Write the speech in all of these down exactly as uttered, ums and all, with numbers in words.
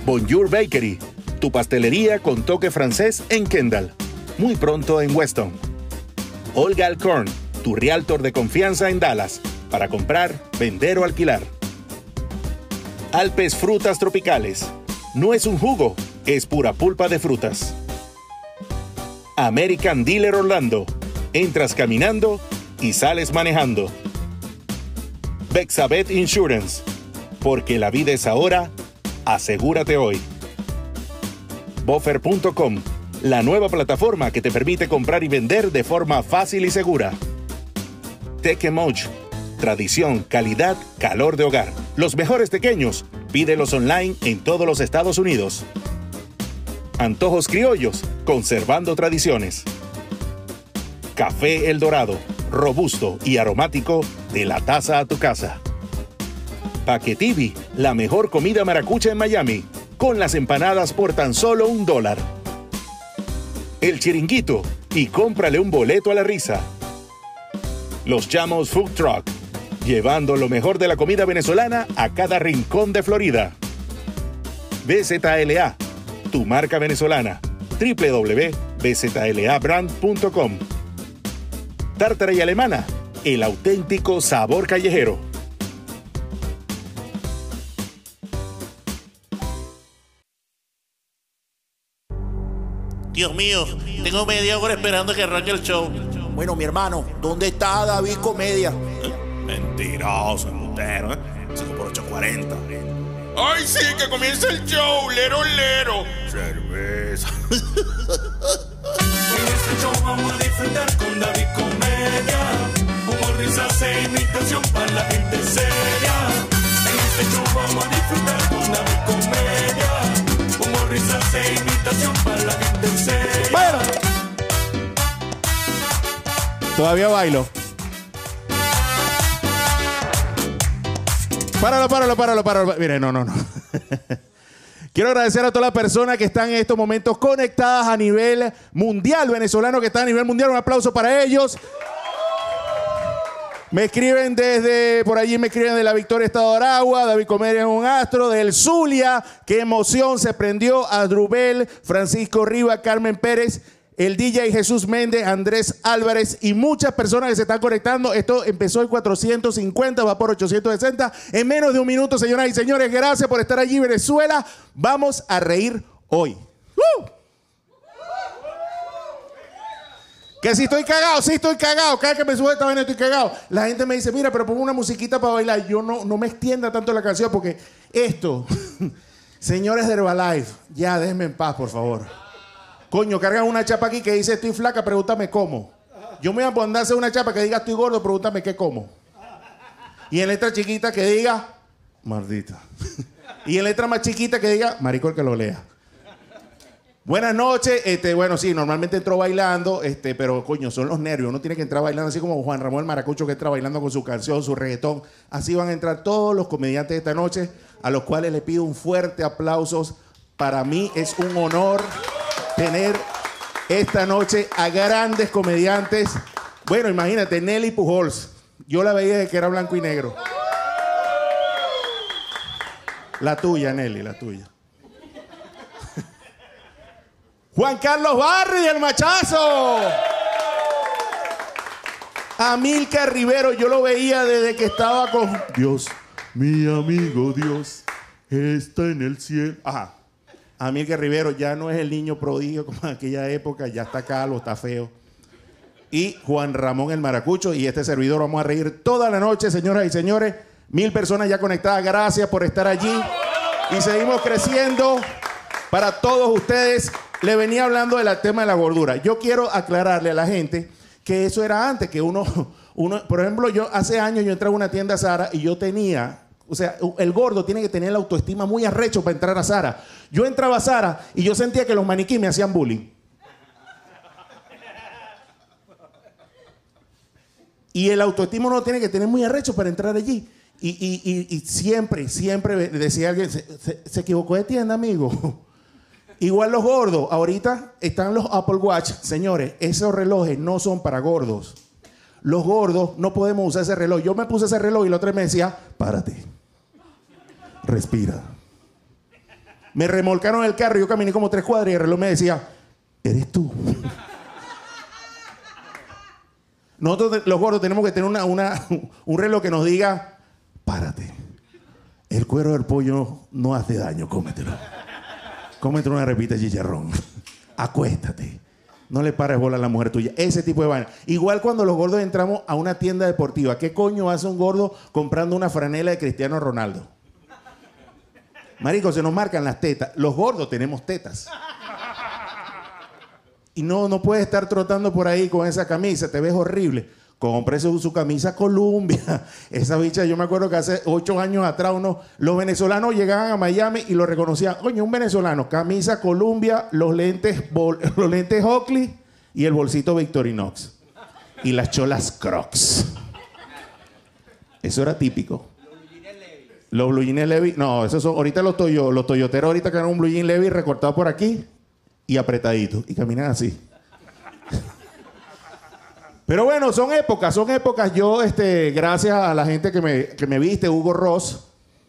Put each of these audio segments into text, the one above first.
Bonjour Bakery, tu pastelería con toque francés en Kendall. Muy pronto en Weston. Olga Alcorn, tu realtor de confianza en Dallas, para comprar, vender o alquilar. Alpes Frutas Tropicales. No es un jugo, es pura pulpa de frutas. American Dealer Orlando. Entras caminando y sales manejando. Bexabet Insurance. Porque la vida es ahora, asegúrate hoy. Buffer punto com, la nueva plataforma que te permite comprar y vender de forma fácil y segura. Tecemoj, tradición, calidad, calor de hogar. Los mejores tequeños, pídelos online en todos los Estados Unidos. Antojos criollos, conservando tradiciones. Café El Dorado, robusto y aromático, de la taza a tu casa. Paquetivi, la mejor comida maracucha en Miami, con las empanadas por tan solo un dólar. El Chiringuito, y cómprale un boleto a la risa. Los Chamos Food Truck, llevando lo mejor de la comida venezolana a cada rincón de Florida. B Z L A, tu marca venezolana. w w w punto b z l a brand punto com. Tártara y Alemana, el auténtico sabor callejero. Dios mío, tengo media hora esperando que arranque el show. Bueno, mi hermano, ¿dónde está David Comedia? ¿Eh? Mentiroso, embustero, ¿eh? cinco por ocho, cuarenta. ¡Ay, sí, que comienza el show! ¡Lero, lero! Cerveza. En este show vamos a disfrutar con David Comedia. Humor, risas e imitación para la gente seria. En este show vamos a disfrutar con David Comedia. Humor, risas e imitación para la gente seria. Bueno. Todavía bailo. Páralo, páralo, páralo, páralo. Mire, no, no, no. Quiero agradecer a todas las personas que están en estos momentos conectadas a nivel mundial, venezolanos que están a nivel mundial. Un aplauso para ellos. Me escriben desde, por allí me escriben de la Victoria, Estado de Aragua, David Comedia es un astro, del Zulia, qué emoción, se prendió a Drubel, Francisco Riva, Carmen Pérez, el D J Jesús Méndez, Andrés Álvarez y muchas personas que se están conectando. Esto empezó en cuatrocientos cincuenta, va por ochocientos sesenta. En menos de un minuto, señoras y señores, gracias por estar allí, Venezuela. Vamos a reír hoy. ¡Uh! Que si estoy cagado, sí estoy cagado. Cada que me sube esta vaina estoy cagado. La gente me dice, mira, pero pongo una musiquita para bailar. Yo no, no me extienda tanto la canción porque esto, señores de Herbalife, ya déjenme en paz, por favor. Coño, cargan una chapa aquí que dice estoy flaca, pregúntame cómo. Yo me voy a poner a hacer una chapa que diga estoy gordo, pregúntame qué como. Y en letra chiquita que diga, maldita. Y en letra más chiquita que diga, marico el que lo lea. Buenas noches, este, bueno, sí, normalmente entro bailando, este, pero coño, son los nervios. Uno tiene que entrar bailando así como Juan Ramón el Maracucho que entra bailando con su canción, su reggaetón. Así van a entrar todos los comediantes de esta noche, a los cuales les pido un fuerte aplauso. Para mí es un honor tener esta noche a grandes comediantes. Bueno, imagínate, Nelly Pujols. Yo la veía desde que era blanco y negro. La tuya, Nelly, la tuya. Juan Carlos Barri, el machazo. Amílcar Rivero, yo lo veía desde que estaba con Dios, mi amigo Dios, está en el cielo. Ajá. Amílcar Rivero ya no es el niño prodigio como en aquella época, ya está calvo, está feo. Y Juan Ramón el Maracucho y este servidor, vamos a reír toda la noche, señoras y señores. Mil personas ya conectadas, gracias por estar allí. Y seguimos creciendo para todos ustedes. Le venía hablando del tema de la gordura. Yo quiero aclararle a la gente que eso era antes, que uno, uno por ejemplo, yo hace años yo entraba a una tienda Zara y yo tenía, o sea, el gordo tiene que tener la autoestima muy arrecho para entrar a Zara. Yo entraba a Zara y yo sentía que los maniquíes me hacían bullying. Y el autoestima uno tiene que tener muy arrecho para entrar allí. Y, y, y, y siempre, siempre decía alguien, se, se, se equivocó de tienda, amigo. Igual los gordos, ahorita están los Apple Watch. Señores, esos relojes no son para gordos. Los gordos no podemos usar ese reloj. Yo me puse ese reloj y la otra me decía, párate, respira, Me remolcaron el carro, yo caminé como tres cuadras y el reloj me decía, eres tú. Nosotros los gordos tenemos que tener una, una, un reloj que nos diga, párate. El cuero del pollo no hace daño, cómetelo. Cómetelo una repita de chicharrón. Acuéstate. No le pares bola a la mujer tuya. Ese tipo de vaina. Igual cuando los gordos entramos a una tienda deportiva. ¿Qué coño hace un gordo comprando una franela de Cristiano Ronaldo? Marico, se nos marcan las tetas. Los gordos tenemos tetas. Y no, no puedes estar trotando por ahí con esa camisa. Te ves horrible. Cómprese su, su camisa Columbia. Esa bicha, yo me acuerdo que hace ocho años atrás uno, los venezolanos llegaban a Miami y lo reconocían. Coño, un venezolano, camisa Columbia, los lentes, bol, los lentes Oakley y el bolsito Victorinox. Y las cholas Crocs. Eso era típico. Los blue jeans Levi. No, esos son ahorita los, toyo, los toyoteros ahorita que eran un blue jean Levi recortado por aquí y apretadito. Y caminan así. Pero bueno, son épocas, son épocas. Yo, este, gracias a la gente que me, que me viste, Hugo Ross.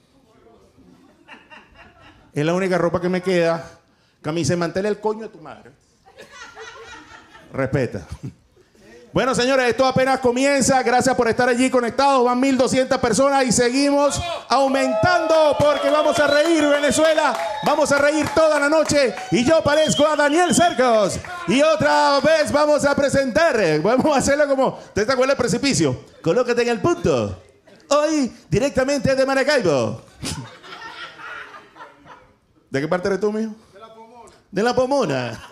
Es la única ropa que me queda. Camisa de mantel el coño de tu madre. Respeta. Bueno, señores, esto apenas comienza. Gracias por estar allí conectados. Van mil doscientas personas y seguimos aumentando porque vamos a reír, Venezuela. Vamos a reír toda la noche. Y yo parezco a Daniel Cercos. Y otra vez vamos a presentar. Vamos a hacerlo como... ¿Te acuerdas del precipicio? Colócate en el punto. Hoy, directamente de Maracaibo. ¿De qué parte eres tú, mijo? De la Pomona. De la Pomona.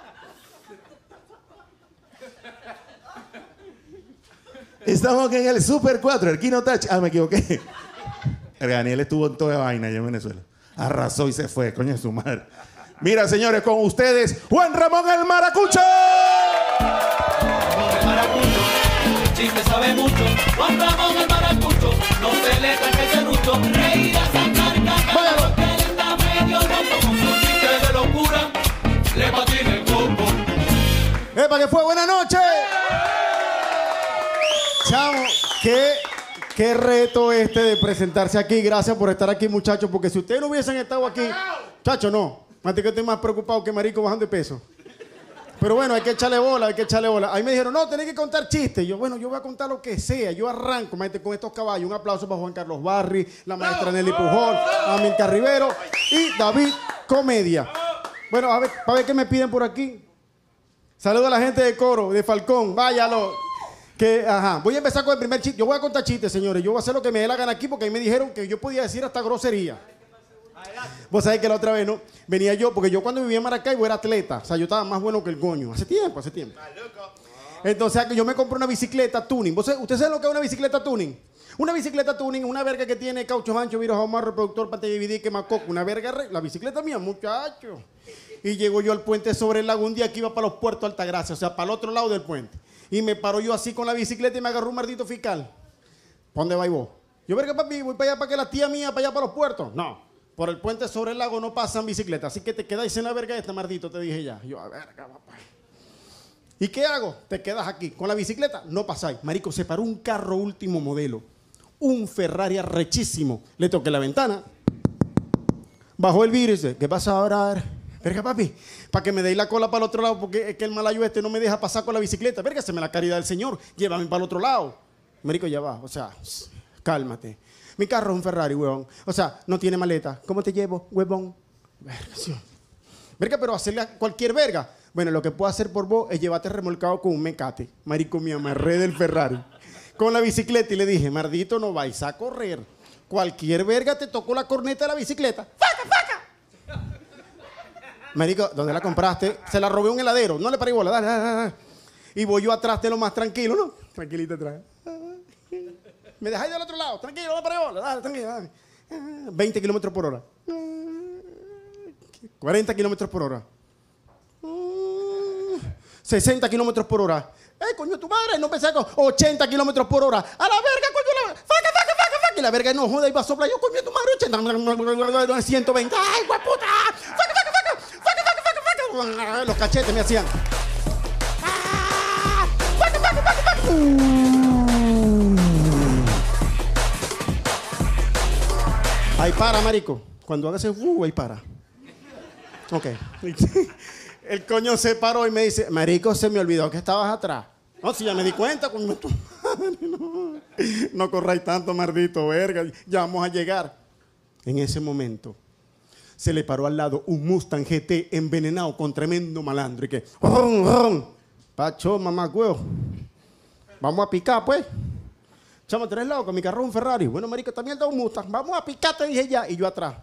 Estamos en el Super cuatro, el Kino Touch. Ah, me equivoqué. El Daniel estuvo en toda vaina allá en Venezuela. Arrasó y se fue, coño de su madre. Mira, señores, con ustedes, Juan Ramón el Maracucho. Ramón el Maracucho, el chiste sabe mucho. Juan Ramón el Maracucho, no se le tranque ese rucho. Reír a sacar cacao, porque él está medio loco. Con su chiste de locura, le patina el coco. ¡Epa, que fue! ¡Buenas noches! Chamo, qué, qué reto este de presentarse aquí. Gracias por estar aquí, muchachos, porque si ustedes no hubiesen estado aquí, chacho, no. Más que estoy más preocupado que marico bajando de peso. Pero bueno, hay que echarle bola, hay que echarle bola. Ahí me dijeron, no, tenés que contar chistes. Yo, bueno, yo voy a contar lo que sea. Yo arranco, maestro, con estos caballos. Un aplauso para Juan Carlos Barri, la maestra Nelly Pujol, Amilcar Rivero y David Comedia. Bueno, a ver, para ver qué me piden por aquí. Saludo a la gente de Coro, de Falcón. Váyalo. Que, ajá, voy a empezar con el primer chiste. Yo voy a contar chistes, señores. Yo voy a hacer lo que me dé la gana aquí porque ahí me dijeron que yo podía decir hasta grosería. Vos sabés que la otra vez, ¿no? Venía yo, porque yo cuando vivía en Maracaibo era atleta. O sea, yo estaba más bueno que el coño. Hace tiempo, hace tiempo. Entonces, yo me compré una bicicleta tuning. ¿Vos, ¿Usted sabe lo que es una bicicleta tuning? Una bicicleta tuning, una verga que tiene cauchos anchos, virus ahumado, reproductor, pantalla D V D, quemacoco. Una verga, re... la bicicleta mía, muchacho. Y llego yo al puente sobre el lago un día que iba para los puertos Altagracia, o sea, para el otro lado del puente. Y me paro yo así con la bicicleta y me agarró un maldito fiscal. ¿Para dónde va vos? Yo, verga, papi, voy para allá para que la tía mía, para allá para los puertos. No, por el puente sobre el lago no pasan bicicletas, así que te quedáis en la verga esta, maldito, te dije ya. Yo, a verga, papá. ¿Y qué hago? Te quedas aquí. Con la bicicleta no pasáis. Marico, se paró un carro último modelo. Un Ferrari arrechísimo. Le toqué la ventana. Bajó el vidrio y dice, ¿qué pasa ahora? Verga, papi, para que me deis la cola para el otro lado, porque es que el malayo este no me deja pasar con la bicicleta. Verga, se me la caridad del Señor. Llévame para el otro lado. Marico, ya va. O sea, cálmate. Mi carro es un Ferrari, huevón. O sea, no tiene maleta. ¿Cómo te llevo, huevón? Verga, sí. Verga, pero hacerle a cualquier verga. Bueno, lo que puedo hacer por vos es llevarte remolcado con un mecate. Marico, me amarré del Ferrari con la bicicleta y le dije, mardito, no vais a correr. Cualquier verga te tocó la corneta de la bicicleta. ¡Faca, faca! Marico, ¿dónde la compraste? Se la robé a un heladero. No le paré bola. Dale, dale, dale. Y voy yo atrás de lo más tranquilo, ¿no? Tranquilito atrás. Me dejáis del otro lado. Tranquilo, no le paré bola. Dale, tranquilo, dale. veinte kilómetros por hora. cuarenta kilómetros por hora. sesenta kilómetros por hora. ¡Eh, coño, tu madre! No pensé con ochenta kilómetros por hora. ¡A la verga, coño! La... ¡Faca, faca, faca, faca! Y la verga no joda y va a soplar. Yo, coño, tu madre, ochenta, ciento veinte. ¡Ay, guaputa! ¡Faca, faca, faca! ¡Faca, faca, faca, faca! Los cachetes me hacían. ¡Ah! ¡Faca, faca, faca, faca! Ahí para, marico. Cuando hagas ese uh, ahí para. Ok. El coño se paró y me dice, marico, se me olvidó que estabas atrás. No, si ya me di cuenta, coño, tu madre, no. No corráis tanto, maldito, verga. Ya vamos a llegar. En ese momento, se le paró al lado un Mustang G T envenenado con tremendo malandro. Y que, ron, ron. Pacho, mamá, huevo. Vamos a picar, pues. Chamo, tres lados con mi carro un Ferrari. Bueno, marico, también da un Mustang. Vamos a picar, te dije ya. Y yo atrás.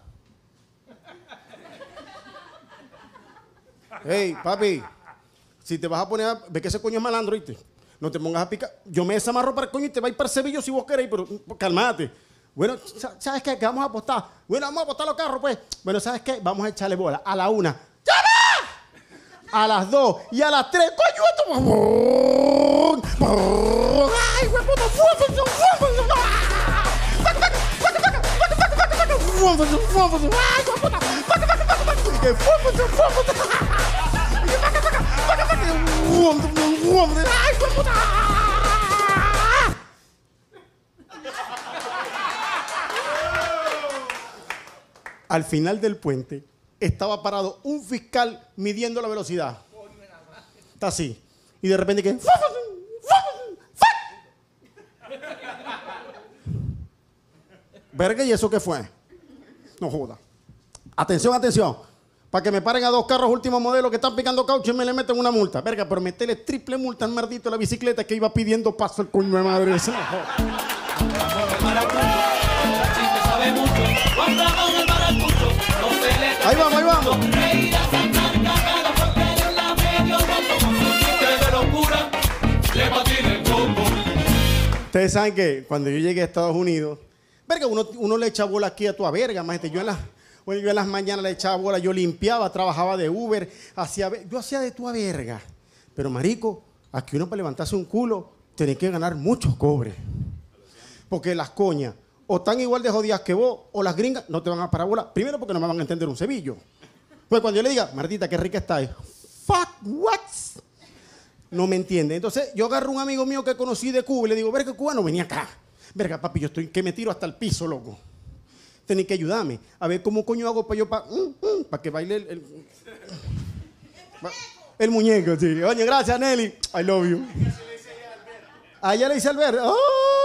Hey, papi, si te vas a poner a... Ve que ese coño es malandro, ¿viste? No te pongas a picar. Yo me desamarro para el coño y te va a ir para el Sevillo si vos queréis, pero calmate. Bueno, ¿sabes qué? Que vamos a apostar. Bueno, vamos a apostar los carros, pues. Bueno, ¿sabes qué? Vamos a echarle bola. A la una. ¡Ya va! A las dos. Y a las tres. ¡Coño, esto! ¡Ay, hueputa! Al final del puente estaba parado un fiscal midiendo la velocidad. Está así. Y de repente que... Verga, ¿y eso qué fue? No joda. Atención, atención. Para que me paren a dos carros último modelo que están picando caucho y me le meten una multa. Verga, pero meterle triple multa al maldito de la bicicleta que iba pidiendo paso el coño de madre. Eso no joda. Ahí vamos, ahí vamos. Ustedes saben que cuando yo llegué a Estados Unidos, verga, uno, uno le echa bola aquí a toda verga, más yo en las... Bueno, yo en las mañanas le echaba bola, yo limpiaba, trabajaba de Uber, hacía, yo hacía de toda verga. Pero marico, aquí uno para levantarse un culo tiene que ganar muchos cobres. Porque las coñas o están igual de jodidas que vos, o las gringas no te van a parar bola. Primero porque no me van a entender un cebillo. Pues cuando yo le diga, Martita, qué rica está, fuck, what? No me entiende. Entonces yo agarro un amigo mío que conocí de Cuba y le digo, verga, cubano, venía acá. Verga, papi, yo estoy que me tiro hasta el piso, loco. Tenés que ayudarme. A ver cómo coño hago para yo para mm, mm, para que baile el, el, el muñeco, sí. Oye, gracias, Nelly. I love you. Allá le dice Albert. ¡Oh!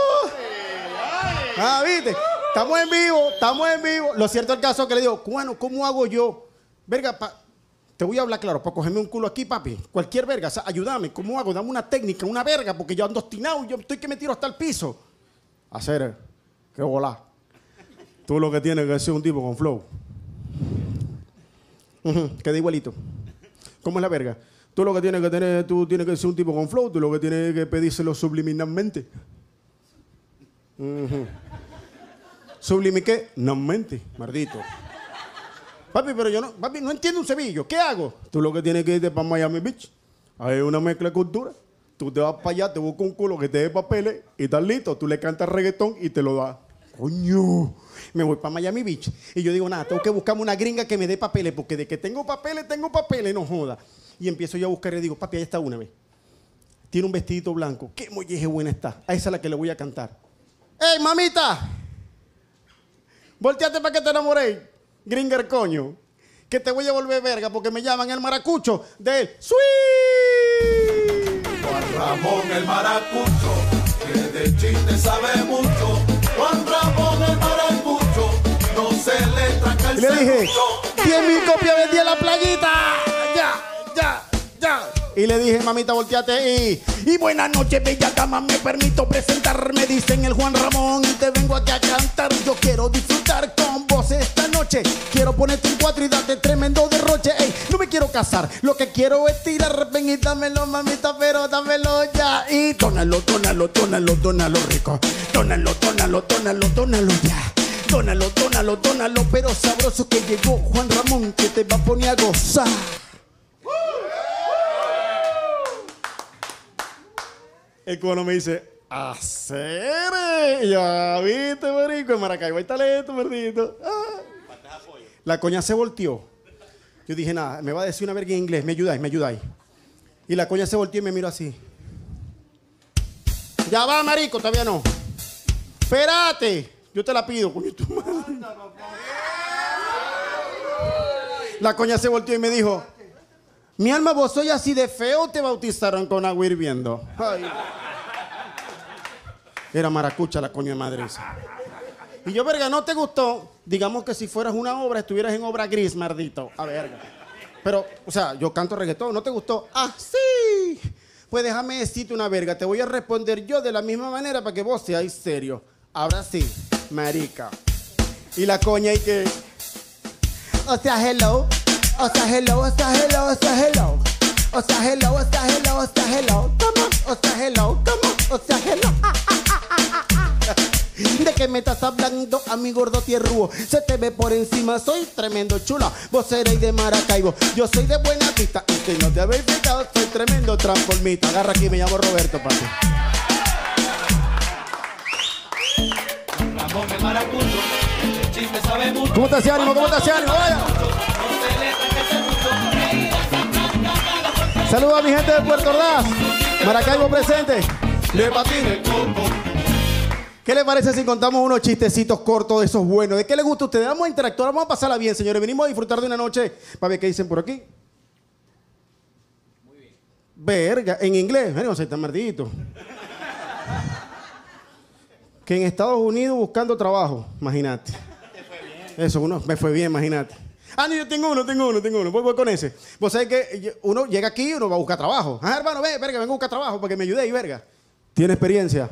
Ah, viste. Estamos en vivo, estamos en vivo. Lo cierto es el caso que le digo, cubano, ¿cómo hago yo? Verga, pa, te voy a hablar claro, para cogerme un culo aquí, papi. Cualquier verga, o sea, ayúdame. ¿Cómo hago? Dame una técnica, una verga, porque yo ando obstinado, yo estoy que me tiro hasta el piso. Hacer, que volá. Tú lo que tienes que ser un tipo con flow. Uh-huh, queda igualito. ¿Cómo es la verga? Tú lo que tienes que tener, tú tienes que ser un tipo con flow, tú lo que tienes que pedírselo subliminalmente. Uh-huh. ¿Sublime qué? No mente, maldito. Papi, pero yo no, papi, no entiendo un cebillo. ¿Qué hago? Tú lo que tienes que irte para Miami Beach. Hay una mezcla de cultura. Tú te vas para allá, te buscas un culo que te dé papeles y estás listo. Tú le cantas reggaetón y te lo das. Coño, me voy para Miami Beach. Y yo digo, nada, tengo que buscarme una gringa que me dé papeles, porque de que tengo papeles, tengo papeles, no joda. Y empiezo yo a buscar y digo, papi, ahí está una vez. Tiene un vestidito blanco. Qué molleje buena está. A esa es la que le voy a cantar. ¡Ey, mamita! Volteate para que te enamoréis. Gringer, coño. Que te voy a volver verga porque me llaman el maracucho del Sweet. Juan Ramón el maracucho, que de chiste sabe mucho. Juan Ramón el maracucho, no se le tranca el Y le dije, serrucho. diez mil copias vendí en la playita. Ya, ya, ya. Y le dije, mamita, volteate y... Y buenas noches, bella dama, me permito presentarme. Dicen el Juan Ramón y te vengo aquí a cantar. Yo quiero disfrutar con vos esta noche. Quiero ponerte un cuatro y darte tremendo derroche. Ey, no me quiero casar, lo que quiero es tirar. Ven y dámelo, mamita, pero dámelo ya. Y dónalo, dónalo, dónalo, dónalo rico. Dónalo, dónalo, dónalo, dónalo ya. Dónalo, dónalo, dónalo, pero sabroso que llegó Juan Ramón, que te va a poner a gozar. El cubano me dice, hacer. Ya viste, marico, en Maracaibo hay talento, maldito. Ah. La coña se volteó. Yo dije, nada, me va a decir una verga en inglés, me ayudáis, me ayudáis. Y la coña se volteó y me miró así. Ya va, marico, todavía no. Espérate, yo te la pido, coño, tu madre. La coña se volteó y me dijo, mi alma, vos soy así de feo, te bautizaron con agua hirviendo. Ay. Era maracucha la coña de madre esa. Y yo, verga, ¿no te gustó? Digamos que si fueras una obra, estuvieras en obra gris, mardito. A verga. Pero, o sea, yo canto reggaetón, ¿no te gustó? Ah, sí. Pues déjame decirte una verga, te voy a responder yo de la misma manera para que vos seáis serio. Ahora sí, marica. Y la coña y que... O sea, hello. O sea, hello, o sea, hello, o sea, hello. O sea, hello, o sea, hello, o sea, hello. ¿Cómo? O sea, hello, ¿cómo? O sea, hello. Ah, ah, ah, ah, ah. ¿De qué me estás hablando, a mi gordo tierrúo? Se te ve por encima, soy tremendo chula. Vos seréis de Maracaibo, yo soy de Buena Vista. Y si no te habéis fijado, soy tremendo transformista. Agarra aquí, me llamo Roberto, papi. ¿Cómo está ese ánimo? ¿Cómo está ese ánimo? Vaya. Saludos a mi gente de Puerto Ordaz. Maracaibo presente. Le patine. ¿Qué le parece si contamos unos chistecitos cortos de esos buenos? ¿De qué les gusta a ustedes? Vamos a interactuar, vamos a pasarla bien, señores. Venimos a disfrutar de una noche. Para ver qué dicen por aquí. Muy bien. Verga, en inglés. Verga, soy tan maldito. Que en Estados Unidos buscando trabajo, imagínate. Eso, uno, me fue bien, imagínate. Ah, no, yo tengo uno, tengo uno, tengo uno. Voy, voy con ese. Vos sabés que uno llega aquí y uno va a buscar trabajo. Ah, hermano, ve, verga, vengo a buscar trabajo para que me ayude y verga. ¿Tiene experiencia?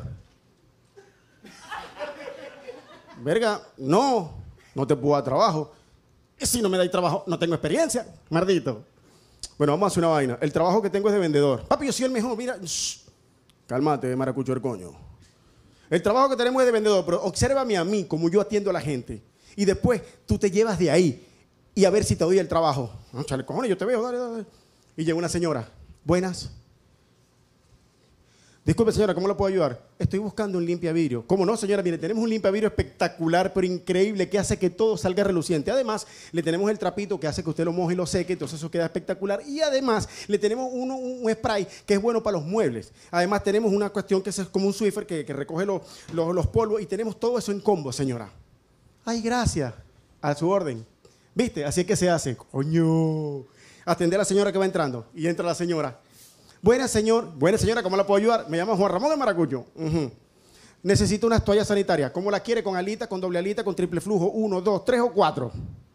Verga, no, no te puedo dar trabajo. Y si no me dais trabajo, no tengo experiencia, maldito. Bueno, vamos a hacer una vaina. El trabajo que tengo es de vendedor. Papi, yo soy el mejor, mira. Shh. Cálmate, maracucho el coño. El trabajo que tenemos es de vendedor, pero obsérvame a mí, como yo atiendo a la gente. Y después tú te llevas de ahí y a ver si te doy el trabajo. No, chale, cojones, yo te veo, dale, dale. Y llega una señora. Buenas. Disculpe, señora, ¿cómo le puedo ayudar? Estoy buscando un limpiavidrio. ¿Cómo no, señora? Mire, tenemos un limpiavidrio espectacular, pero increíble, que hace que todo salga reluciente. Además, le tenemos el trapito que hace que usted lo moje y lo seque, entonces eso queda espectacular. Y además, le tenemos uno, un spray que es bueno para los muebles. Además, tenemos una cuestión que es como un Swiffer que, que recoge los, los, los polvos y tenemos todo eso en combo, señora. Ay, gracias. A su orden. ¿Viste? Así es que se hace. Coño. Atender a la señora que va entrando. Y entra la señora. Buena, señor. Buena, señora, ¿cómo la puedo ayudar? Me llamo Juan Ramón de Maracucho. Uh-huh. Necesito unas toallas sanitarias. ¿Cómo la quiere? ¿Con alita, con doble alita, con triple flujo? Uno, dos, tres o cuatro.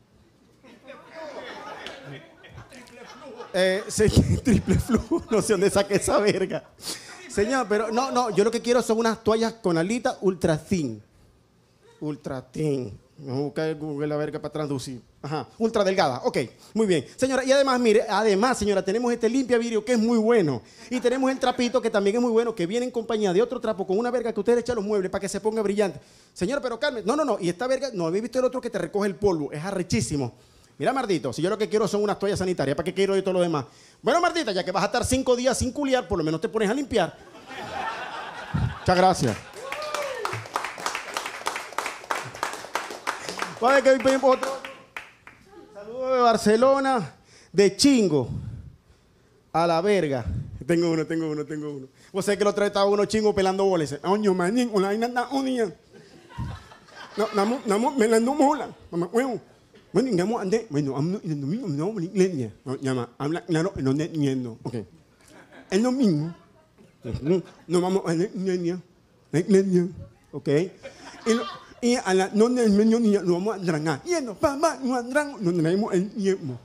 eh, se, triple flujo. No sé dónde saqué esa verga. Señor, pero no, no. Yo lo que quiero son unas toallas con alita ultra thin. Ultra thin. Vamos a buscar Google la verga para traducir. Ajá, ultra delgada. Ok, muy bien. Señora, y además, mire, además, señora, tenemos este limpiavidrio que es muy bueno. Y tenemos el trapito que también es muy bueno, que viene en compañía de otro trapo con una verga que usted le echa a los muebles para que se ponga brillante. Señora, pero calme. No, no, no. Y esta verga, no habéis visto el otro que te recoge el polvo. Es arrechísimo. Mira, Mardito, si yo lo que quiero son unas toallas sanitarias, ¿para qué quiero yo todo lo demás? Bueno, Mardita, ya que vas a estar cinco días sin culiar, por lo menos te pones a limpiar. Muchas gracias. Vale, que pedimos otro. Saludos de Barcelona, de Chingo. A la verga. Tengo uno, tengo uno, tengo uno. Vos sabés que lo trae estaba uno chingo pelando boles. Oño, manín, una vaina na unía. No, namo, namo, me la no mola. Mamá, huevo. Bueno, namo ande, bueno, am no no no no leña. No, llama, habla claro, no entiendo. Okay. Es lo mismo. No vamos a leña. Leña. Okay. Y lo, y a la no del mediodía lo vamos a dragar. Y no, papá, no dragamos, no traemos el diezmo.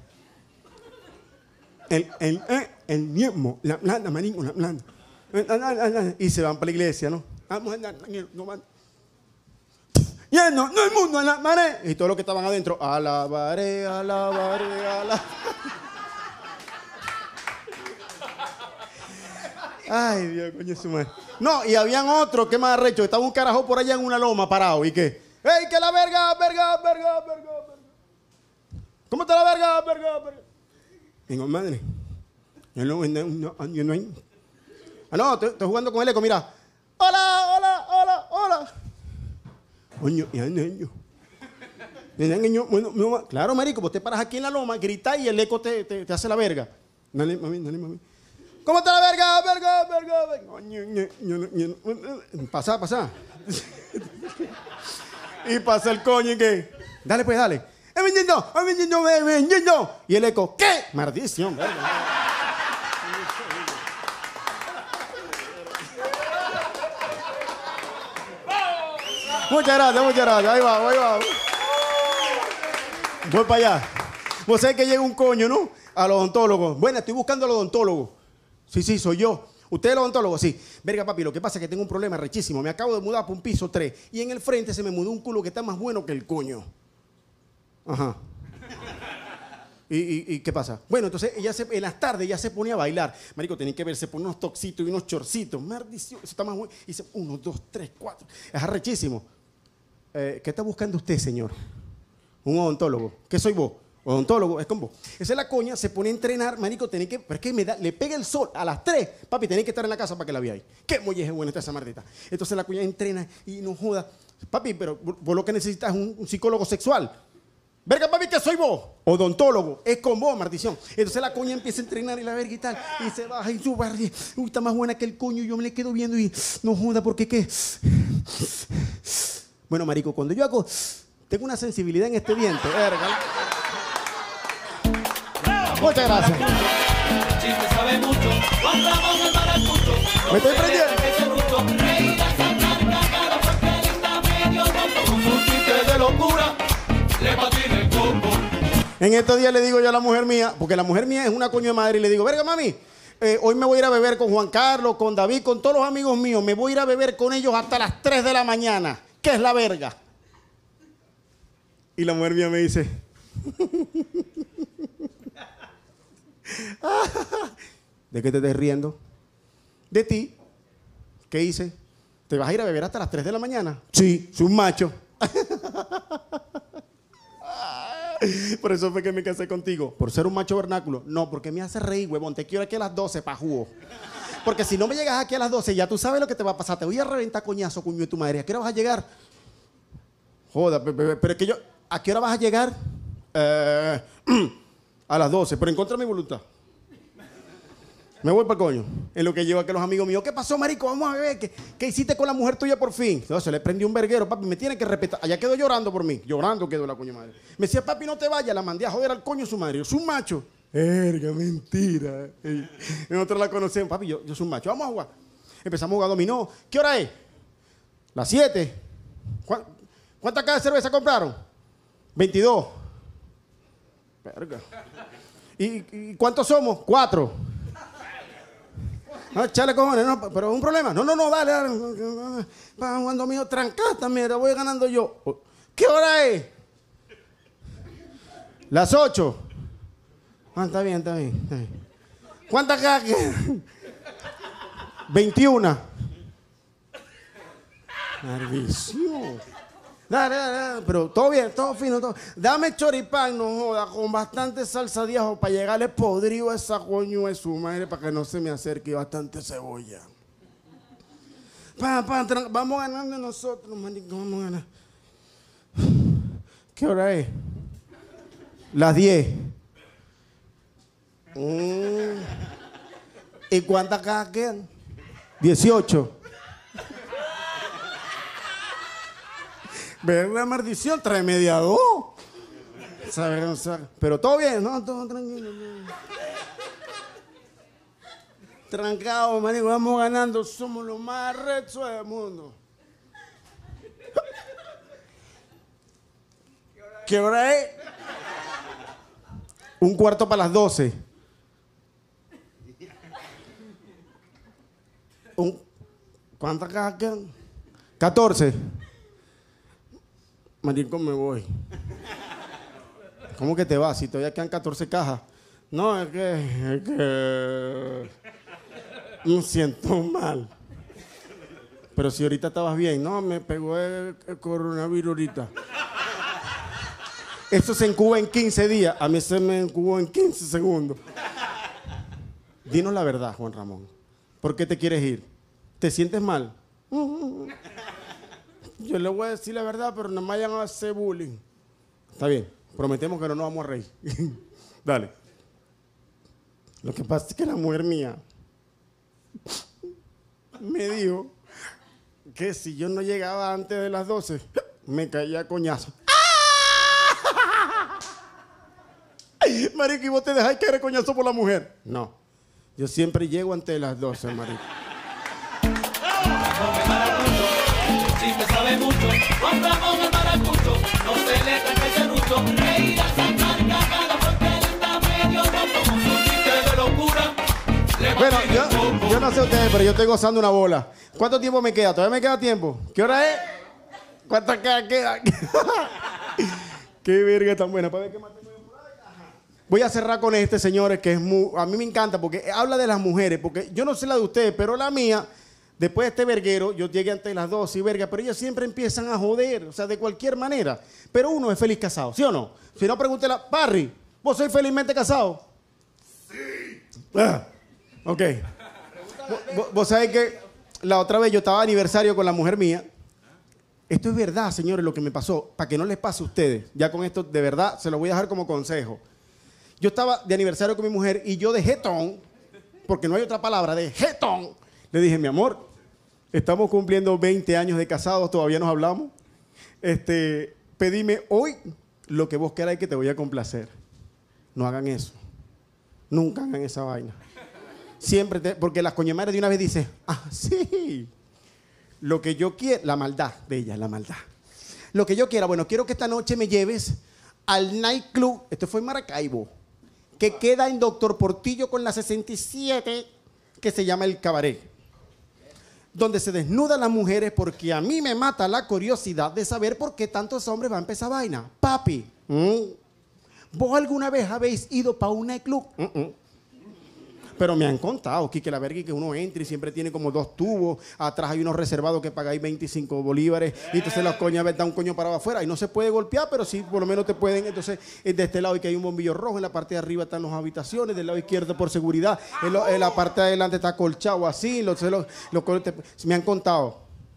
El, el, el, el diezmo, la plata, marico, la plata. Y se van para la iglesia, ¿no? Vamos a andar, no van. Lleno, no el mundo a la pared. Y todos los que estaban adentro, alabaré, alabaré, alabaré. Ay, Dios, coño, su madre. No, y habían otros, que más arrecho. Estaba un carajo por allá en una loma parado. ¿Y qué? ¡Ey, que la verga, verga, verga, verga, verga! ¿Cómo está la verga, verga, verga? Vengo, madre. Yo no, no, yo no hay. Ah, no, estoy, estoy jugando con el eco, mira. ¡Hola, hola, hola, hola! Coño, ya niño. Bueno, no, claro, marico, vos te paras aquí en la loma, gritas y el eco te, te, te hace la verga. Dale, mami, dale, mami. ¿Cómo está la verga? Verga, verga, verga. Pasa, pasa. Y pasa el coño y que. Dale, pues, dale. ¡Es vendiendo! ¡Es vendiendo! ¡Es vendiendo! Y el eco, ¿qué? Maldición, verga. Muchas gracias, muchas gracias. Ahí va, ahí va. Voy para allá. Vos sabés que llega un coño, ¿no? Al odontólogo. Bueno, estoy buscando al odontólogo. Sí, sí, soy yo. ¿Usted es el odontólogo? Sí. Verga, papi, lo que pasa es que tengo un problema rechísimo. Me acabo de mudar para un piso tres y en el frente se me mudó un culo que está más bueno que el coño. Ajá. ¿Y, y, y qué pasa? Bueno, entonces ella se, en las tardes ya se ponía a bailar. Marico, tenía que ver, se pone unos toxitos y unos chorcitos. Maldición, eso está más bueno. Y dice, uno, dos, tres, cuatro. Es arrechísimo. Eh, ¿Qué está buscando usted, señor? Un odontólogo. ¿Qué soy vos? Odontólogo, es con vos. Esa es la coña, se pone a entrenar, marico, tenés que, pero es que me da, le pega el sol a las tres, papi, tenés que estar en la casa para que la veáis. Qué molleje buena está esa mardita. Entonces la coña entrena y no joda. Papi, pero vos lo que necesitas es un, un psicólogo sexual. Verga, papi, ¿qué soy vos? Odontólogo, es con vos, maldición. Entonces la coña empieza a entrenar y la verga y tal, y se baja y sube, y, uy, está más buena que el coño, y yo me le quedo viendo y no joda, porque qué. Bueno, marico, cuando yo hago, tengo una sensibilidad en este diente, verga. Muchas gracias. Me estoy prendiendo. En estos días le digo yo a la mujer mía, porque la mujer mía es una coño de madre, y le digo, verga, mami, eh, hoy me voy a ir a beber con Juan Carlos, con David, con todos los amigos míos. Me voy a ir a beber con ellos hasta las tres de la mañana. ¿Qué es la verga? Y la mujer mía me dice... ¿De qué te estás riendo? De ti. ¿Qué hice? ¿Te vas a ir a beber hasta las tres de la mañana? Sí, soy un macho. Por eso fue que me casé contigo. ¿Por ser un macho vernáculo? No, porque me hace reír, huevón. Te quiero aquí a las doce, pa' jugo. Porque si no me llegas aquí a las doce, ya tú sabes lo que te va a pasar. Te voy a reventar coñazo, coño de tu madre. ¿A qué hora vas a llegar? Joda, pero es que yo... ¿A qué hora vas a llegar? Eh... A las doce, pero en contra de mi voluntad. Me voy para el coño. En lo que llevo a que los amigos míos, ¿qué pasó, marico? Vamos a ver, ¿qué, qué hiciste con la mujer tuya por fin? Entonces le prendí un verguero, papi, me tiene que respetar. Allá quedó llorando por mí. Llorando quedó la coño madre. Me decía, papi, no te vayas. La mandé a joder al coño su madre. Yo soy un macho. Erga, mentira. Ey. Nosotros la conocemos. Papi, yo, yo soy un macho. Vamos a jugar. Empezamos a jugar dominó. ¿Qué hora es? Las siete. ¿Cuántas cajas de cerveza compraron? veintidós. Verga. ¿Y, ¿Y cuántos somos? Cuatro. No, chale, cojones, no, pero un problema. No, no, no, dale, dale. Cuando mío, trancata, mira, voy ganando yo. ¿Qué hora es? Las ocho. Ah, está bien, está bien. Está bien. ¿Cuántas cajas? veintiuna. Maldición. Dale, dale, dale, pero todo bien, todo fino, todo. Dame choripán, no joda, con bastante salsa de ajo para llegarle podrido a esa coño de su madre para que no se me acerque y bastante cebolla. Pa, pa, vamos ganando nosotros, manico, vamos a ganar. ¿Qué hora es? Las diez. Mm. ¿Y cuántas cajas quedan? dieciocho. Ver la maldición, trae media dos. Saber, saber. Pero todo bien, ¿no? Todo tranquilo. Trancado, marico, vamos ganando. Somos los más rechos del mundo. ¿Qué hora es? Un cuarto para las doce. Un, ¿Cuántas cajas quedan? catorce. Marico, me voy. ¿Cómo que te vas? Si todavía quedan catorce cajas. No, es que... Es que... Me siento mal. Pero si ahorita estabas bien. No, me pegó el, el coronavirus ahorita. Esto se incuba en quince días. A mí se me incubó en quince segundos. Dinos la verdad, Juan Ramón. ¿Por qué te quieres ir? ¿Te sientes mal? Yo le voy a decir la verdad, pero no me vayan a hacer bullying. Está bien, prometemos que no nos vamos a reír. Dale. Lo que pasa es que la mujer mía me dijo que si yo no llegaba antes de las doce, me caía a coñazo. Marico, ¿y vos te dejáis caer el coñazo por la mujer? No. Yo siempre llego ante las doce, marico. Chiste sabe mucho, Juan Ramón el maracucho, no se le tranca ese rucho, reír a sacar cagada porque él está medio loco con su chiste de locura. Bueno, yo, yo no sé ustedes, pero yo estoy gozando una bola. ¿Cuánto tiempo me queda? ¿Todavía me queda tiempo? ¿Qué hora es? ¿Cuánto queda? queda? Qué verga tan buena. Para ver qué más tengo por ahí. Voy a cerrar con este, señores, que es muy, a mí me encanta porque habla de las mujeres, porque yo no sé la de ustedes, pero la mía, después de este verguero, yo llegué ante las dos y verga, pero ellas siempre empiezan a joder, o sea, de cualquier manera. Pero uno es feliz casado, ¿sí o no? Si no, pregúntela, Barry, ¿vos sois felizmente casado? Sí. Ah, ok. ¿Vos, vos sabés que la otra vez yo estaba de aniversario con la mujer mía? Esto es verdad, señores, lo que me pasó, para que no les pase a ustedes. Ya con esto, de verdad, se lo voy a dejar como consejo. Yo estaba de aniversario con mi mujer y yo de jetón, porque no hay otra palabra, de jetón, le dije, mi amor, estamos cumpliendo veinte años de casados, todavía nos hablamos. Este, pedime hoy lo que vos queráis que te voy a complacer. No hagan eso. Nunca hagan esa vaina. Siempre, te, porque las coñemares de una vez dicen, ah, sí. Lo que yo quiero, la maldad de ella, la maldad. Lo que yo quiera, bueno, quiero que esta noche me lleves al nightclub, esto fue en Maracaibo, que queda en Doctor Portillo con la sesenta y siete, que se llama El Cabaret, donde se desnudan las mujeres porque a mí me mata la curiosidad de saber por qué tantos hombres van a empezar vaina. Papi, ¿mm? ¿vos alguna vez habéis ido para un nightclub? Mm -mm. Pero me han contado, que la verga, que uno entra y siempre tiene como dos tubos, atrás hay unos reservados que pagáis veinticinco bolívares, y entonces la coña da un coño parado afuera, y no se puede golpear, pero sí, por lo menos te pueden, entonces, de este lado hay que hay un bombillo rojo, en la parte de arriba están las habitaciones, del lado izquierdo por seguridad, en, lo, en la parte de adelante está colchado así, los, los, los, te, me han contado.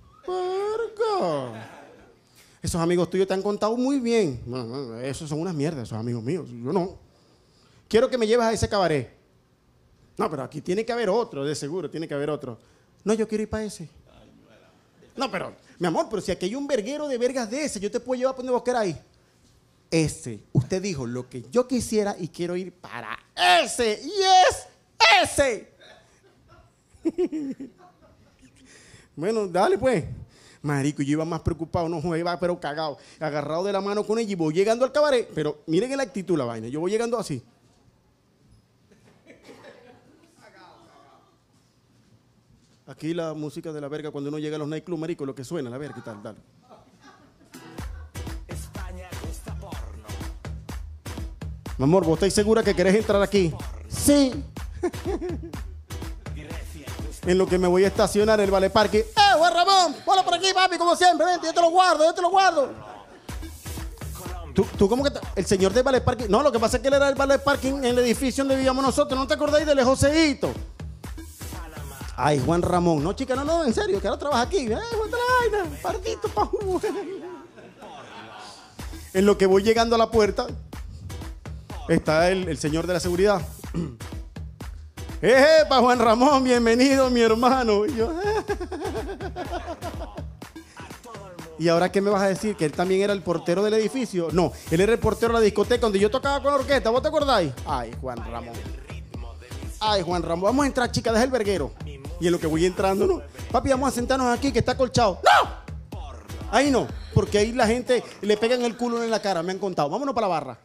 Verga. Esos amigos tuyos te han contado muy bien. No, no, esos son unas mierdas, esos amigos míos, yo no. Quiero que me lleves a ese cabaret. No, pero aquí tiene que haber otro, de seguro, tiene que haber otro. No, yo quiero ir para ese. No, pero, mi amor, pero si aquí hay un verguero de vergas de ese, yo te puedo llevar para donde vos queráis. Ese, usted dijo lo que yo quisiera y quiero ir para ese. ¡Y es ese! Bueno, dale pues. Marico, yo iba más preocupado, no, iba pero cagado, agarrado de la mano con ella y voy llegando al cabaret. Pero miren la actitud, la vaina. Yo voy llegando así. Aquí la música de la verga cuando uno llega a los nightclubs, marico, lo que suena, la verga y tal, dale. España gusta porno. Mi amor, ¿vos estáis segura que querés entrar aquí? Sí. En lo que me voy a estacionar el vale parking. ¡Eh, Juan Ramón! ¡Hola por aquí, papi! Como siempre, vente, yo te lo guardo, yo te lo guardo. ¿Tú, tú cómo que te, el señor del vale parking? No, lo que pasa es que él era el vale parking en el edificio donde vivíamos nosotros. ¿No te acordáis del Joseíto? Ay, Juan Ramón. No, chica, no, no, en serio, que ahora trabaja aquí. Eh, la vaina, partito, pa' En lo que voy llegando a la puerta, está el, el señor de la seguridad. ¡Eh, pa' Juan Ramón! Bienvenido, mi hermano. Y yo, ¿y ahora qué me vas a decir? ¿Que él también era el portero del edificio? No, él era el portero de la discoteca donde yo tocaba con la orquesta. ¿Vos te acordáis? Ay, Juan Ramón. Ay, Juan Ramón. Vamos a entrar, chicas, deja el verguero. Y en lo que voy entrando, ¿no? Papi, vamos a sentarnos aquí que está colchado. ¡No! Ahí no, porque ahí la gente le pegan el culo en la cara, me han contado. Vámonos para la barra.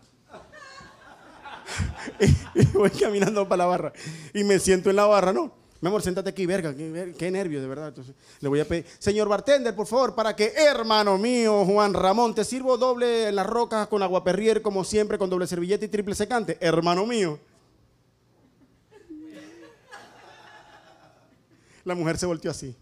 Y voy caminando para la barra. Y me siento en la barra, ¿no? Mi amor, siéntate aquí, verga. Qué, qué nervios, de verdad. Entonces, le voy a pedir, señor bartender, por favor, para que, hermano mío, Juan Ramón, te sirvo doble en las rocas con agua perrier, como siempre, con doble servilleta y triple secante. Hermano mío. La mujer se volteó así.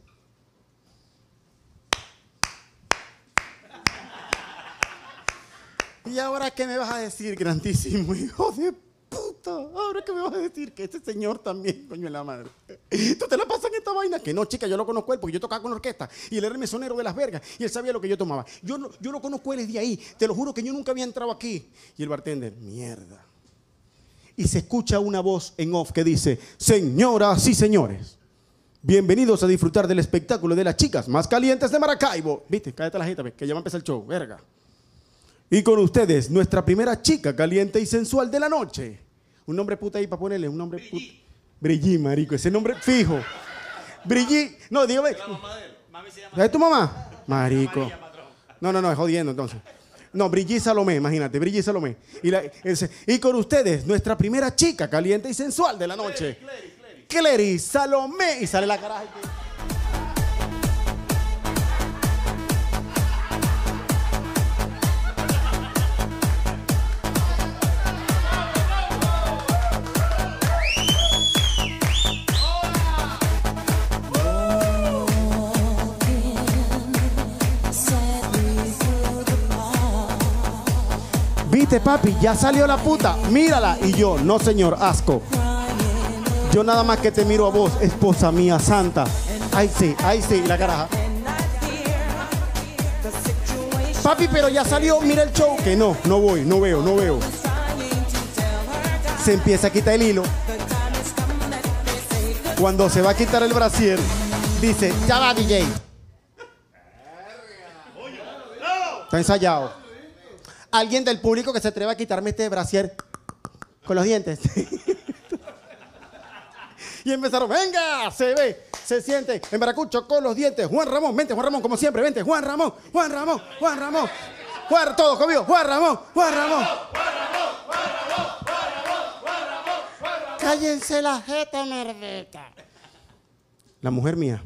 ¿Y ahora qué me vas a decir, grandísimo hijo de puta? ¿Ahora qué me vas a decir? Que este señor también, coño de la madre. ¿Tú te la pasas en esta vaina? Que no, chica, yo lo conozco a él porque yo tocaba con orquesta y él era el mesonero de las vergas y él sabía lo que yo tomaba. Yo no, yo lo conozco a él desde ahí. Te lo juro que yo nunca había entrado aquí. Y el bartender, mierda. Y se escucha una voz en off que dice, señoras y señores, bienvenidos a disfrutar del espectáculo de las chicas más calientes de Maracaibo. Viste, cállate la jeta, que ya va a empezar el show, verga. Y con ustedes, nuestra primera chica caliente y sensual de la noche. Un nombre puta ahí para ponerle, un nombre puta. Brigitte, marico, ese nombre fijo. Brigitte, no, dígame. ¿Es tu mamá? Marico. No, no, no, es jodiendo entonces. No, Brigitte Salomé, imagínate, Brigitte Salomé. Y, la, ese, y con ustedes, nuestra primera chica caliente y sensual de la noche. Clery, Clery, Clery. Clery Salomé. Y sale la caraja. ¿Viste, papi? Ya salió la puta. Mírala. Y yo, no, señor, asco. Yo nada más que te miro a vos, esposa mía santa. Ay, sí, ay, sí, la caraja. Papi, pero ya salió, mira el show. Que no, no voy, no veo, no veo. Se empieza a quitar el hilo. Cuando se va a quitar el brasier, dice, ya va, D J. Está ensayado. Alguien del público que se atreva a quitarme este brasier con los dientes. Y empezaron, venga, se ve, se siente, en Maracucho con los dientes. Juan Ramón, vente, Juan Ramón, como siempre, vente, Juan Ramón, Juan Ramón, Juan Ramón. Juan, todos conmigo, Juan Ramón, Juan Ramón. Cállense la jeta, merdita. La mujer mía.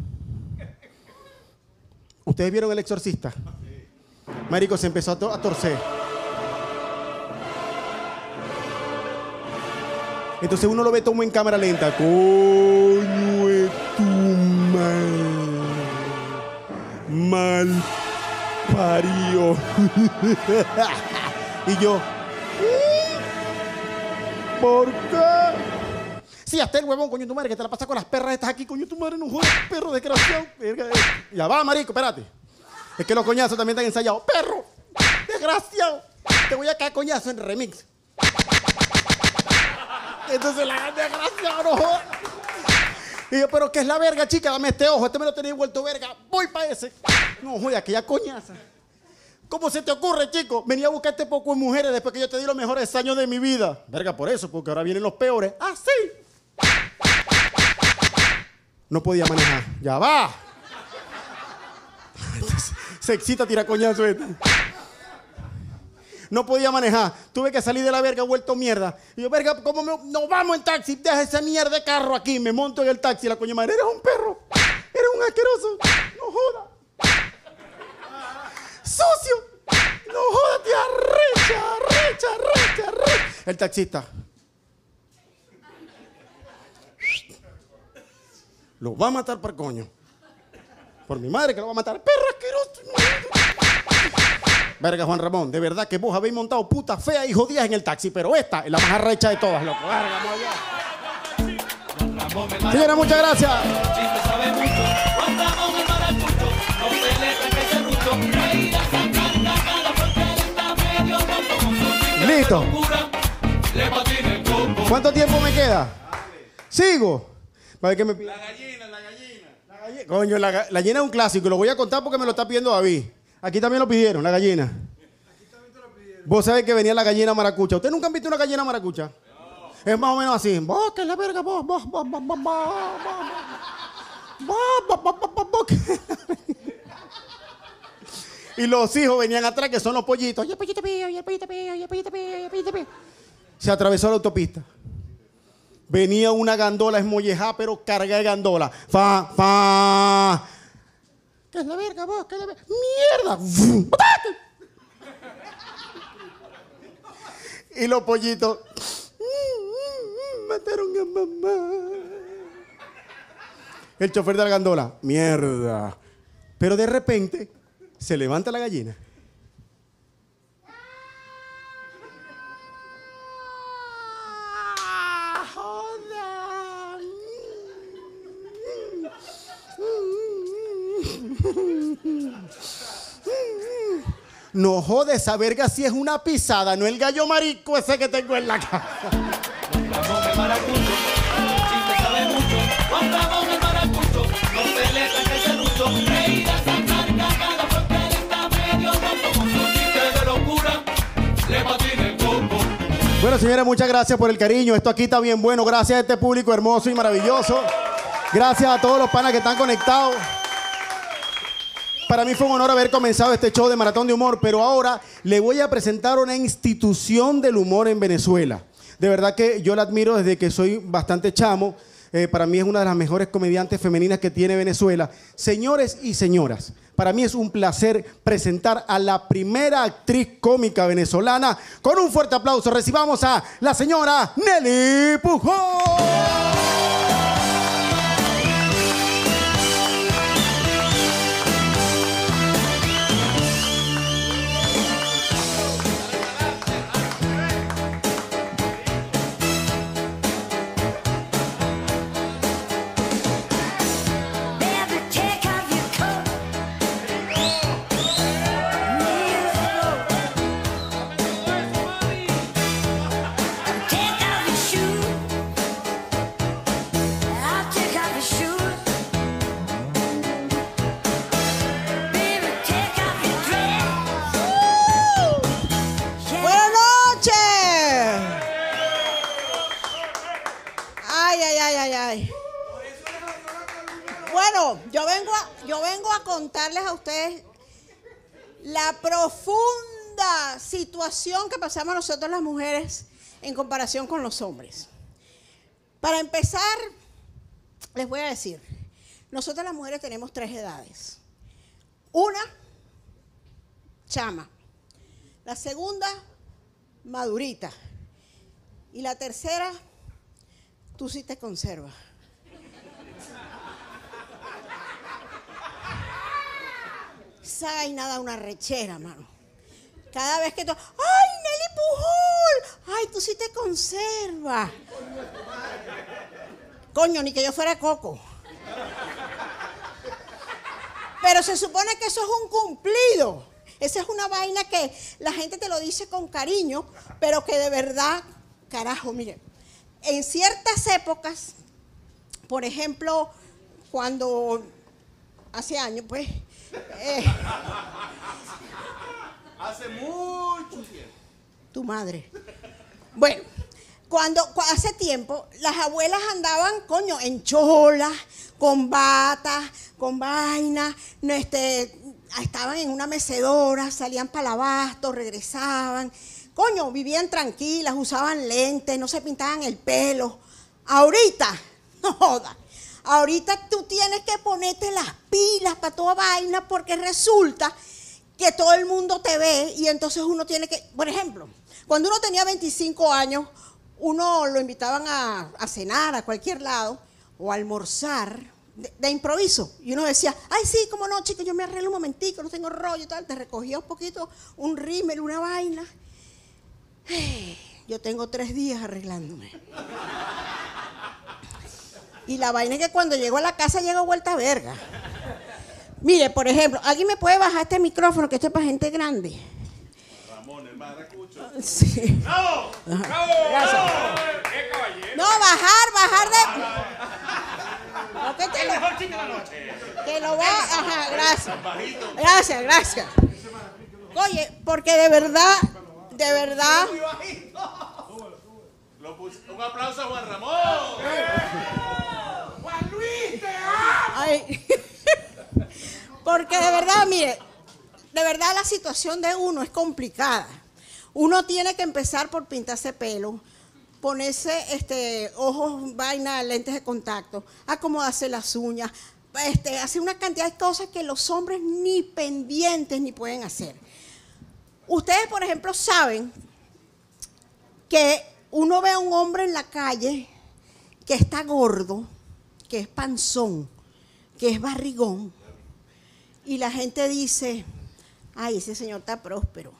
¿Ustedes vieron El Exorcista? Marico, se empezó a, to a torcer. Entonces uno lo ve todo en cámara lenta. Coño es tu mal. Mal parió. Y yo, ¿por qué? Sí, hasta el huevón, coño tu madre, que te la pasa con las perras estas aquí, coño tu madre, no jodas, perro desgraciado. Ya va, marico, espérate. Es que los coñazos también están ensayados. ¡Perro! ¡Desgraciado! Te voy a caer coñazo en remix. Entonces la desgraciado, no jodas. Y yo, pero ¿qué es la verga, chica? Dame este ojo. Este me lo tenía vuelto verga. Voy para ese. No jodas, aquella coñaza. ¿Cómo se te ocurre, chico? Venía a buscar este poco de mujeres después que yo te di los mejores años de mi vida. Verga, por eso, porque ahora vienen los peores. ¡Ah, sí! No podía manejar. ¡Ya va! Se excita, tira coñazo este. No podía manejar. Tuve que salir de la verga, vuelto mierda. Y yo, verga, ¿cómo me... nos vamos en taxi? Deja ese mierda de carro aquí. Me monto en el taxi. La coña madre, eres un perro. Eres un asqueroso. No joda. Sucio. No joda, tía. Recha, recha, recha, recha. El taxista. Lo va a matar por coño. Por mi madre que lo va a matar. Perro asqueroso. Verga, Juan Ramón, de verdad que vos habéis montado puta fea y jodías en el taxi, pero esta es la más arrecha de todas, loco. Verga, señora, muchas gracias. Listo. ¿Cuánto tiempo me queda? ¿Sigo? ¿Para qué me pide? La gallina, la gallina. La gallina. Coño, la, la gallina es un clásico. Lo voy a contar porque me lo está pidiendo David. Aquí también lo pidieron, la gallina. Aquí también te lo pidieron. Vos sabés que venía la gallina maracucha. ¿Ustedes nunca han visto una gallina maracucha? No. Es más o menos así. Vos, que la verga, vos, vos, vos, vos, vos, vos, vos, vos, vos, vos, vos. Y los hijos venían atrás, que son los pollitos. Y el pollito pío, y el pollito pío, y el pollito pío, y el pollito pío. Se atravesó la autopista. Venía una gandola esmollejada, pero carga de gandola. Fa, fa. ¿Qué es la verga, vos? ¿Qué es la verga? ¡Mierda! Y los pollitos. Mataron a mamá. El chofer de la gandola. Mierda. Pero de repente se levanta la gallina. No jode, esa verga si es una pisada, no el gallo marico ese que tengo en la casa. Ramón el maracucho, chiste sabe mucho. Juan Ramón el maracucho, no se le saca ese ruso. Reír a sacar cagada porque él está medio loco con su chiste de locura. Bueno, señores, muchas gracias por el cariño. Esto aquí está bien bueno. Gracias a este público hermoso y maravilloso. Gracias a todos los panas que están conectados. Para mí fue un honor haber comenzado este show de Maratón de Humor, pero ahora le voy a presentar una institución del humor en Venezuela. De verdad que yo la admiro desde que soy bastante chamo. Eh, para mí es una de las mejores comediantes femeninas que tiene Venezuela. Señores y señoras, para mí es un placer presentar a la primera actriz cómica venezolana. Con un fuerte aplauso recibamos a la señora Nelly Pujol. Bueno, yo vengo a, yo vengo a contarles a ustedes la profunda situación que pasamos nosotros las mujeres en comparación con los hombres. Para empezar, les voy a decir, nosotros las mujeres tenemos tres edades. Una, chama. La segunda, madurita. Y la tercera, tú sí te conservas. Esa vaina da una rechera, mano. Cada vez que tú... ¡Ay, Nelly Pujol! ¡Ay, tú sí te conservas! Coño, ni que yo fuera Coco. Pero se supone que eso es un cumplido. Esa es una vaina que la gente te lo dice con cariño, pero que de verdad, carajo, miren. En ciertas épocas, por ejemplo, cuando... Hace años, pues... Eh, Hace mucho tiempo. Tu madre. Bueno, cuando, hace tiempo las abuelas andaban, coño, en cholas, con batas, con vainas, no, este, estaban en una mecedora, salían para el abasto, regresaban, coño, vivían tranquilas, usaban lentes, no se pintaban el pelo. Ahorita, no jodas. Ahorita tú tienes que ponerte las pilas para toda vaina porque resulta que todo el mundo te ve y entonces uno tiene que... Por ejemplo, cuando uno tenía veinticinco años, uno lo invitaban a, a cenar a cualquier lado o a almorzar de, de improviso. Y uno decía, ay, sí, cómo no, chicos, yo me arreglo un momentico, no tengo rollo y tal. Te recogía un poquito, un rímel, una vaina. Yo tengo tres días arreglándome. Y la vaina es que cuando llego a la casa llego vuelta a verga. Mire, por ejemplo, ¿alguien me puede bajar este micrófono que esto es para gente grande? Ramón, el más escucho. Sí. ¡Bravo! ¡Bravo! Gracias. ¡Qué caballero! No, bajar, bajar de... No, que te lo... mejor chico de la noche. Que lo va... Ajá, gracias. Gracias, gracias. Oye, porque de verdad, de verdad... Un aplauso a Juan Ramón. Juan Luis, te amo. Ay. Porque de verdad, mire, de verdad la situación de uno es complicada. Uno tiene que empezar por pintarse pelo, ponerse este, ojos, vaina, lentes de contacto, acomodarse las uñas, este, hacer una cantidad de cosas que los hombres ni pendientes ni pueden hacer. Ustedes, por ejemplo, saben que uno ve a un hombre en la calle que está gordo, que es panzón, que es barrigón, y la gente dice, ay, ese señor está próspero.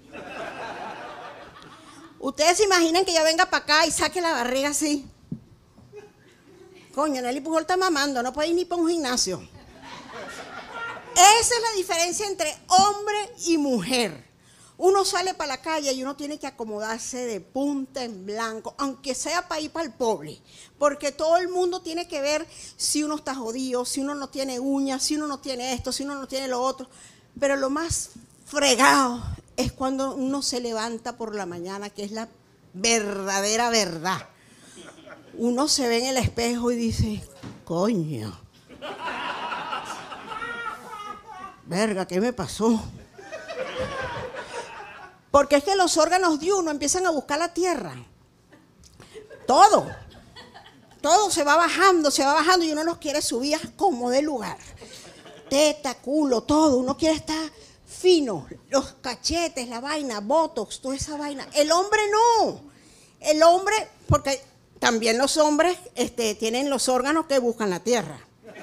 Ustedes se imaginan que yo venga para acá y saque la barriga así. Coño, Nelly Pujol está mamando, no puede ir ni para un gimnasio. Esa es la diferencia entre hombre y mujer. Uno sale para la calle y uno tiene que acomodarse de punta en blanco, aunque sea para ir para el pobre, porque todo el mundo tiene que ver si uno está jodido, si uno no tiene uñas, si uno no tiene esto, si uno no tiene lo otro. Pero lo más fregado es cuando uno se levanta por la mañana, que es la verdadera verdad. Uno se ve en el espejo y dice, coño, verga, ¿qué me pasó? Porque es que los órganos de uno empiezan a buscar la tierra. Todo. Todo se va bajando, se va bajando y uno los quiere subir como de lugar. Teta, culo, todo. Uno quiere estar fino. Los cachetes, la vaina, botox, toda esa vaina. El hombre no. El hombre, porque también los hombres este, tienen los órganos que buscan la tierra.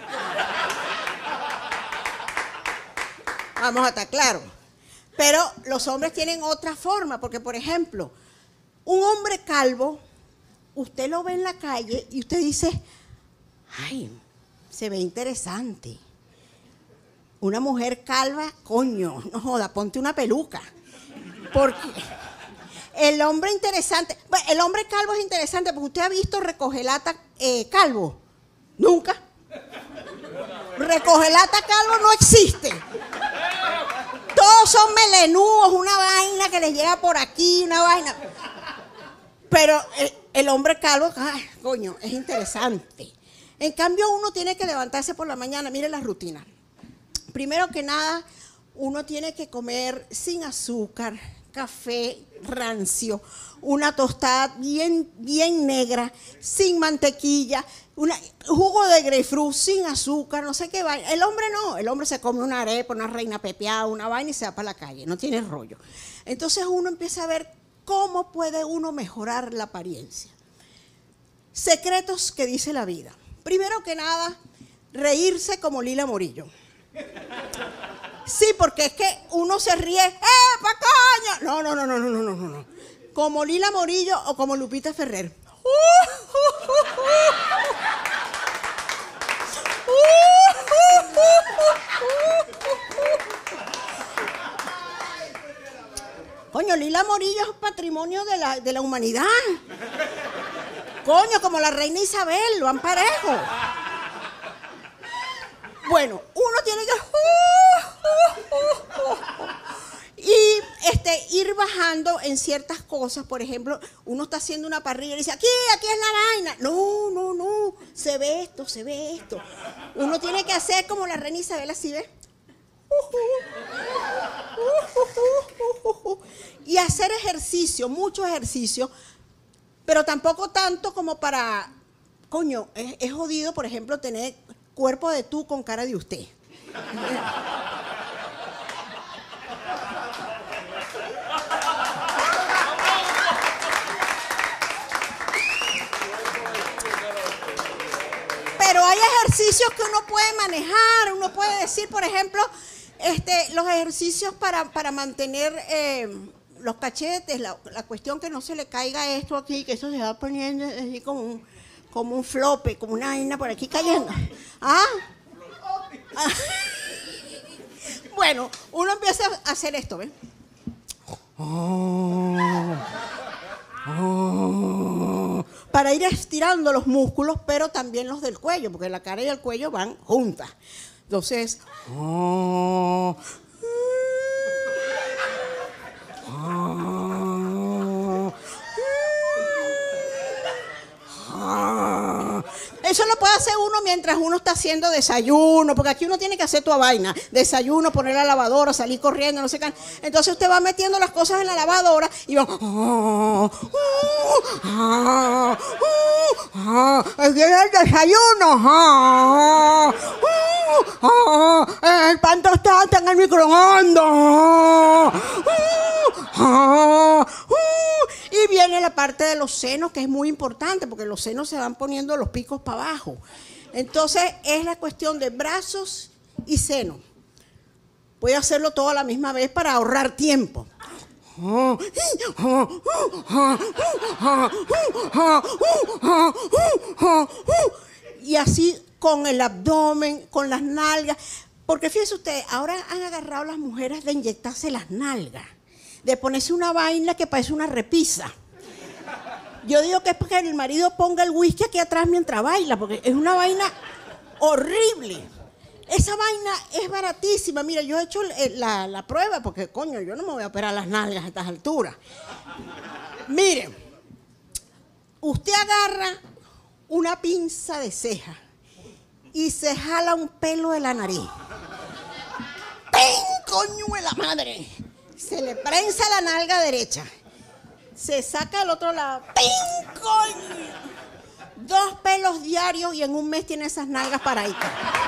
Vamos a estar claros. Pero los hombres tienen otra forma, porque por ejemplo, un hombre calvo, usted lo ve en la calle y usted dice, ay, se ve interesante. Una mujer calva, coño, no joda, ponte una peluca. Porque el hombre interesante, bueno, el hombre calvo es interesante porque usted ha visto recogelata eh, calvo. Nunca. Recogelata calvo no existe. Todos son melenudos, una vaina que les llega por aquí, una vaina. Pero el, el hombre calvo, ay, coño, es interesante. En cambio, uno tiene que levantarse por la mañana. Mire la rutina. Primero que nada, uno tiene que comer sin azúcar, café rancio, una tostada bien, bien negra, sin mantequilla, una, jugo de grapefruit sin azúcar, no sé qué vaina. El hombre no, el hombre se come una arepa, una reina pepeada, una vaina y se va para la calle, no tiene rollo. Entonces uno empieza a ver cómo puede uno mejorar la apariencia. Secretos que dice la vida. Primero que nada, reírse como Lila Morillo. Sí, porque es que uno se ríe, ¡eh, pa' coño! No, no, no, no, no, no, no, no. Como Lila Morillo o como Lupita Ferrer. Coño, Lila Morillo es patrimonio de la, de la humanidad. Coño, como la reina Isabel, lo han parejo. Bueno, uno tiene que... Y este, ir bajando en ciertas cosas. Por ejemplo, uno está haciendo una parrilla y dice, aquí, aquí es la vaina. No, no, no, se ve esto, se ve esto. Uno tiene que hacer como la reina Isabel, así, ¿ves? Y hacer ejercicio, mucho ejercicio, pero tampoco tanto como para... Coño, es, es jodido, por ejemplo, tener cuerpo de tú con cara de usted. Pero hay ejercicios que uno puede manejar, uno puede decir, por ejemplo, este, los ejercicios para, para mantener eh, los cachetes, la, la cuestión que no se le caiga esto aquí, que eso se va poniendo así como un, como un flope, como una vaina por aquí cayendo. ¿Ah? Ah. Bueno, uno empieza a hacer esto, ¿ves? Oh, oh, para ir estirando los músculos, pero también los del cuello, porque la cara y el cuello van juntas. Entonces, oh, oh, oh. Eso lo puede hacer uno mientras uno está haciendo desayuno, porque aquí uno tiene que hacer toda vaina. Desayuno, poner la lavadora, salir corriendo, no sé qué. Entonces usted va metiendo las cosas en la lavadora y va... Oh, oh, oh, oh, oh, el desayuno. Oh, oh, oh, el pan tostado está en el microondas. Oh, oh, oh. Y viene la parte de los senos, que es muy importante, porque los senos se van poniendo los picos para abajo. Entonces, es la cuestión de brazos y senos. Voy a hacerlo todo a la misma vez para ahorrar tiempo. Y así con el abdomen, con las nalgas. Porque fíjense ustedes, ahora han agarrado las mujeres de inyectarse las nalgas, de ponerse una vaina que parece una repisa. Yo digo que es para que el marido ponga el whisky aquí atrás mientras baila, porque es una vaina horrible. Esa vaina es baratísima. Mira, yo he hecho la, la prueba, porque coño, yo no me voy a operar las nalgas a estas alturas. Miren, usted agarra una pinza de ceja y se jala un pelo de la nariz. ¡Pin, coño de la madre! Se le prensa la nalga derecha. Se saca del otro lado. ¡Pin, coño! Dos pelos diarios y en un mes tiene esas nalgas paraditas.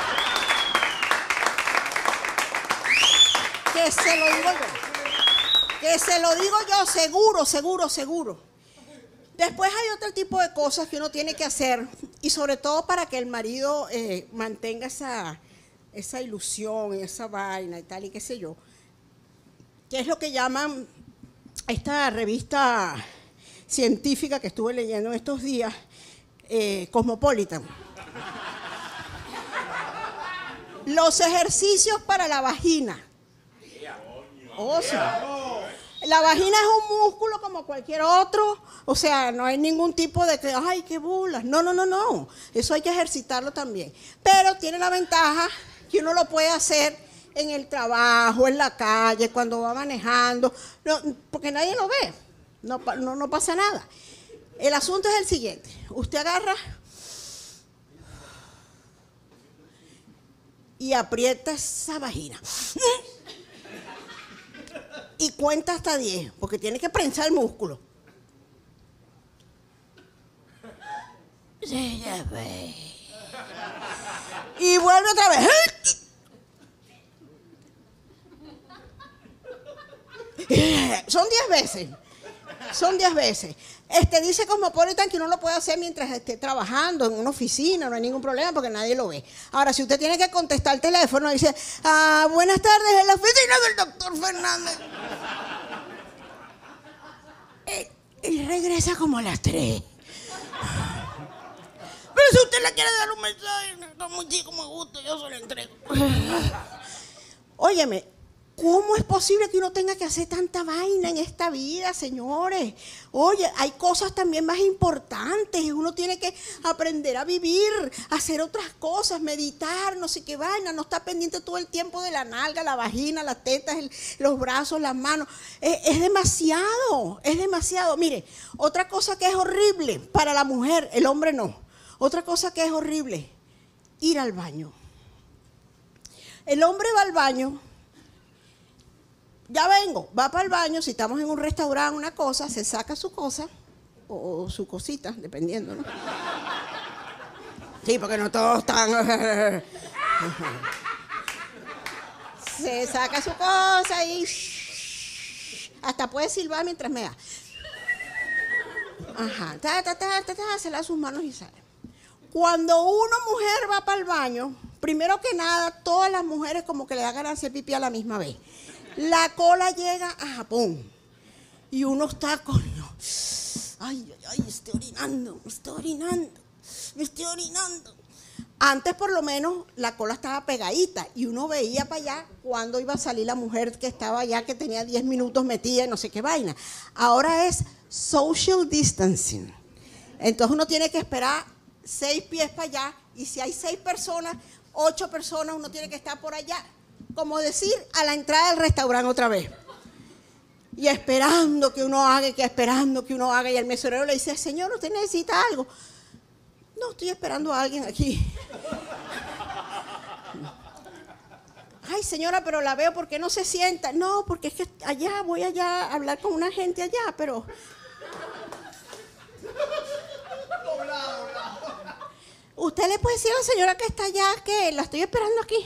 Que se lo digo yo. Que se lo digo yo, seguro, seguro, seguro. Después hay otro tipo de cosas que uno tiene que hacer, y sobre todo para que el marido eh, mantenga esa, esa ilusión, esa vaina y tal, y qué sé yo, que es lo que llaman esta revista científica que estuve leyendo en estos días, eh, Cosmopolitan. Los ejercicios para la vagina. O sea, la vagina es un músculo como cualquier otro, o sea, no hay ningún tipo de que, ay, qué bulas. No, no, no, no. Eso hay que ejercitarlo también. Pero tiene la ventaja que uno lo puede hacer en el trabajo, en la calle, cuando va manejando, no, porque nadie lo ve. No, no, no pasa nada. El asunto es el siguiente. Usted agarra y aprieta esa vagina. Y cuenta hasta diez, porque tiene que prensar el músculo. Y vuelve otra vez. Son diez veces. Son diez veces. Este dice Cosmopolitan que uno lo puede hacer mientras esté trabajando en una oficina, no hay ningún problema porque nadie lo ve. Ahora, si usted tiene que contestar el teléfono, dice, ah, buenas tardes, en la oficina del doctor Fernández. Eh, él regresa como a las tres. Pero si usted le quiere dar un mensaje, con muchísimo gusto, yo se lo entrego. Óyeme, ¿cómo es posible que uno tenga que hacer tanta vaina en esta vida, señores? Oye, hay cosas también más importantes. Uno tiene que aprender a vivir, hacer otras cosas, meditar, no sé qué vaina. No está pendiente todo el tiempo de la nalga, la vagina, las tetas, el, los brazos, las manos. Es, es demasiado, es demasiado. Mire, otra cosa que es horrible para la mujer, el hombre no. Otra cosa que es horrible, ir al baño. El hombre va al baño. Ya vengo, va para el baño, si estamos en un restaurante, una cosa, se saca su cosa, o, o su cosita, dependiendo, ¿no? Sí, porque no todos están... Se saca su cosa y... Hasta puede silbar mientras me da. Ajá, ta, ta, ta, ta, ta, se lava sus manos y sale. Cuando una mujer va para el baño, primero que nada, todas las mujeres como que le da ganas de hacer pipí a la misma vez. La cola llega a Japón y uno está, coño, ay, ay, ay, estoy orinando, me estoy orinando, me estoy orinando. Antes por lo menos la cola estaba pegadita y uno veía para allá cuando iba a salir la mujer que estaba allá, que tenía diez minutos metida y no sé qué vaina. Ahora es social distancing. Entonces uno tiene que esperar seis pies para allá y si hay seis personas, ocho personas, uno tiene que estar por allá. Como decir, a la entrada del restaurante otra vez. Y esperando que uno haga, que esperando que uno haga. Y el mesonero le dice, señor, ¿usted necesita algo? No, estoy esperando a alguien aquí. Ay, señora, pero la veo, ¿por qué no se sienta? No, porque es que allá, voy allá a hablar con una gente allá, pero... ¿Usted le puede decir a la señora que está allá que la estoy esperando aquí?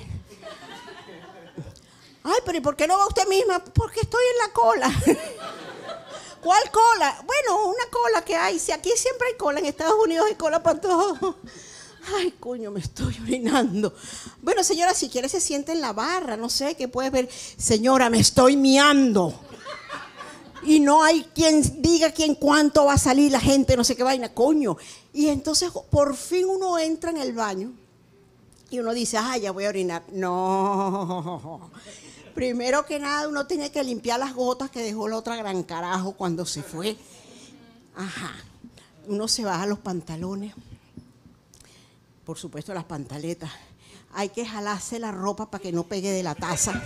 Ay, pero ¿y por qué no va usted misma? Porque estoy en la cola. ¿Cuál cola? Bueno, una cola que hay. Si aquí siempre hay cola, en Estados Unidos hay cola para todo. Ay, coño, me estoy orinando. Bueno, señora, si quiere se siente en la barra, no sé, ¿qué puede ver? Señora, me estoy miando. Y no hay quien diga quién cuánto va a salir la gente, no sé qué vaina, coño. Y entonces, por fin uno entra en el baño y uno dice, ay, ya voy a orinar. No. Primero que nada, uno tiene que limpiar las gotas que dejó la otra gran carajo cuando se fue. Ajá. Uno se baja los pantalones. Por supuesto, las pantaletas. Hay que jalarse la ropa para que no pegue de la taza.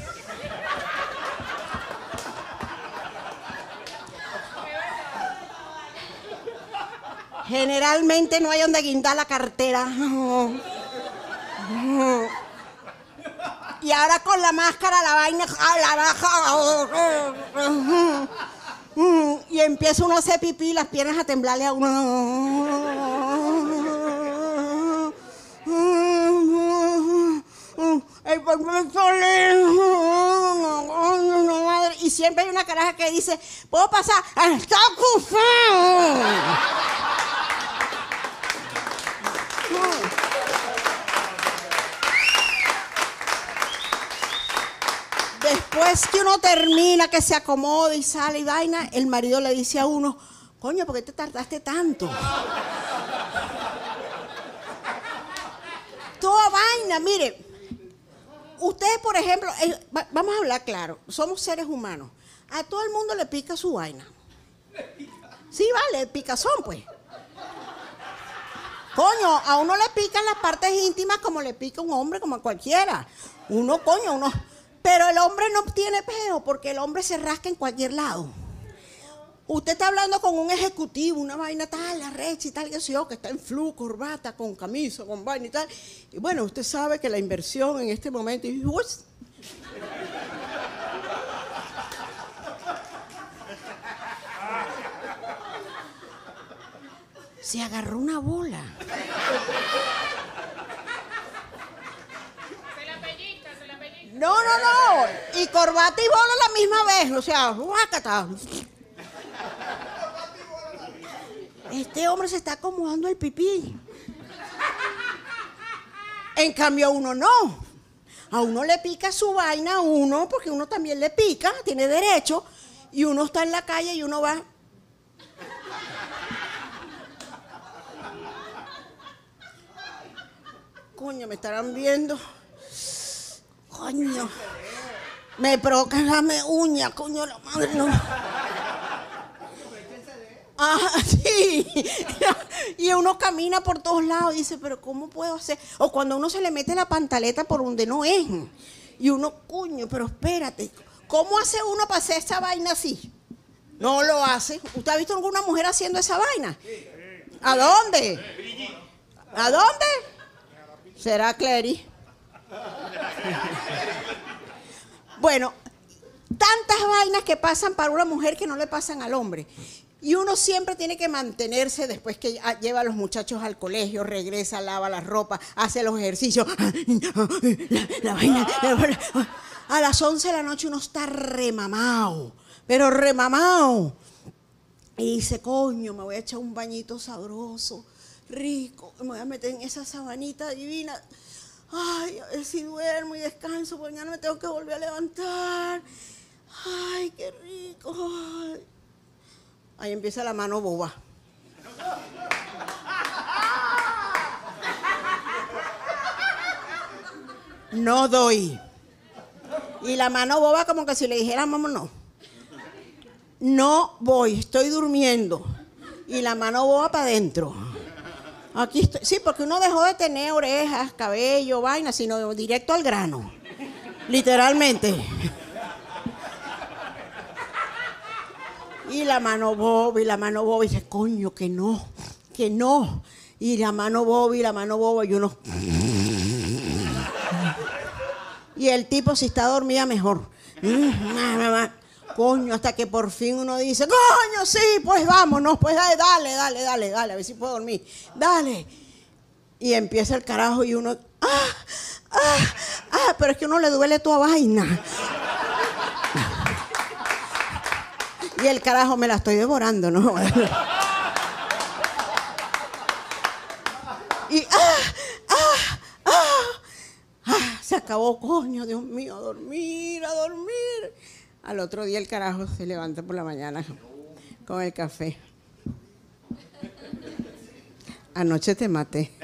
Generalmente no hay donde guindar la cartera. Y ahora con la máscara la vaina y empieza uno a hacer pipí y las piernas a temblarle a uno. Y siempre hay una caraja que dice, ¿puedo pasar? ¡Está ocupado! Después que uno termina, que se acomoda y sale y vaina, el marido le dice a uno, coño, ¿por qué te tardaste tanto? Toda vaina, mire. Ustedes, por ejemplo, eh, va, vamos a hablar claro, somos seres humanos. A todo el mundo le pica su vaina. Sí, vale, picazón, pues. Coño, a uno le pican las partes íntimas como le pica un hombre, como a cualquiera. Uno, coño, uno... Pero el hombre no tiene peo porque el hombre se rasca en cualquier lado. Usted está hablando con un ejecutivo, una vaina tal, la recha y tal, que sé yo, que está en flu, corbata, con camisa, con vaina y tal. Y bueno, usted sabe que la inversión en este momento... Y, pues, se agarró una bola. No, no, no. Y corbata y bola la misma vez. O sea, guácata. Este hombre se está acomodando el pipí. En cambio a uno no. A uno le pica su vaina a uno, porque uno también le pica, tiene derecho. Y uno está en la calle y uno va... Coño, me estarán viendo... Coño, me provoca darme uña, coño, la madre, no. Ah, sí. Y uno camina por todos lados y dice, pero ¿cómo puedo hacer? O cuando uno se le mete la pantaleta por donde no es. Y uno, coño, pero espérate, ¿cómo hace uno para hacer esa vaina así? No lo hace. ¿Usted ha visto alguna mujer haciendo esa vaina? ¿A dónde? ¿A dónde? ¿Será Clary? Bueno, tantas vainas que pasan para una mujer que no le pasan al hombre. Y uno siempre tiene que mantenerse después que lleva a los muchachos al colegio, regresa, lava la ropa, hace los ejercicios. La, la vaina. La, a las once de la noche uno está remamado, pero remamado. Y dice, coño, me voy a echar un bañito sabroso, rico, me voy a meter en esa sabanita divina. Ay, a ver si duermo y descanso, porque mañana me tengo que volver a levantar. Ay, qué rico. Ay. Ahí empieza la mano boba. No doy. Y la mano boba como que si le dijera, vámonos. No voy, estoy durmiendo. Y la mano boba para adentro. Aquí estoy. Sí, porque uno dejó de tener orejas, cabello, vaina, sino directo al grano. Literalmente. Y la mano boba, y la mano boba, y dice, coño, que no, que no. Y la mano boba, y la mano boba, y uno... Y el tipo, si está dormida, mejor. Coño, hasta que por fin uno dice, coño, sí, pues vámonos, pues dale, dale, dale, dale, dale, a ver si puedo dormir. Dale. Y empieza el carajo y uno, ah, ah, ah, pero es que a uno le duele toda vaina. Y el carajo me la estoy devorando, ¿no? Y, ah, ah, ah, ah, se acabó, coño, Dios mío, a dormir, a dormir. Al otro día el carajo se levanta por la mañana con el café. Anoche te maté.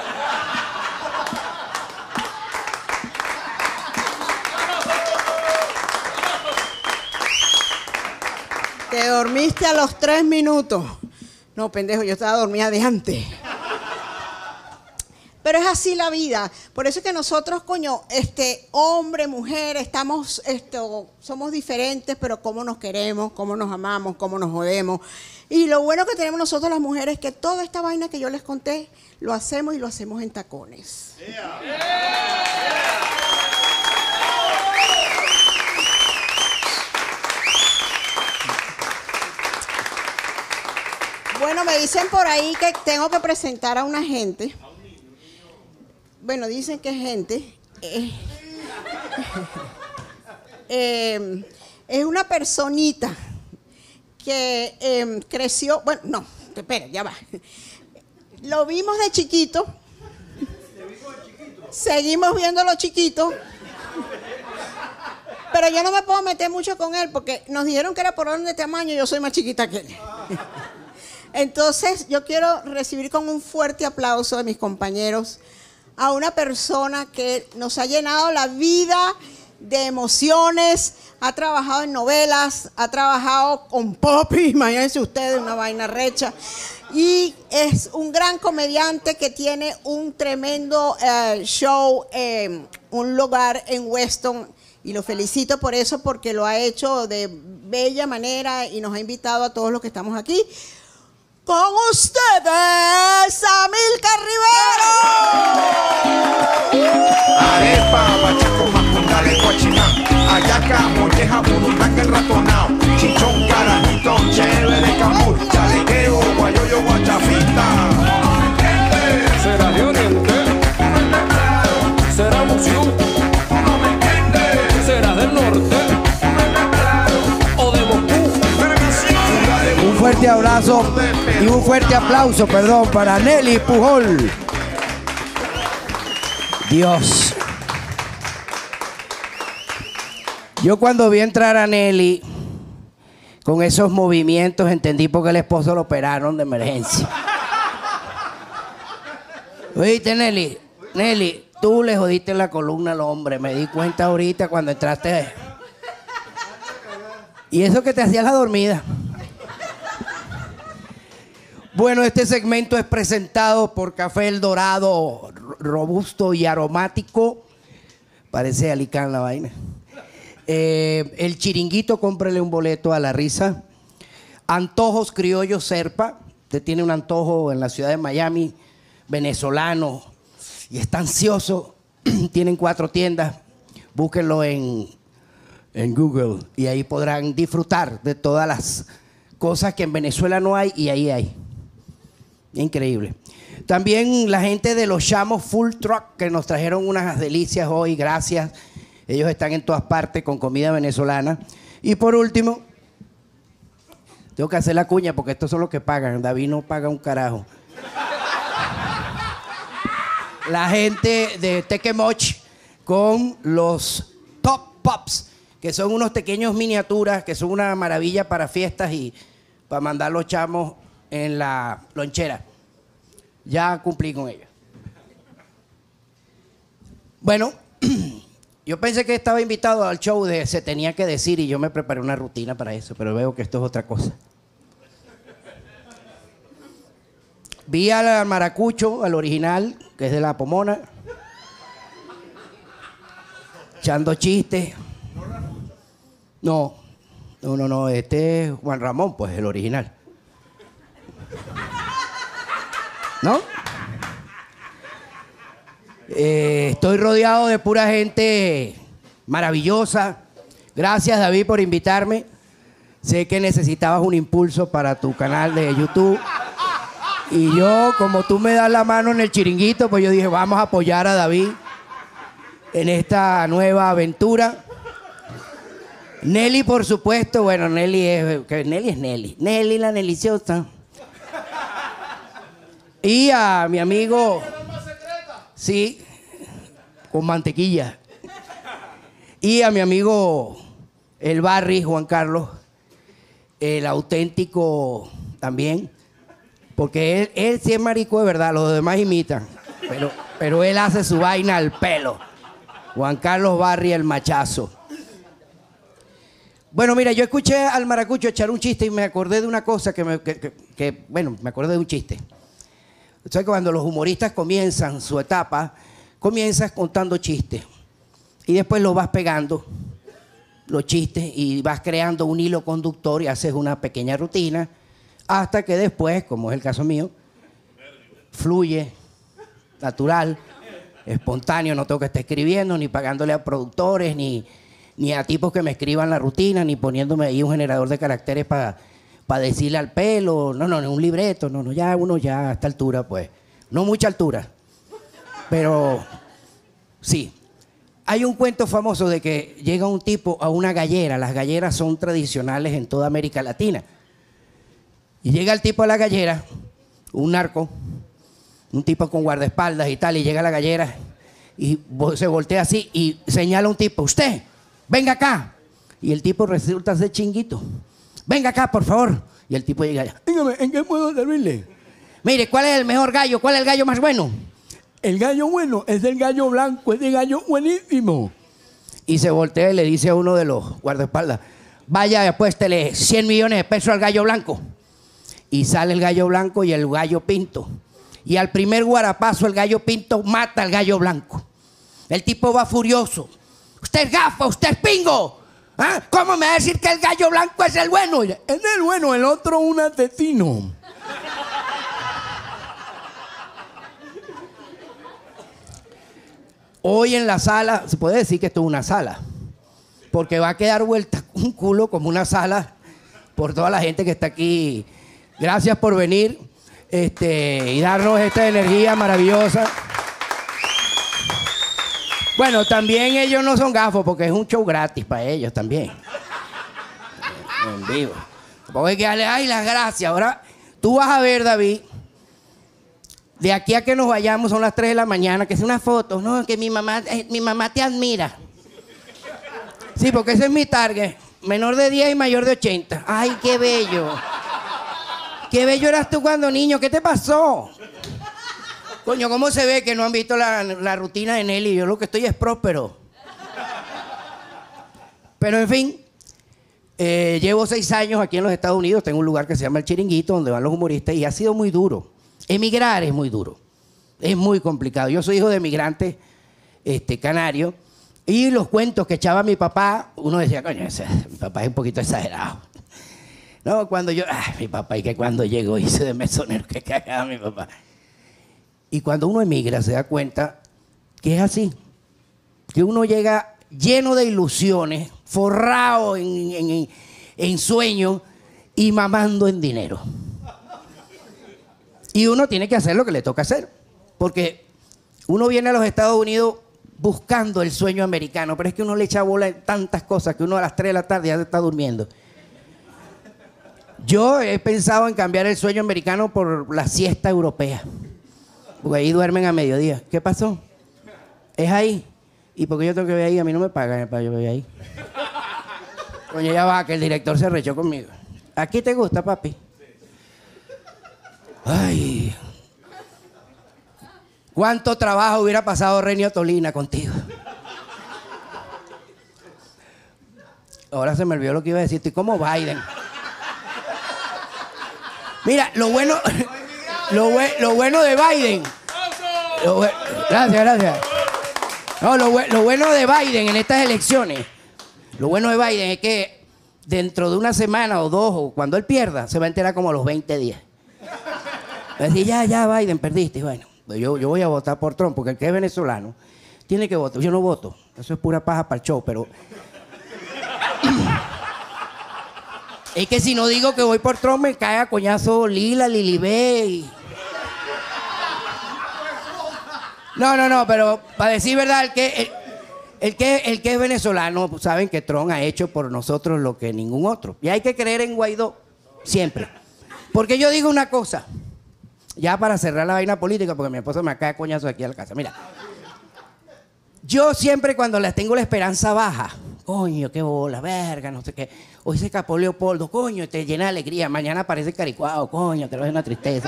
Te dormiste a los tres minutos. No, pendejo, yo estaba dormida de antes. Pero es así la vida. Por eso es que nosotros, coño, este, hombre, mujer, estamos, esto, somos diferentes, pero cómo nos queremos, cómo nos amamos, cómo nos jodemos. Y lo bueno que tenemos nosotros las mujeres es que toda esta vaina que yo les conté, lo hacemos y lo hacemos en tacones. Yeah. Yeah. Bueno, me dicen por ahí que tengo que presentar a una gente. Bueno, dicen que es gente. Eh, eh, es una personita que eh, creció. Bueno, no, espera, ya va. Lo vimos de chiquito. Seguimos viéndolo chiquito. Pero yo no me puedo meter mucho con él porque nos dijeron que era por orden de tamaño y yo soy más chiquita que él. Entonces, yo quiero recibir con un fuerte aplauso de mis compañeros a una persona que nos ha llenado la vida de emociones, ha trabajado en novelas, ha trabajado con Poppy, imagínense ustedes, una vaina recha, y es un gran comediante que tiene un tremendo eh, show, eh, un lugar en Weston, y lo felicito por eso, porque lo ha hecho de bella manera y nos ha invitado a todos los que estamos aquí. Con ustedes, Amílcar Rivero. Arepa, bachaco, macundale, coachinán. Ayaca, molleja, burundanga, el ratonao. Chichón, carajito, chévere, cambur. Chalequeo, guayoyo, guachafita. ¿Será de Oriente? ¿Será Musiú? ¿Será del Norte? ¿O de Moscú? Un fuerte abrazo y un fuerte aplauso, perdón, para Nelly Pujol. Dios. Yo cuando vi entrar a Nelly con esos movimientos entendí por qué el esposo lo operaron de emergencia. Oíste, Nelly, Nelly, tú le jodiste la columna al hombre. Me di cuenta ahorita cuando entraste. Y eso que te hacías la dormida. Bueno, este segmento es presentado por Café El Dorado, robusto y aromático. Parece Alicán la vaina. Eh, el Chiringuito, cómprele un boleto a la risa. Antojos Criollos Serpa. Usted tiene un antojo en la ciudad de Miami, venezolano, y está ansioso. Tienen cuatro tiendas. Búsquenlo en, en Google y ahí podrán disfrutar de todas las cosas que en Venezuela no hay y ahí hay. Increíble. También la gente de los Chamos Full Truck que nos trajeron unas delicias hoy, gracias. Ellos están en todas partes con comida venezolana. Y por último, tengo que hacer la cuña porque estos son los que pagan. David no paga un carajo. La gente de Tequemoch con los Top Pops, que son unos pequeños miniaturas que son una maravilla para fiestas y para mandar los chamos en la lonchera. Ya cumplí con ella. Bueno, yo pensé que estaba invitado al show de Se Tenía que Decir y yo me preparé una rutina para eso, pero veo que esto es otra cosa. Vi al maracucho, al original, que es de La Pomona, echando chistes. No, no, no, no, este es Juan Ramón, pues, el original. ¿No? Eh, estoy rodeado de pura gente maravillosa. Gracias, David, por invitarme. Sé que necesitabas un impulso para tu canal de YouTube. Y yo, como tú me das la mano en el chiringuito, pues yo dije, vamos a apoyar a David en esta nueva aventura. Nelly, por supuesto. Bueno, Nelly es, que Nelly es Nelly. Nelly la deliciosa. Y a mi amigo, sí, con mantequilla. Y a mi amigo el Barry, Juan Carlos, el auténtico también, porque él, él sí es marico de verdad, los demás imitan, pero, pero él hace su vaina al pelo. Juan Carlos Barry, el machazo. Bueno, mira, yo escuché al maracucho echar un chiste y me acordé de una cosa que, me, que, que, que bueno, me acordé de un chiste. Entonces, cuando los humoristas comienzan su etapa, comienzas contando chistes y después los vas pegando, los chistes, y vas creando un hilo conductor y haces una pequeña rutina hasta que después, como es el caso mío, fluye, natural, espontáneo, no tengo que estar escribiendo, ni pagándole a productores, ni, ni a tipos que me escriban la rutina, ni poniéndome ahí un generador de caracteres para pa decirle al pelo, no, no, no, un libreto, no, no, ya uno ya a esta altura, pues, no mucha altura, pero sí. Hay un cuento famoso de que llega un tipo a una gallera, las galleras son tradicionales en toda América Latina, y llega el tipo a la gallera, un narco, un tipo con guardaespaldas y tal, y llega a la gallera y se voltea así y señala a un tipo, usted, venga acá. Y el tipo resulta ser chinguito. Venga acá, por favor. Y el tipo llega allá. Dígame, ¿en qué puedo servirle? Mire, ¿cuál es el mejor gallo? ¿Cuál es el gallo más bueno? El gallo bueno es el gallo blanco, es el gallo buenísimo. Y se voltea y le dice a uno de los guardaespaldas, vaya, apuéstele cien millones de pesos al gallo blanco. Y sale el gallo blanco y el gallo pinto. Y al primer guarapazo el gallo pinto mata al gallo blanco. El tipo va furioso. Usted es gafa, usted es pingo. ¿Ah? ¿Cómo me va a decir que el gallo blanco es el bueno? Es el bueno, el otro un asesino. Hoy en la sala, se puede decir que esto es una sala, porque va a quedar vuelta un culo como una sala por toda la gente que está aquí. Gracias por venir este, y darnos esta energía maravillosa. Bueno, también ellos no son gafos porque es un show gratis para ellos también. En vivo. Porque hay que darle, ay, las gracias. Ahora, tú vas a ver, David, de aquí a que nos vayamos son las tres de la mañana, que es una foto, no, que mi mamá, eh, mi mamá te admira. Sí, porque ese es mi target. Menor de diez y mayor de ochenta. Ay, qué bello. Qué bello eras tú cuando niño. ¿Qué te pasó? Coño, ¿cómo se ve que no han visto la, la rutina de Nelly? Yo lo que estoy es próspero. Pero en fin, eh, llevo seis años aquí en los Estados Unidos. Tengo un lugar que se llama El Chiringuito, donde van los humoristas, y ha sido muy duro. Emigrar es muy duro. Es muy complicado. Yo soy hijo de migrantes este, canarios, y los cuentos que echaba mi papá, uno decía, coño, ese, mi papá es un poquito exagerado. No, cuando yo, ay, mi papá, y que cuando llegó hice de mesonero, que cagaba mi papá. Y cuando uno emigra se da cuenta que es así, que uno llega lleno de ilusiones, forrado en, en, en, en sueños y mamando en dinero. Y uno tiene que hacer lo que le toca hacer, porque uno viene a los Estados Unidos buscando el sueño americano, pero es que uno le echa bola en tantas cosas que uno a las tres de la tarde ya se está durmiendo. Yo he pensado en cambiar el sueño americano por la siesta europea. Porque ahí duermen a mediodía. ¿Qué pasó? Es ahí. ¿Y por qué yo tengo que ver ahí? A mí no me pagan para yo ver ahí. Coño, ya va, que el director se rechó conmigo. ¿Aquí te gusta, papi? Ay. ¿Cuánto trabajo hubiera pasado Renio Tolina contigo? Ahora se me olvidó lo que iba a decir. Estoy como Biden. Mira, lo bueno... Lo, bu lo bueno de Biden. Lo bu gracias, gracias. No, lo, bu lo bueno de Biden en estas elecciones, lo bueno de Biden es que dentro de una semana o dos, o cuando él pierda, se va a enterar como a los veinte días. Va a decir, ya, ya, Biden, perdiste. Y bueno, yo, yo voy a votar por Trump, porque el que es venezolano tiene que votar. Yo no voto. Eso es pura paja para el show, pero... Es que si no digo que voy por Trump, me cae a coñazo Lila, Lilibé y... No, no, no, pero para decir verdad, el que, el, el que, el que es venezolano, saben que Trump ha hecho por nosotros lo que ningún otro. Y hay que creer en Guaidó, siempre. Porque yo digo una cosa, ya para cerrar la vaina política, porque mi esposa me cae a coñazo aquí a la casa. Mira, yo siempre cuando les tengo la esperanza baja, coño, qué bola, verga, no sé qué. Hoy se escapó Leopoldo, coño, te llena de alegría. Mañana aparece Caricuado, coño, te lo es una tristeza.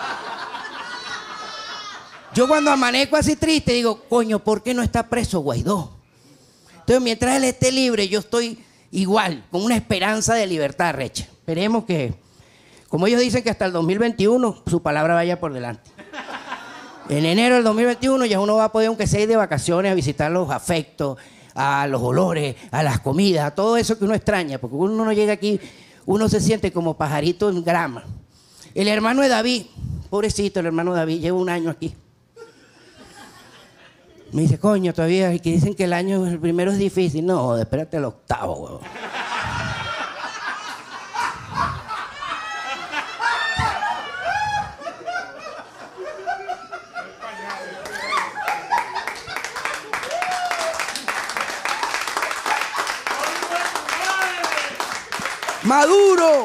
Yo cuando amanezco así triste digo, coño, ¿por qué no está preso Guaidó? Entonces, mientras él esté libre, yo estoy igual, con una esperanza de libertad recha. Esperemos que, como ellos dicen que hasta el dos mil veintiuno, su palabra vaya por delante. En enero del dos mil veintiuno ya uno va a poder, aunque sea ir de vacaciones, a visitar los afectos, a los olores, a las comidas, a todo eso que uno extraña, porque uno no llega aquí, uno se siente como pajarito en grama. El hermano de David, pobrecito, el hermano de David, lleva un año aquí. Me dice, coño, todavía, que dicen que el año, el primero es difícil. No, espérate el octavo, huevón. ¡Maduro!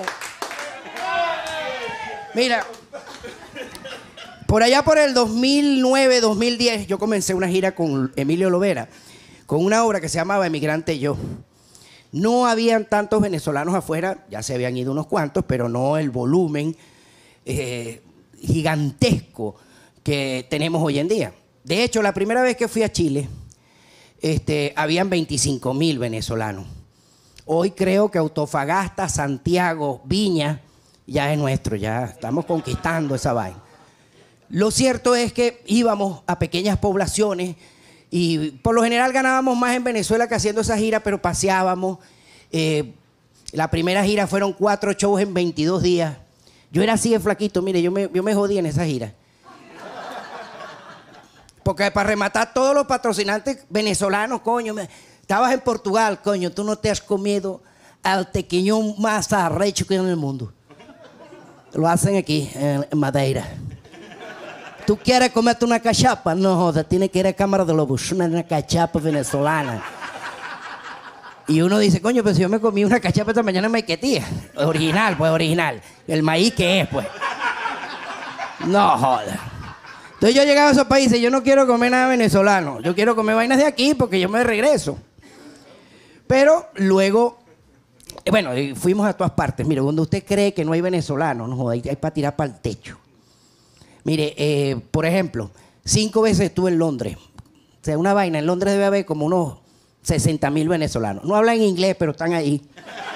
Mira, por allá por el dos mil nueve, dos mil diez, yo comencé una gira con Emilio Lovera, con una obra que se llamaba Emigrante Yo. No habían tantos venezolanos afuera, ya se habían ido unos cuantos, pero no el volumen eh, gigantesco que tenemos hoy en día. De hecho, la primera vez que fui a Chile, este, habían veinticinco mil venezolanos. Hoy creo que Autofagasta, Santiago, Viña, ya es nuestro, ya estamos conquistando esa vaina. Lo cierto es que íbamos a pequeñas poblaciones y por lo general ganábamos más en Venezuela que haciendo esa gira, pero paseábamos. Eh, la primera gira fueron cuatro shows en veintidós días. Yo era así de flaquito, mire, yo me, yo me jodí en esa gira. Porque para rematar todos los patrocinantes venezolanos, coño, me, estabas en Portugal, coño, tú no te has comido al tequeñón más arrecho que hay en el mundo. Lo hacen aquí, en Madeira. ¿Tú quieres comerte una cachapa? No, joder, tienes que ir a Cámara de Lobos, una cachapa venezolana. Y uno dice, coño, pero si yo me comí una cachapa esta mañana en Maiquetía. Original, pues, original. El maíz que es, pues. No, joder. Entonces yo llegaba a esos países, yo no quiero comer nada venezolano. Yo quiero comer vainas de aquí porque yo me regreso. Pero luego... Bueno, fuimos a todas partes. Mire, cuando usted cree que no hay venezolanos, no joda, hay, hay para tirar para el techo. Mire, eh, por ejemplo, cinco veces estuve en Londres. O sea, una vaina, en Londres debe haber como unos sesenta mil venezolanos. No hablan inglés, pero están ahí.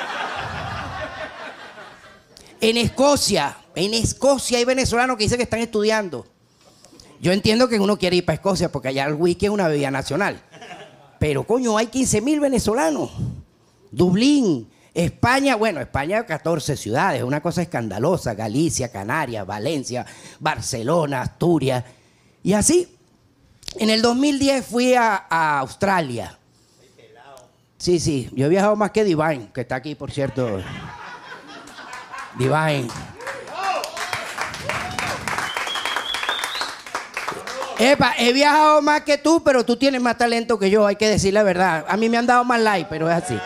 En Escocia, en Escocia hay venezolanos que dicen que están estudiando. Yo entiendo que uno quiere ir para Escocia porque allá el whisky es una bebida nacional. Pero, coño, hay quince mil venezolanos. Dublín, España, bueno, España catorce ciudades, una cosa escandalosa, Galicia, Canarias, Valencia, Barcelona, Asturias, y así. En el dos mil diez fui a, a Australia. Sí, sí, yo he viajado más que Divine, que está aquí, por cierto. Divine. Epa, he viajado más que tú, pero tú tienes más talento que yo, hay que decir la verdad. A mí me han dado más like, pero es así.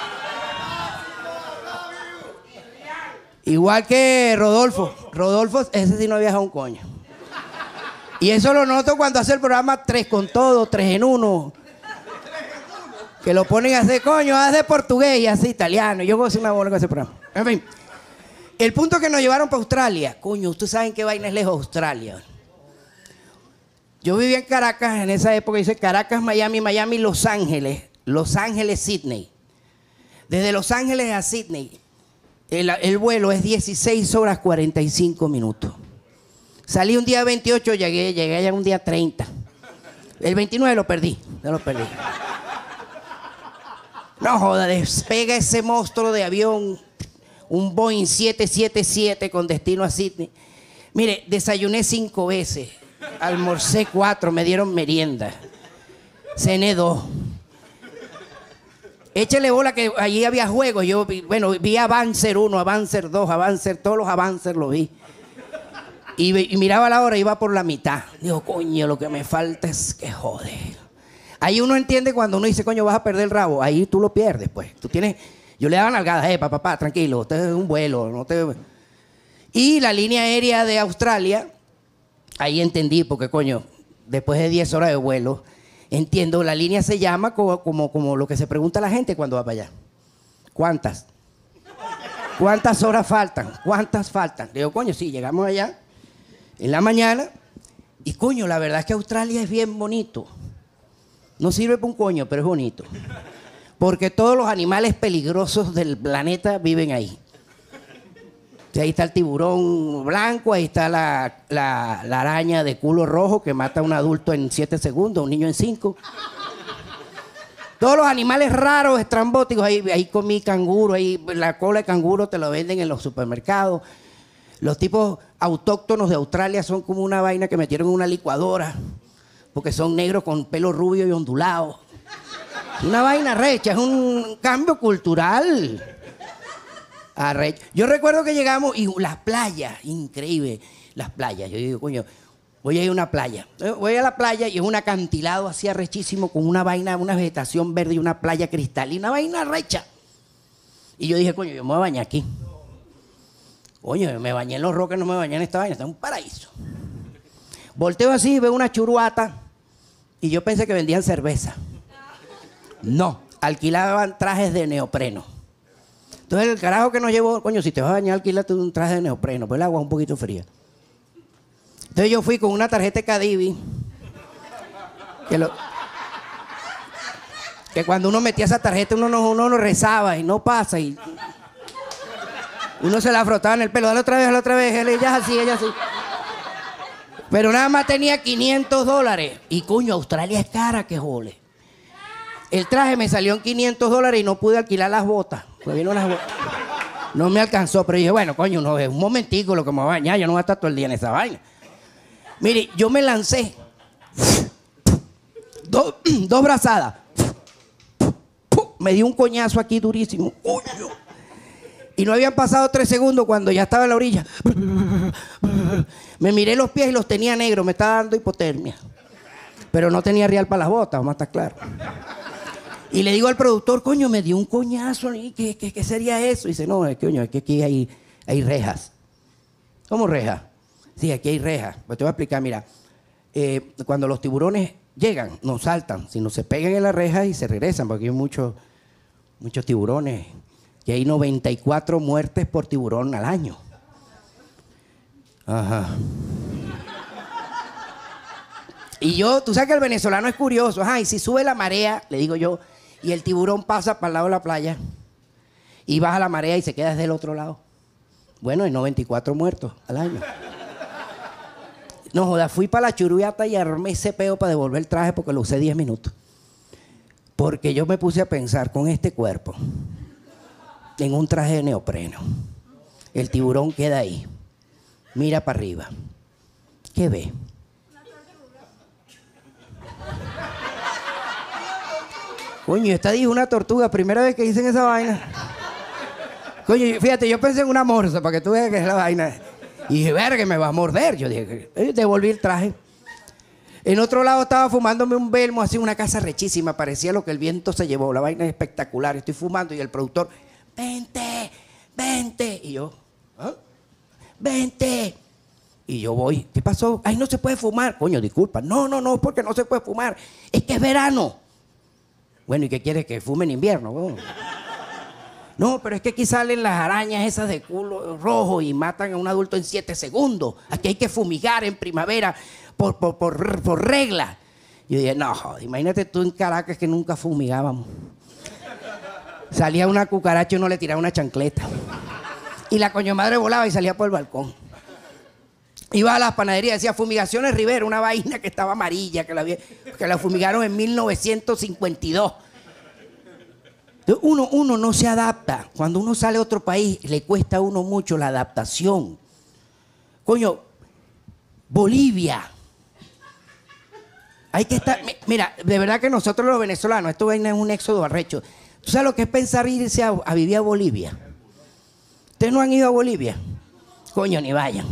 Igual que Rodolfo. Rodolfo, ese sí no ha viajado un coño. Y eso lo noto cuando hace el programa Tres con Todo, Tres en Uno. Que lo ponen a hacer, coño, haz de portugués y así italiano. Yo gozo una bola con ese programa. En fin. El punto que nos llevaron para Australia. Coño, ustedes saben qué vaina es lejos Australia. Yo vivía en Caracas, en esa época dice Caracas, Miami, Miami, Los Ángeles. Los Ángeles, Sydney. Desde Los Ángeles a Sydney. El, el vuelo es dieciséis horas cuarenta y cinco minutos. Salí un día veintiocho, llegué, llegué allá un día treinta. El veintinueve lo perdí, no lo perdí. No joda, despega ese monstruo de avión, un Boeing siete siete siete con destino a Sydney. Mire, desayuné cinco veces, almorcé cuatro, me dieron merienda, cené dos. Échale bola que allí había juegos. Yo, vi, bueno, vi Avancer uno, Avancer dos, Avancer, todos los Avancer los vi. Y, y miraba la hora y iba por la mitad. Digo, coño, lo que me falta es que jode. Ahí uno entiende cuando uno dice, coño, vas a perder el rabo. Ahí tú lo pierdes, pues. Tú tienes... Yo le daba nalgadas, eh, papá, papá, tranquilo, este es un vuelo, no te... Y la línea aérea de Australia, ahí entendí, porque, coño, después de diez horas de vuelo... Entiendo, la línea se llama como, como, como lo que se pregunta a la gente cuando va para allá. ¿Cuántas? ¿Cuántas horas faltan? ¿Cuántas faltan? Digo, coño, sí, llegamos allá en la mañana y, coño, la verdad es que Australia es bien bonito. No sirve para un coño, pero es bonito. Porque todos los animales peligrosos del planeta viven ahí. Sí, ahí está el tiburón blanco, ahí está la, la, la araña de culo rojo que mata a un adulto en siete segundos, un niño en cinco. Todos los animales raros, estrambóticos, ahí, ahí comí canguro, ahí la cola de canguro te lo venden en los supermercados. Los tipos autóctonos de Australia son como una vaina que metieron en una licuadora, porque son negros con pelo rubio y ondulado. Una vaina recha, es un cambio cultural. Arrecho. Yo recuerdo que llegamos y las playas, increíble, las playas. Yo digo, coño, voy a ir a una playa. Voy a la playa y es un acantilado así arrechísimo con una vaina, una vegetación verde y una playa cristalina, una vaina recha. Y yo dije, coño, yo me voy a bañar aquí. Coño, me bañé en Los Roques, no me bañé en esta vaina, está en un paraíso. Volteo así, veo una churuata y yo pensé que vendían cerveza. No, alquilaban trajes de neopreno. Entonces el carajo que nos llevó, coño, si te vas a bañar, alquílate un traje de neopreno, pues el agua es un poquito fría. Entonces yo fui con una tarjeta de Cadivi, que, lo, que cuando uno metía esa tarjeta uno no, uno no rezaba y no pasa y uno se la frotaba en el pelo, dale otra vez, dale otra vez, ella es así, ella así. Pero nada más tenía quinientos dólares y coño, Australia es cara, que jole. El traje me salió en quinientos dólares y no pude alquilar las botas. Pues vino las botas. No me alcanzó, pero dije, bueno, coño, no, es un momentico lo que me voy a bañar, yo no voy a estar todo el día en esa vaina. Mire, yo me lancé. Dos, dos brazadas. Me dio un coñazo aquí durísimo. Coño. Y no habían pasado tres segundos cuando ya estaba en la orilla. Me miré los pies y los tenía negros, me estaba dando hipotermia. Pero no tenía real para las botas, vamos a estar claros. Y le digo al productor, coño, me dio un coñazo. ¿Qué, qué, qué sería eso? Y dice, no, es que, coño, es que aquí hay, hay rejas. ¿Cómo rejas? Sí, aquí hay rejas. Pues te voy a explicar, mira. Eh, cuando los tiburones llegan, no saltan, sino se pegan en la reja y se regresan, porque hay muchos, muchos tiburones. Y hay noventa y cuatro muertes por tiburón al año. Ajá. Y yo, tú sabes que el venezolano es curioso. Ajá, y si sube la marea, le digo yo, y el tiburón pasa para el lado de la playa y baja la marea y se queda desde el otro lado. Bueno, hay noventa y cuatro muertos al año. No joda, fui para la Churuata y armé ese peo para devolver el traje porque lo usé diez minutos. Porque yo me puse a pensar con este cuerpo en un traje de neopreno. El tiburón queda ahí, mira para arriba. ¿Qué ve? Coño, esta dijo una tortuga, primera vez que dicen esa vaina. Coño, fíjate, yo pensé en una morsa para que tú veas que es la vaina. Y dije, verga, me va a morder. Yo dije, eh, devolví el traje. En otro lado estaba fumándome un Belmo, así una casa rechísima, parecía lo que el viento se llevó. La vaina es espectacular. Estoy fumando y el productor, vente, vente. Y yo, ¿ah? Vente. Y yo voy, ¿qué pasó? Ay, no se puede fumar. Coño, disculpa. No, no, no, porque no se puede fumar. Es que es verano. Bueno, ¿y qué quieres? ¿Que fume en invierno? Oh. No, pero es que aquí salen las arañas esas de culo rojo y matan a un adulto en siete segundos. Aquí hay que fumigar en primavera por, por, por, por regla. Yo dije, no, joder, imagínate tú en Caracas que nunca fumigábamos. Salía una cucaracha y uno le tiraba una chancleta. Y la coño madre volaba y salía por el balcón. Iba a las panaderías, decía Fumigaciones Rivera, una vaina que estaba amarilla, que la, que la fumigaron en mil novecientos cincuenta y dos. Entonces, uno, uno no se adapta. Cuando uno sale a otro país, le cuesta a uno mucho la adaptación. Coño, Bolivia. Hay que estar... Mira, de verdad que nosotros los venezolanos, esto vaina es un éxodo arrecho. ¿Tú sabes lo que es pensar irse a, a vivir a Bolivia? ¿Ustedes no han ido a Bolivia? Coño, ni vayan.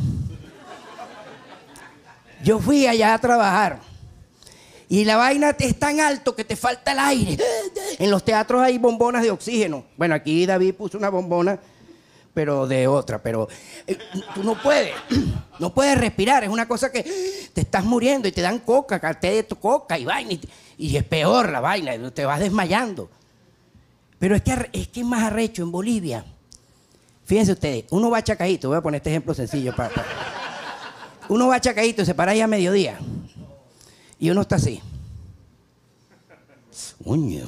Yo fui allá a trabajar y la vaina es tan alto que te falta el aire. En los teatros hay bombonas de oxígeno. Bueno, aquí David puso una bombona, pero de otra. Pero eh, tú no puedes, no puedes respirar. Es una cosa que te estás muriendo y te dan coca, té de tu coca y vaina. Y, y es peor la vaina, te vas desmayando. Pero es que es que es más arrecho en Bolivia. Fíjense ustedes, uno va chacadito. Voy a poner este ejemplo sencillo para... para Uno va chacadito y se para ahí a mediodía. Y uno está así. Coño.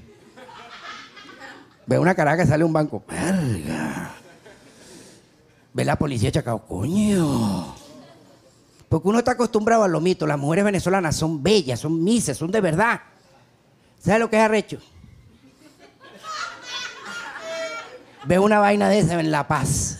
Ve una caraca y sale un banco. Verga. Ve la policía chacao, coño. Porque uno está acostumbrado a los mitos. Las mujeres venezolanas son bellas, son misas, son de verdad. ¿Sabes lo que es arrecho? Ve una vaina de esa en La Paz.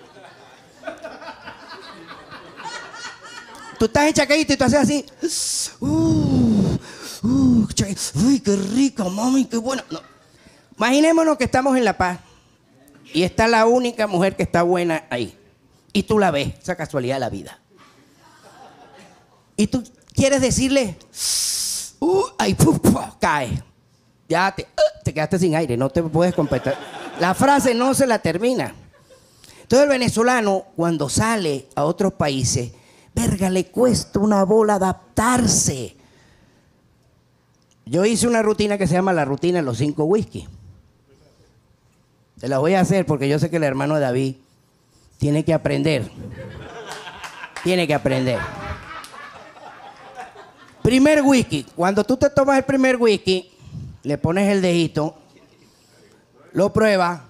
Tú estás en Chacaíto y tú haces así. Uh, uh, uy, qué rica, mami, qué buena. No. Imaginémonos que estamos en La Paz y está la única mujer que está buena ahí. Y tú la ves, esa casualidad de la vida. Y tú quieres decirle, uh, ay, puf, puf, cae. Ya te, uh, te quedaste sin aire, no te puedes completar. La frase no se la termina. Entonces el venezolano, cuando sale a otros países, verga, le cuesta una bola adaptarse. Yo hice una rutina que se llama la rutina de los cinco whisky. Te la voy a hacer porque yo sé que el hermano de David tiene que aprender. Tiene que aprender. Primer whisky. Cuando tú te tomas el primer whisky, le pones el dedito, lo pruebas.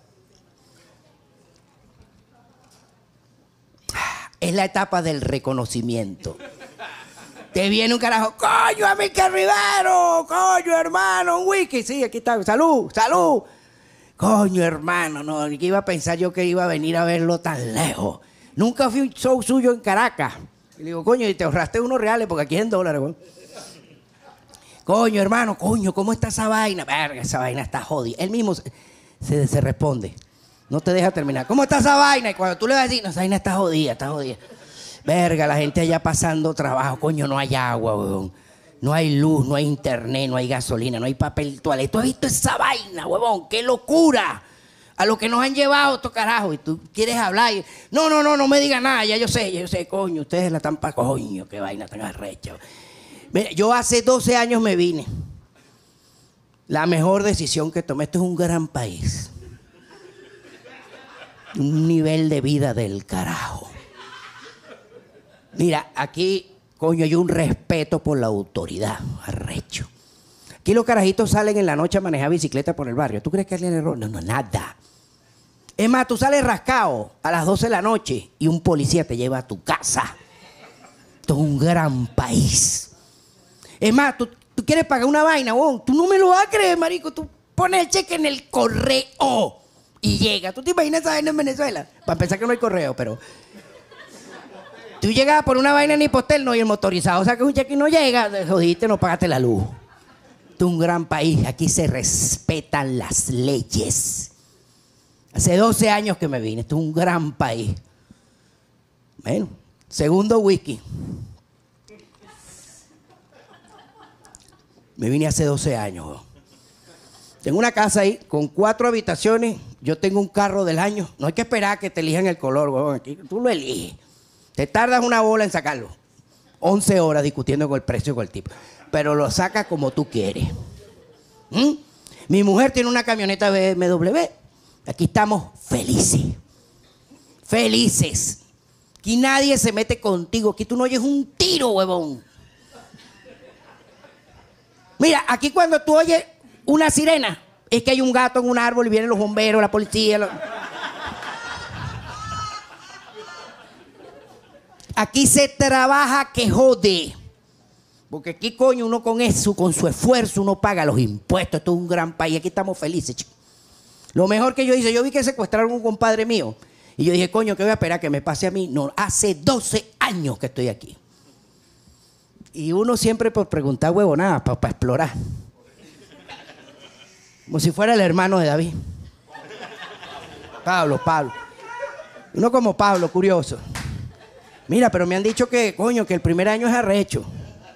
Es la etapa del reconocimiento. Te viene un carajo, coño, Amílcar Rivero, coño, hermano, un whisky. Sí, aquí está, salud, salud. Coño, hermano, no, ni que iba a pensar yo que iba a venir a verlo tan lejos. Nunca fui un show suyo en Caracas. Y le digo, coño, y te ahorraste unos reales porque aquí es en dólares, güey. Coño, hermano, coño, ¿cómo está esa vaina? Verga, esa vaina está jodida. Él mismo se, se, se responde. No te deja terminar. ¿Cómo está esa vaina? Y cuando tú le vas a decir, no, esa vaina está jodida, está jodida. Verga, la gente allá pasando trabajo. Coño, no hay agua, huevón. No hay luz, no hay internet, no hay gasolina, no hay papel toalete. ¿Tú has visto esa vaina, huevón? ¡Qué locura! A lo que nos han llevado estos carajos. Y tú quieres hablar y... No, no, no, no me digas nada. Ya yo sé, ya yo sé, coño. Ustedes la están pa... Coño, qué vaina tan arrecha. Mira, yo hace doce años me vine. La mejor decisión que tomé. Esto es un gran país. Un nivel de vida del carajo. Mira, aquí, coño, hay un respeto por la autoridad. Arrecho. Aquí los carajitos salen en la noche a manejar bicicleta por el barrio. ¿Tú crees que alguien error? No, no, nada. Es más, tú sales rascado a las doce de la noche y un policía te lleva a tu casa. Esto es un gran país. Es más, tú, tú quieres pagar una vaina, bon, tú no me lo vas a creer, marico. Tú pones el cheque en el correo y llega. ¿Tú te imaginas esa vaina en Venezuela? Para pensar que no hay correo, pero... Tú llegas por una vaina en Hipostel, no, y el motorizado, o sea que un cheque y no llega, jodiste, no pagaste la luz. Esto es un gran país, aquí se respetan las leyes. Hace doce años que me vine, esto es un gran país. Bueno, segundo whisky. Me vine hace doce años. Tengo una casa ahí con cuatro habitaciones. Yo tengo un carro del año. No hay que esperar a que te elijan el color, huevón. Aquí tú lo eliges. Te tardas una bola en sacarlo. once horas discutiendo con el precio y con el tipo. Pero lo sacas como tú quieres. ¿Mm? Mi mujer tiene una camioneta B M W. Aquí estamos felices. Felices. Aquí nadie se mete contigo. Aquí tú no oyes un tiro, huevón. Mira, aquí cuando tú oyes una sirena, es que hay un gato en un árbol y vienen los bomberos, la policía. Los... Aquí se trabaja que jode. Porque aquí, coño, uno con eso, con su esfuerzo, uno paga los impuestos. Esto es un gran país. Aquí estamos felices, chicos. Lo mejor que yo hice, yo vi que secuestraron a un compadre mío. Y yo dije, coño, ¿qué voy a esperar que me pase a mí? No, hace doce años que estoy aquí. Y uno siempre por preguntar huevonada, para pa explorar. Como si fuera el hermano de David. Pablo, Pablo. Uno como Pablo, curioso. Mira, pero me han dicho que, coño, que el primer año es arrecho.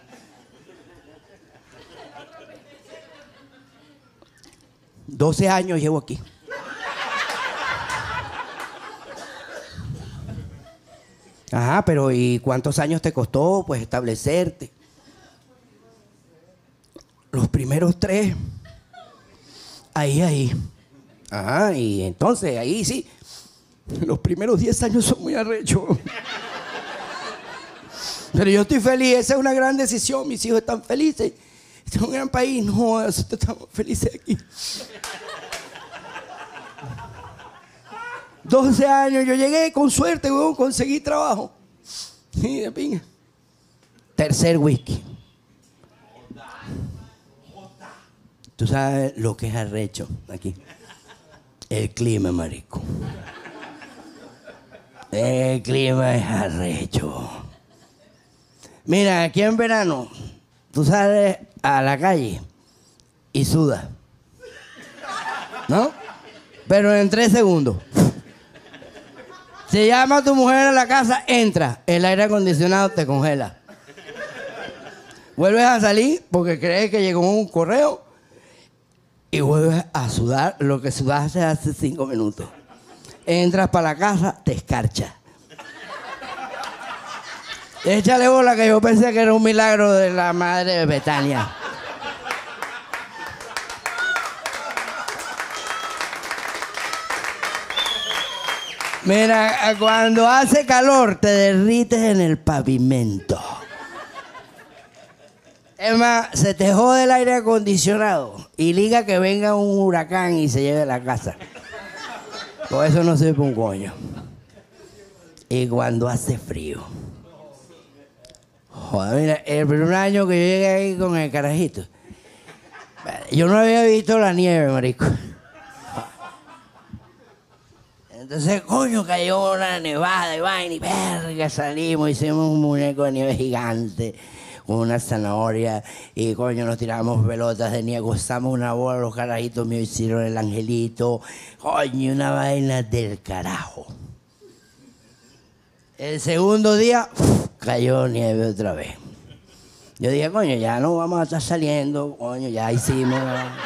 doce años llevo aquí. Ajá, pero ¿y cuántos años te costó, pues, establecerte? Los primeros tres. Ahí, ahí. Ajá, y entonces, ahí sí. Los primeros diez años son muy arrechos. Pero yo estoy feliz, esa es una gran decisión. Mis hijos están felices. Este es un gran país. No, nosotros estamos felices aquí. doce años, yo llegué con suerte, weón, conseguí trabajo. Sí, de pinga. Tercer whisky. Tú sabes lo que es arrecho aquí. El clima, marico. El clima es arrecho. Mira, aquí en verano, tú sales a la calle y sudas. ¿No? Pero en tres segundos. Se llama a tu mujer a la casa, entra, el aire acondicionado te congela. Vuelves a salir porque crees que llegó un correo y vuelves a sudar lo que sudaste hace cinco minutos. Entras para la casa, te escarcha. Échale bola que yo pensé que era un milagro de la madre de Betania. Mira, cuando hace calor te derrites en el pavimento. Es más, se te jode el aire acondicionado y liga que venga un huracán y se lleve la casa. Por eso no sirve un coño. Y cuando hace frío. Joder, mira, el primer año que yo llegué ahí con el carajito, yo no había visto la nieve, marico. Entonces, coño, cayó una nevada y vaina y verga, salimos, hicimos un muñeco de nieve gigante con una zanahoria y, coño, nos tiramos pelotas de nieve, gozamos una bola, los carajitos míos hicieron el angelito, coño, una vaina del carajo. El segundo día, uf, cayó nieve otra vez. Yo dije, coño, ya no vamos a estar saliendo, coño, ya hicimos...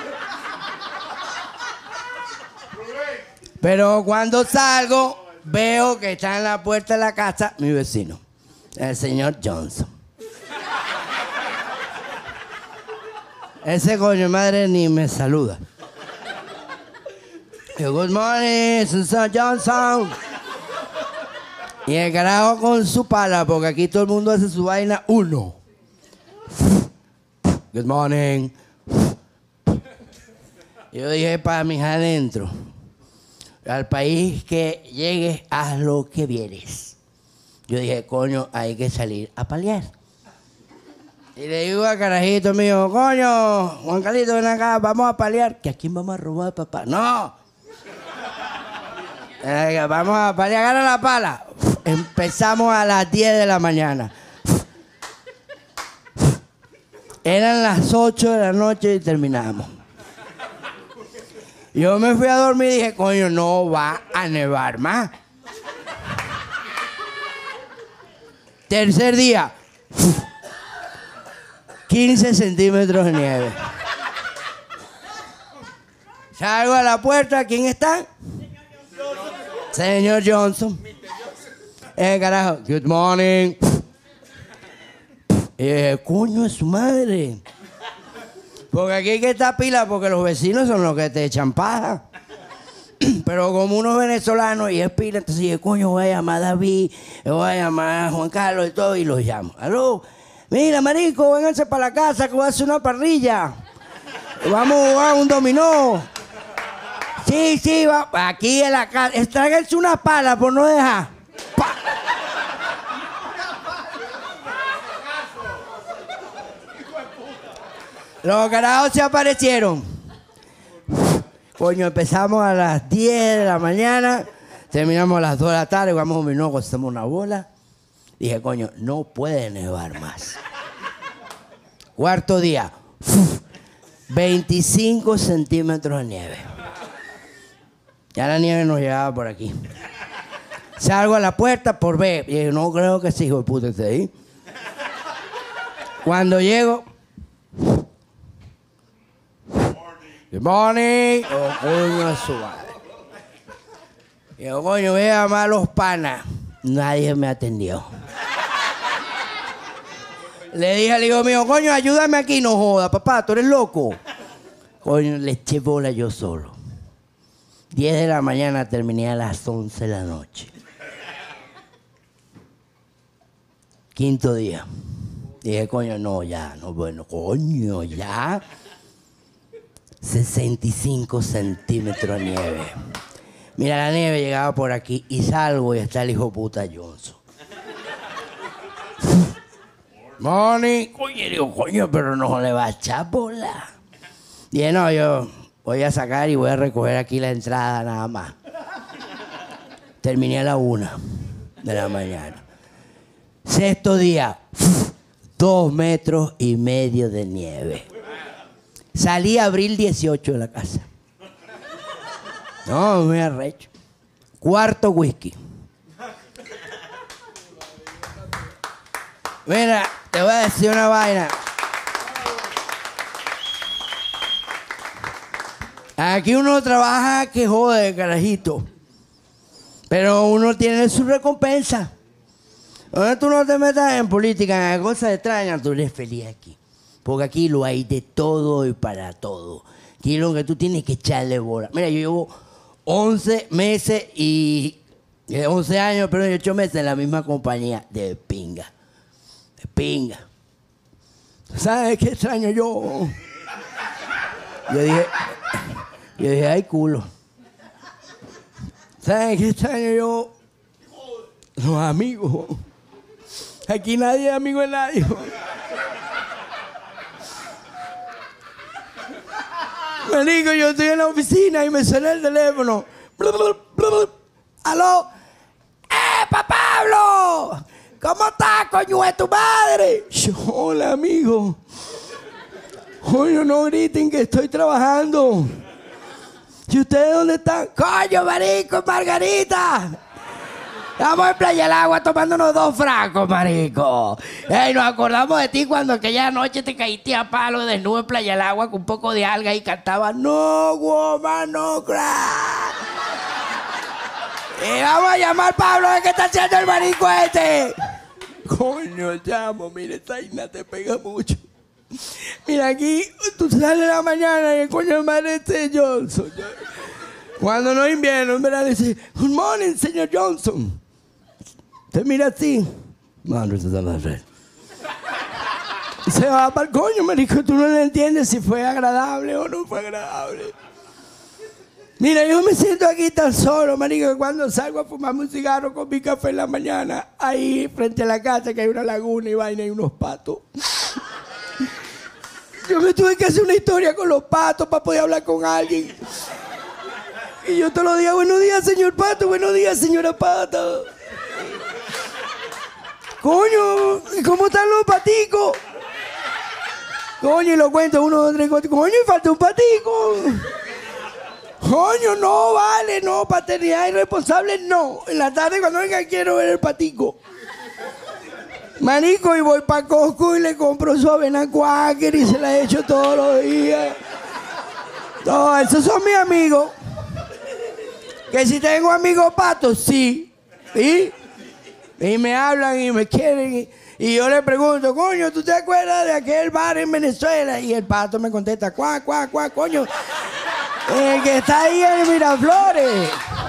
Pero cuando salgo, veo que está en la puerta de la casa mi vecino, el señor Johnson. Ese coño madre ni me saluda. Yo, good morning, señor Johnson. Y el carajo con su pala, porque aquí todo el mundo hace su vaina uno. Good morning. Yo dije para mis adentro. Al país que llegues, haz lo que vienes. Yo dije, coño, hay que salir a paliar. Y le digo al carajito mío, coño, Juan Carlito, ven acá, vamos a paliar. ¿Que a quién vamos a robar, papá? ¡No! Eh, vamos a paliar, agarra la pala. Empezamos a las diez de la mañana. Eran las ocho de la noche y terminamos. Yo me fui a dormir y dije, coño, no va a nevar más. Tercer día, quince centímetros de nieve. Salgo a la puerta, ¿quién está? Señor Johnson. Eh, carajo, good morning. Y dije, coño, es su madre. Porque aquí hay que estar pila porque los vecinos son los que te echan paja. Pero como unos venezolanos y es pila, entonces dije, coño, voy a llamar a David, voy a llamar a Juan Carlos y todo, y los llamo. Aló, mira, marico, vénganse para la casa que voy a hacer una parrilla. Vamos a jugar un dominó. Sí, sí, va. Aquí en la casa. Tráiganse una pala por no dejar. Pa. Los carajos se aparecieron. Coño, empezamos a las diez de la mañana, terminamos a las dos de la tarde, vamos a un minuto, hacemos una bola. Dije, coño, no puede nevar más. Cuarto día, veinticinco centímetros de nieve. Ya la nieve nos llegaba por aquí. Salgo a la puerta por ver, y dije, no creo que ese hijo de puta esté ahí. Cuando llego... Good morning. Oh, coño, a su madre. Y yo, coño, voy a llamar a los panas. Nadie me atendió. Le dije al hijo mío, coño, ayúdame aquí, no joda, papá, tú eres loco. Coño, le eché bola yo solo. diez de la mañana, terminé a las once de la noche. Quinto día. Dije, coño, no, ya, no, bueno, coño, ya. sesenta y cinco centímetros de nieve. Mira, la nieve llegaba por aquí y salgo y está el hijo puta Johnson. Moni, coño, digo, coño, pero no le va a echar bola. Dije, no, yo voy a sacar y voy a recoger aquí la entrada nada más. Terminé a la una de la mañana. Sexto día, dos metros y medio de nieve. Salí abril dieciocho de la casa. No, muy arrecho. Cuarto whisky. Mira, te voy a decir una vaina. Aquí uno trabaja que jode, carajito. Pero uno tiene su recompensa. Donde tú no te metas en política, en cosas extrañas, tú eres feliz aquí. Porque aquí lo hay de todo y para todo. Aquí lo que tú tienes que echarle bola. Mira, yo llevo once meses y... once años, pero ocho meses en la misma compañía de pinga. De pinga. ¿Sabes qué extraño yo? Yo dije... Yo dije, ay, culo. ¿Sabes qué extraño yo? Los amigos. Aquí nadie es amigo de nadie. Marico, yo estoy en la oficina y me suena el teléfono. ¡Aló! ¡Epa, Pablo! ¿Cómo estás, coño de tu madre? Yo, hola, amigo. Coño, no griten que estoy trabajando. ¿Y ustedes dónde están? ¡Coño, marico, Margarita! Estamos en Playa del Agua tomándonos dos frascos, marico. Ey, nos acordamos de ti cuando aquella noche te caíste a palo desnudo en Playa del Agua con un poco de alga y cantaba No woman, no cry. Y vamos a llamar a Pablo, ¿qué está haciendo el marico este? Coño, llamo, mire, esta isla te pega mucho. Mira, aquí tú sales en la mañana y el coño de madre este Johnson. Cuando no es invierno, en verdad dice, good morning, señor Johnson. Te mira así. Y se va para el coño, marico. Tú no le entiendes si fue agradable o no fue agradable. Mira, yo me siento aquí tan solo, marico, que cuando salgo a fumarme un cigarro con mi café en la mañana, ahí frente a la casa que hay una laguna y vaina y unos patos. Yo me tuve que hacer una historia con los patos para poder hablar con alguien. Y yo todos los días, buenos días, señor pato, buenos días, señora pata. Coño, ¿cómo están los paticos? Coño, y lo cuento, uno, dos, tres, cuatro. Coño, y falta un patico. Coño, no, vale, no, paternidad irresponsable, no. En la tarde cuando venga quiero ver el patico. Marico, y voy para Costco y le compro su avena Quaker y se la echo todos los días. No, esos son mis amigos. Que si tengo amigos patos, sí. ¿Sí? Y me hablan y me quieren. Y, y yo le pregunto, coño, ¿tú te acuerdas de aquel bar en Venezuela? Y el pato me contesta, cuá, cuá, cuá, coño. El que está ahí en Miraflores.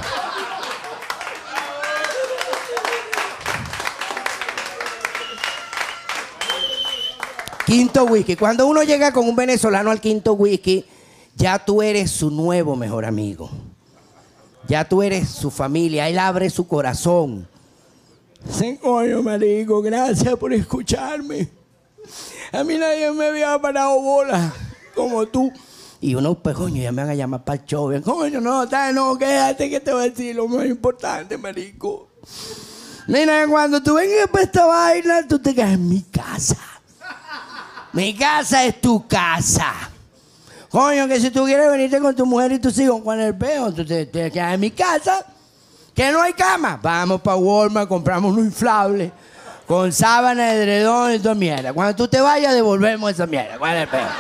Quinto whisky. Cuando uno llega con un venezolano al quinto whisky, ya tú eres su nuevo mejor amigo. Ya tú eres su familia. Él abre su corazón. Sí, coño, marico, gracias por escucharme. A mí nadie me había parado bola como tú. Y uno, pues, coño, ya me van a llamar para el show. Coño, no, no, quédate que te voy a decir lo más importante, marico. Mira, cuando tú vengas para esta vaina, tú te quedas en mi casa. Mi casa es tu casa. Coño, que si tú quieres venirte con tu mujer y tus hijos con el peo, tú te, te quedas en mi casa. Que no hay cama. Vamos para Walmart, compramos uno inflable con sábana, edredón y toda mierda. Cuando tú te vayas, devolvemos esa mierda. ¿Cuál es el peo?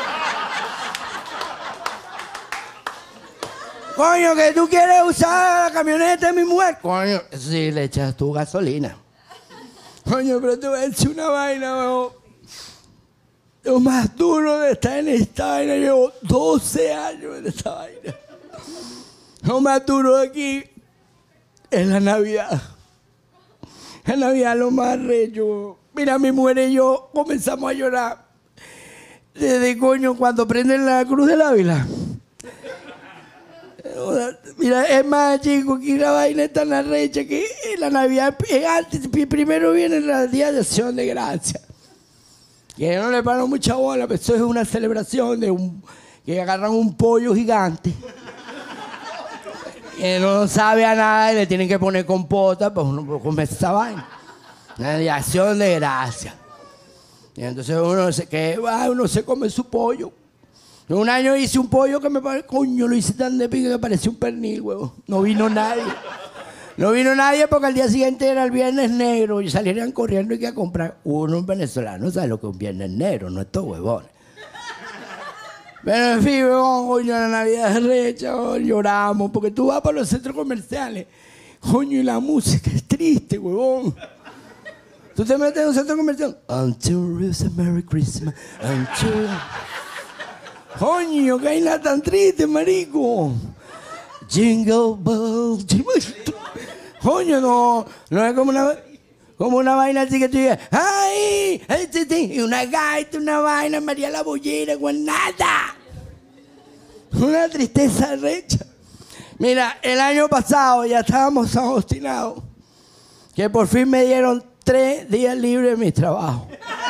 Coño, que tú quieres usar la camioneta de mi mujer. Coño, sí, le echas tu gasolina. Coño, pero te voy a decir una vaina, weón. Lo más duro de estar en esta vaina, llevo doce años en esta vaina. Lo más duro de aquí es la Navidad. La Navidad lo más recho. Mira, mi mujer y yo comenzamos a llorar desde, coño, cuando prenden la cruz del Ávila. Mira, es más, chico, aquí la vaina es tan arrecha que la Navidad es antes, primero viene el Día de Acción de Gracia. Que no le paran mucha bola, pero eso es una celebración de un, que agarran un pollo gigante. Que no sabe a nada y le tienen que poner compota, pues uno puede comer esa vaina. Una de Acción de Gracia. Y entonces uno se, que, uno se come su pollo. Un año hice un pollo que me pareció, coño, lo hice tan de pico que parecía un pernil, huevo. No vino nadie. No vino nadie porque al día siguiente era el Viernes Negro y salieran corriendo y que a comprar. Uno un venezolano sabe lo que es un Viernes Negro, no estos huevones. Pero en fin, huevón, coño, la Navidad es recha, oh, lloramos, porque tú vas para los centros comerciales, coño, y la música es triste, huevón. Tú te metes en un centro comercial. Until it's a Merry Christmas, until... Coño, que hay nada tan triste, marico. Jingle bells, jingle... Coño, no, no es como una, como una vaina así que tú digas, ¡ay! Y una gaita, una vaina, María la Bollera, con nada. Una tristeza recha. Mira, el año pasado ya estábamos tan obstinados que por fin me dieron tres días libres de mi trabajo.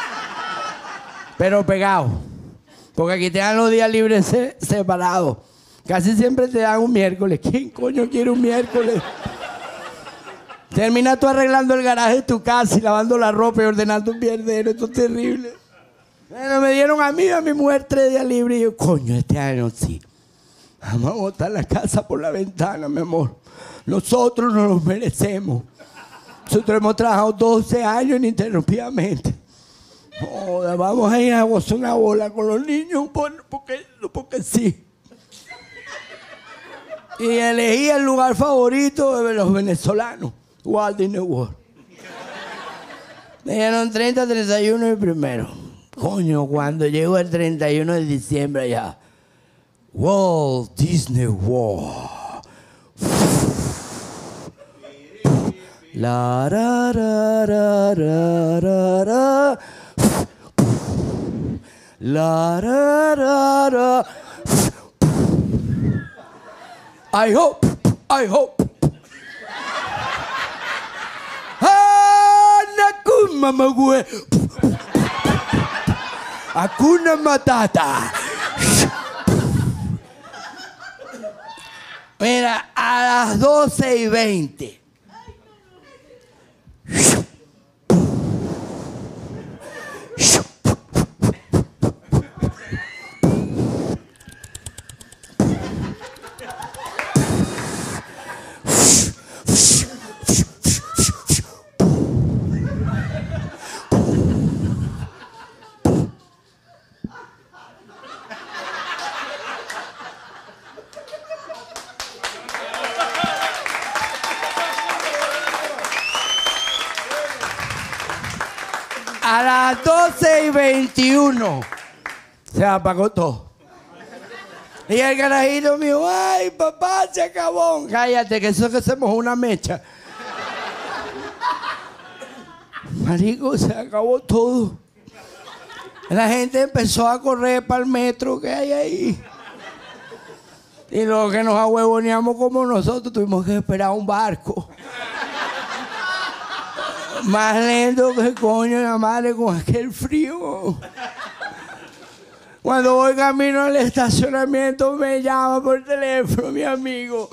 Pero pegados. Porque aquí te dan los días libres se separados. Casi siempre te dan un miércoles. ¿Quién coño quiere un miércoles? Termina tú arreglando el garaje de tu casa y lavando la ropa y ordenando un mierdero. Esto es terrible. Bueno, me dieron a mí y a mi mujer tres días libres. Y yo, coño, este año sí. Vamos a botar la casa por la ventana, mi amor. Nosotros nos lo merecemos. Nosotros hemos trabajado doce años ininterrumpidamente. Joder, vamos a ir a gozar una bola con los niños porque, porque sí. Y elegí el lugar favorito de los venezolanos, Walt Disney World. Me dieron treinta, treinta y uno y primero. Coño, cuando llegó el treinta y uno de diciembre ya. Walt Disney World. La ra ra ra ra ra ra. La ra ra ra. I hope, I hope. Hakuna Matata. Hakuna Matata. Mira, a las doce y veinte. A las doce y veintiuno se apagó todo. Y el carajito mío, ay, papá, se acabó. Cállate, que eso es que hacemos una mecha. Marico, se acabó todo. La gente empezó a correr para el metro que hay ahí. Y los que nos ahuevoneamos como nosotros tuvimos que esperar un barco. Más lento que el coño de la madre con aquel frío. Cuando voy camino al estacionamiento me llama por teléfono mi amigo.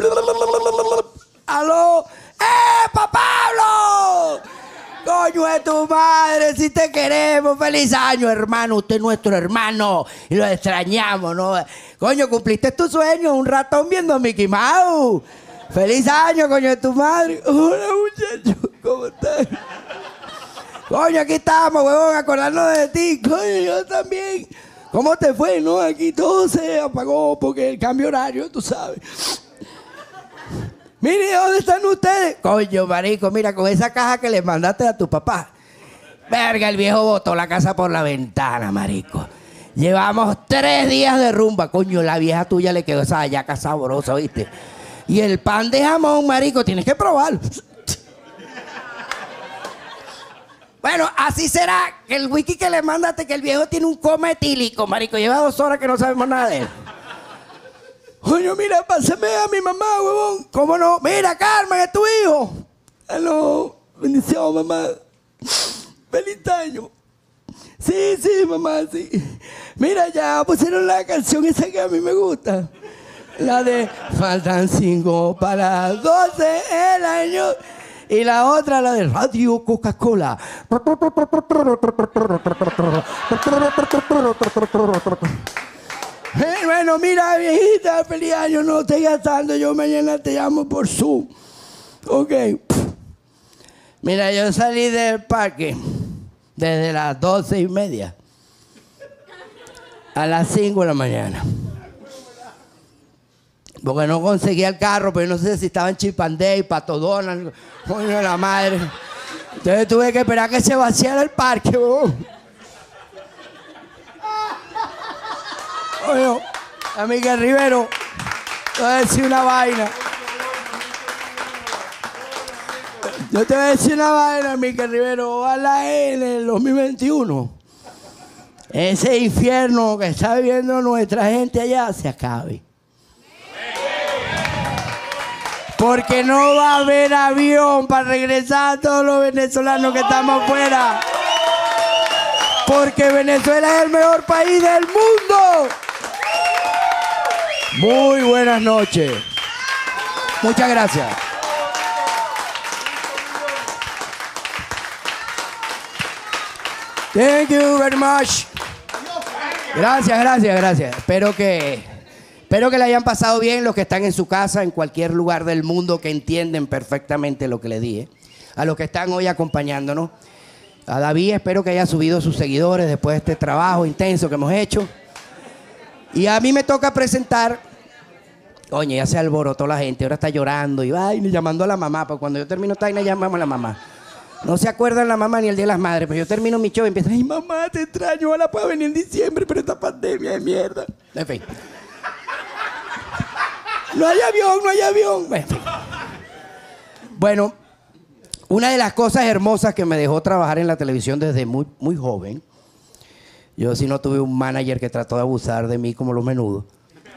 ¡Aló! ¡Eh, papá Pablo! ¡Coño de tu madre! Si te queremos. ¡Feliz año, hermano! Usted es nuestro hermano. Y lo extrañamos, ¿no? Coño, cumpliste tu sueño. Un ratón viendo a Mickey Mouse. ¡Feliz año, coño de tu madre! Hola, muchachos. ¿Cómo estás? Coño, aquí estamos, huevón, acordándonos de ti. Coño, yo también. ¿Cómo te fue, no? Aquí todo se apagó porque el cambio horario, tú sabes. Mire, ¿dónde están ustedes? Coño, marico, mira, con esa caja que le mandaste a tu papá. Verga, el viejo botó la casa por la ventana, marico. Llevamos tres días de rumba. Coño, la vieja tuya le quedó esa hallaca sabrosa, ¿viste? Y el pan de jamón, marico, tienes que probarlo. Bueno, así será que el wiki que le mandaste que el viejo tiene un coma etílico, marico. Lleva dos horas que no sabemos nada de él. Coño, mira, pásame a mi mamá, huevón. ¿Cómo no? Mira, Carmen, es tu hijo. Aló, bendición, mamá. Feliz año. Sí, sí, mamá, sí. Mira, ya pusieron la canción esa que a mí me gusta. La de faltan cinco para doce el año. Y la otra, la de Radio Coca-Cola. Eh, bueno, mira, viejita, feliz año, no estoy gastando. Yo mañana te llamo por Zoom. Ok. Mira, yo salí del parque desde las doce y media a las cinco de la mañana. Porque no conseguía el carro, pero no sé si estaba en Chipandé y Pato Donald, coño de la madre. Entonces tuve que esperar que se vaciara el parque, bro. Oye, a Miguel Rivero, te voy a decir una vaina. Yo te voy a decir una vaina, Miguel Rivero. Ojalá en el dos mil veintiuno ese infierno que está viviendo nuestra gente allá se acabe. Porque no va a haber avión para regresar a todos los venezolanos que estamos afuera. Porque Venezuela es el mejor país del mundo. Muy buenas noches. Muchas gracias. Thank you very much. Gracias, gracias, gracias. Espero que, espero que le hayan pasado bien los que están en su casa, en cualquier lugar del mundo, que entienden perfectamente lo que les dije. A los que están hoy acompañándonos. A David, espero que haya subido sus seguidores después de este trabajo intenso que hemos hecho. Y a mí me toca presentar. Coño, ya se alborotó la gente, ahora está llorando y va llamando a la mamá. Porque cuando yo termino esta vaina, llamamos a la mamá. No se acuerdan la mamá ni el Día de las Madres, pero yo termino mi show y empiezo, ay, mamá, te extraño, ojalá pueda venir en diciembre, pero esta pandemia de mierda. En fin. No hay avión, no hay avión. En fin. Bueno, una de las cosas hermosas que me dejó trabajar en la televisión desde muy, muy joven, yo sí no tuve un manager que trató de abusar de mí como los menudos.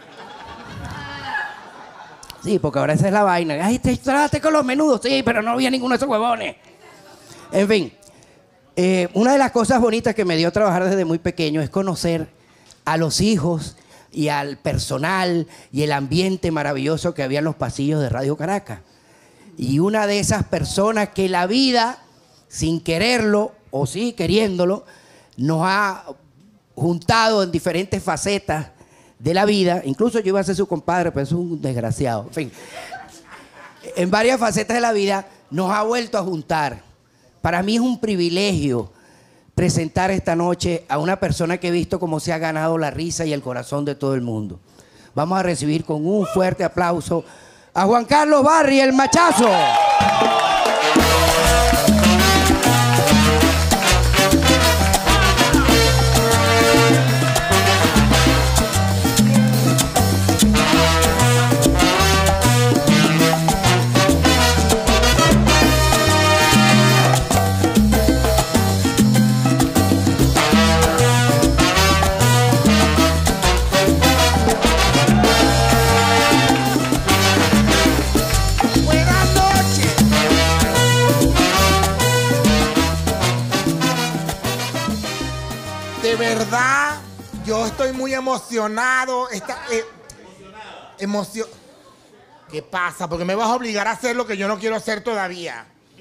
Sí, porque ahora esa es la vaina. Ay, te trataste con los menudos, sí, pero no había ninguno de esos huevones. En fin, eh, una de las cosas bonitas que me dio trabajar desde muy pequeño es conocer a los hijos y al personal y el ambiente maravilloso que había en los pasillos de Radio Caracas. Y una de esas personas que la vida, sin quererlo o sí queriéndolo, nos ha juntado en diferentes facetas de la vida. Incluso yo iba a ser su compadre, pero es un desgraciado. En fin, en varias facetas de la vida nos ha vuelto a juntar. Para mí es un privilegio presentar esta noche a una persona que he visto cómo se ha ganado la risa y el corazón de todo el mundo. Vamos a recibir con un fuerte aplauso a Juan Carlos Barry, el Machazo. verdad, yo estoy muy emocionado. Esta, eh, emocio ¿Qué pasa? Porque me vas a obligar a hacer lo que yo no quiero hacer todavía.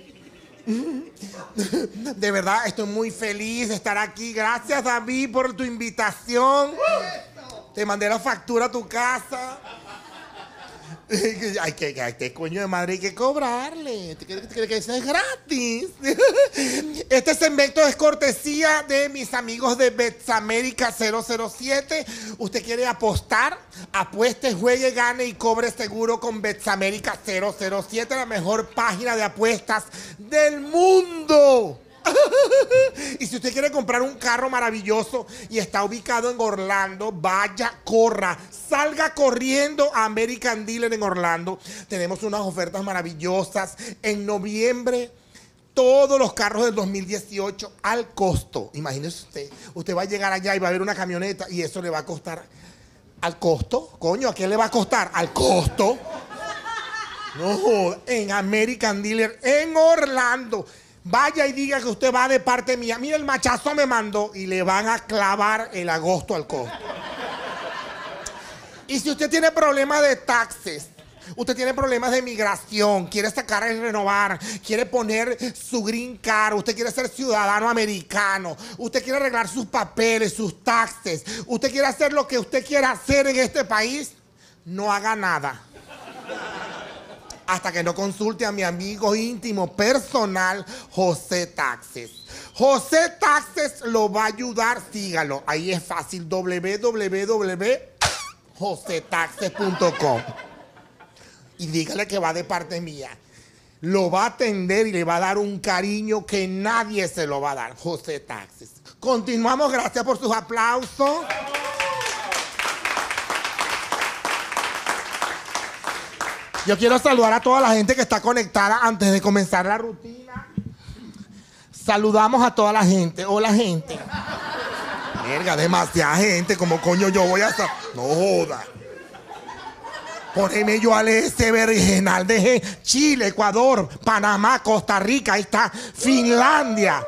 De verdad, estoy muy feliz de estar aquí. Gracias, David, por tu invitación. Te mandé la factura a tu casa. Ay, que, que, que coño de madre hay que cobrarle. Que, que, que eso es gratis. Este segmento es cortesía de mis amigos de Betsamérica cero cero siete. Usted quiere apostar, apueste, juegue, gane y cobre seguro con Betsamérica cero cero siete, la mejor página de apuestas del mundo. Y si usted quiere comprar un carro maravilloso y está ubicado en Orlando, vaya, corra, salga corriendo a American Dealer en Orlando. Tenemos unas ofertas maravillosas. En noviembre, todos los carros del dos mil dieciocho al costo. Imagínese usted, usted va a llegar allá y va a ver una camioneta y eso le va a costar Al costo, coño, ¿a qué le va a costar? Al costo. No joda, en American Dealer, en Orlando. Vaya y diga que usted va de parte mía. Mira, el machazo me mandó y le van a clavar el agosto al costo. Y si usted tiene problemas de taxes, usted tiene problemas de migración, quiere sacar y renovar, quiere poner su green card, usted quiere ser ciudadano americano, usted quiere arreglar sus papeles, sus taxes, usted quiere hacer lo que usted quiera hacer en este país, no haga nada. Hasta que no consulte a mi amigo íntimo personal, José Taxes. José Taxes lo va a ayudar, sígalo. Ahí es fácil, doble u doble u doble u punto jose taxes punto com. Y dígale que va de parte mía. Lo va a atender y le va a dar un cariño que nadie se lo va a dar. José Taxes. Continuamos, gracias por sus aplausos. Yo quiero saludar a toda la gente que está conectada antes de comenzar la rutina. Saludamos a toda la gente. Hola, gente. Verga, demasiada gente. Como coño yo voy a... No joda. Poneme yo al ese regional de Chile, Ecuador, Panamá, Costa Rica. Ahí está Finlandia.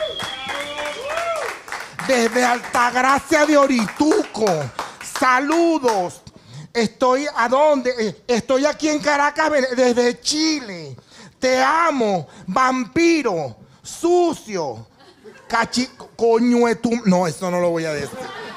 Desde Altagracia de Orituco. Saludos. Estoy, ¿a dónde? Estoy aquí en Caracas, desde Chile. Te amo, vampiro, sucio, cachi... Coño de tu... No, eso no lo voy a decir.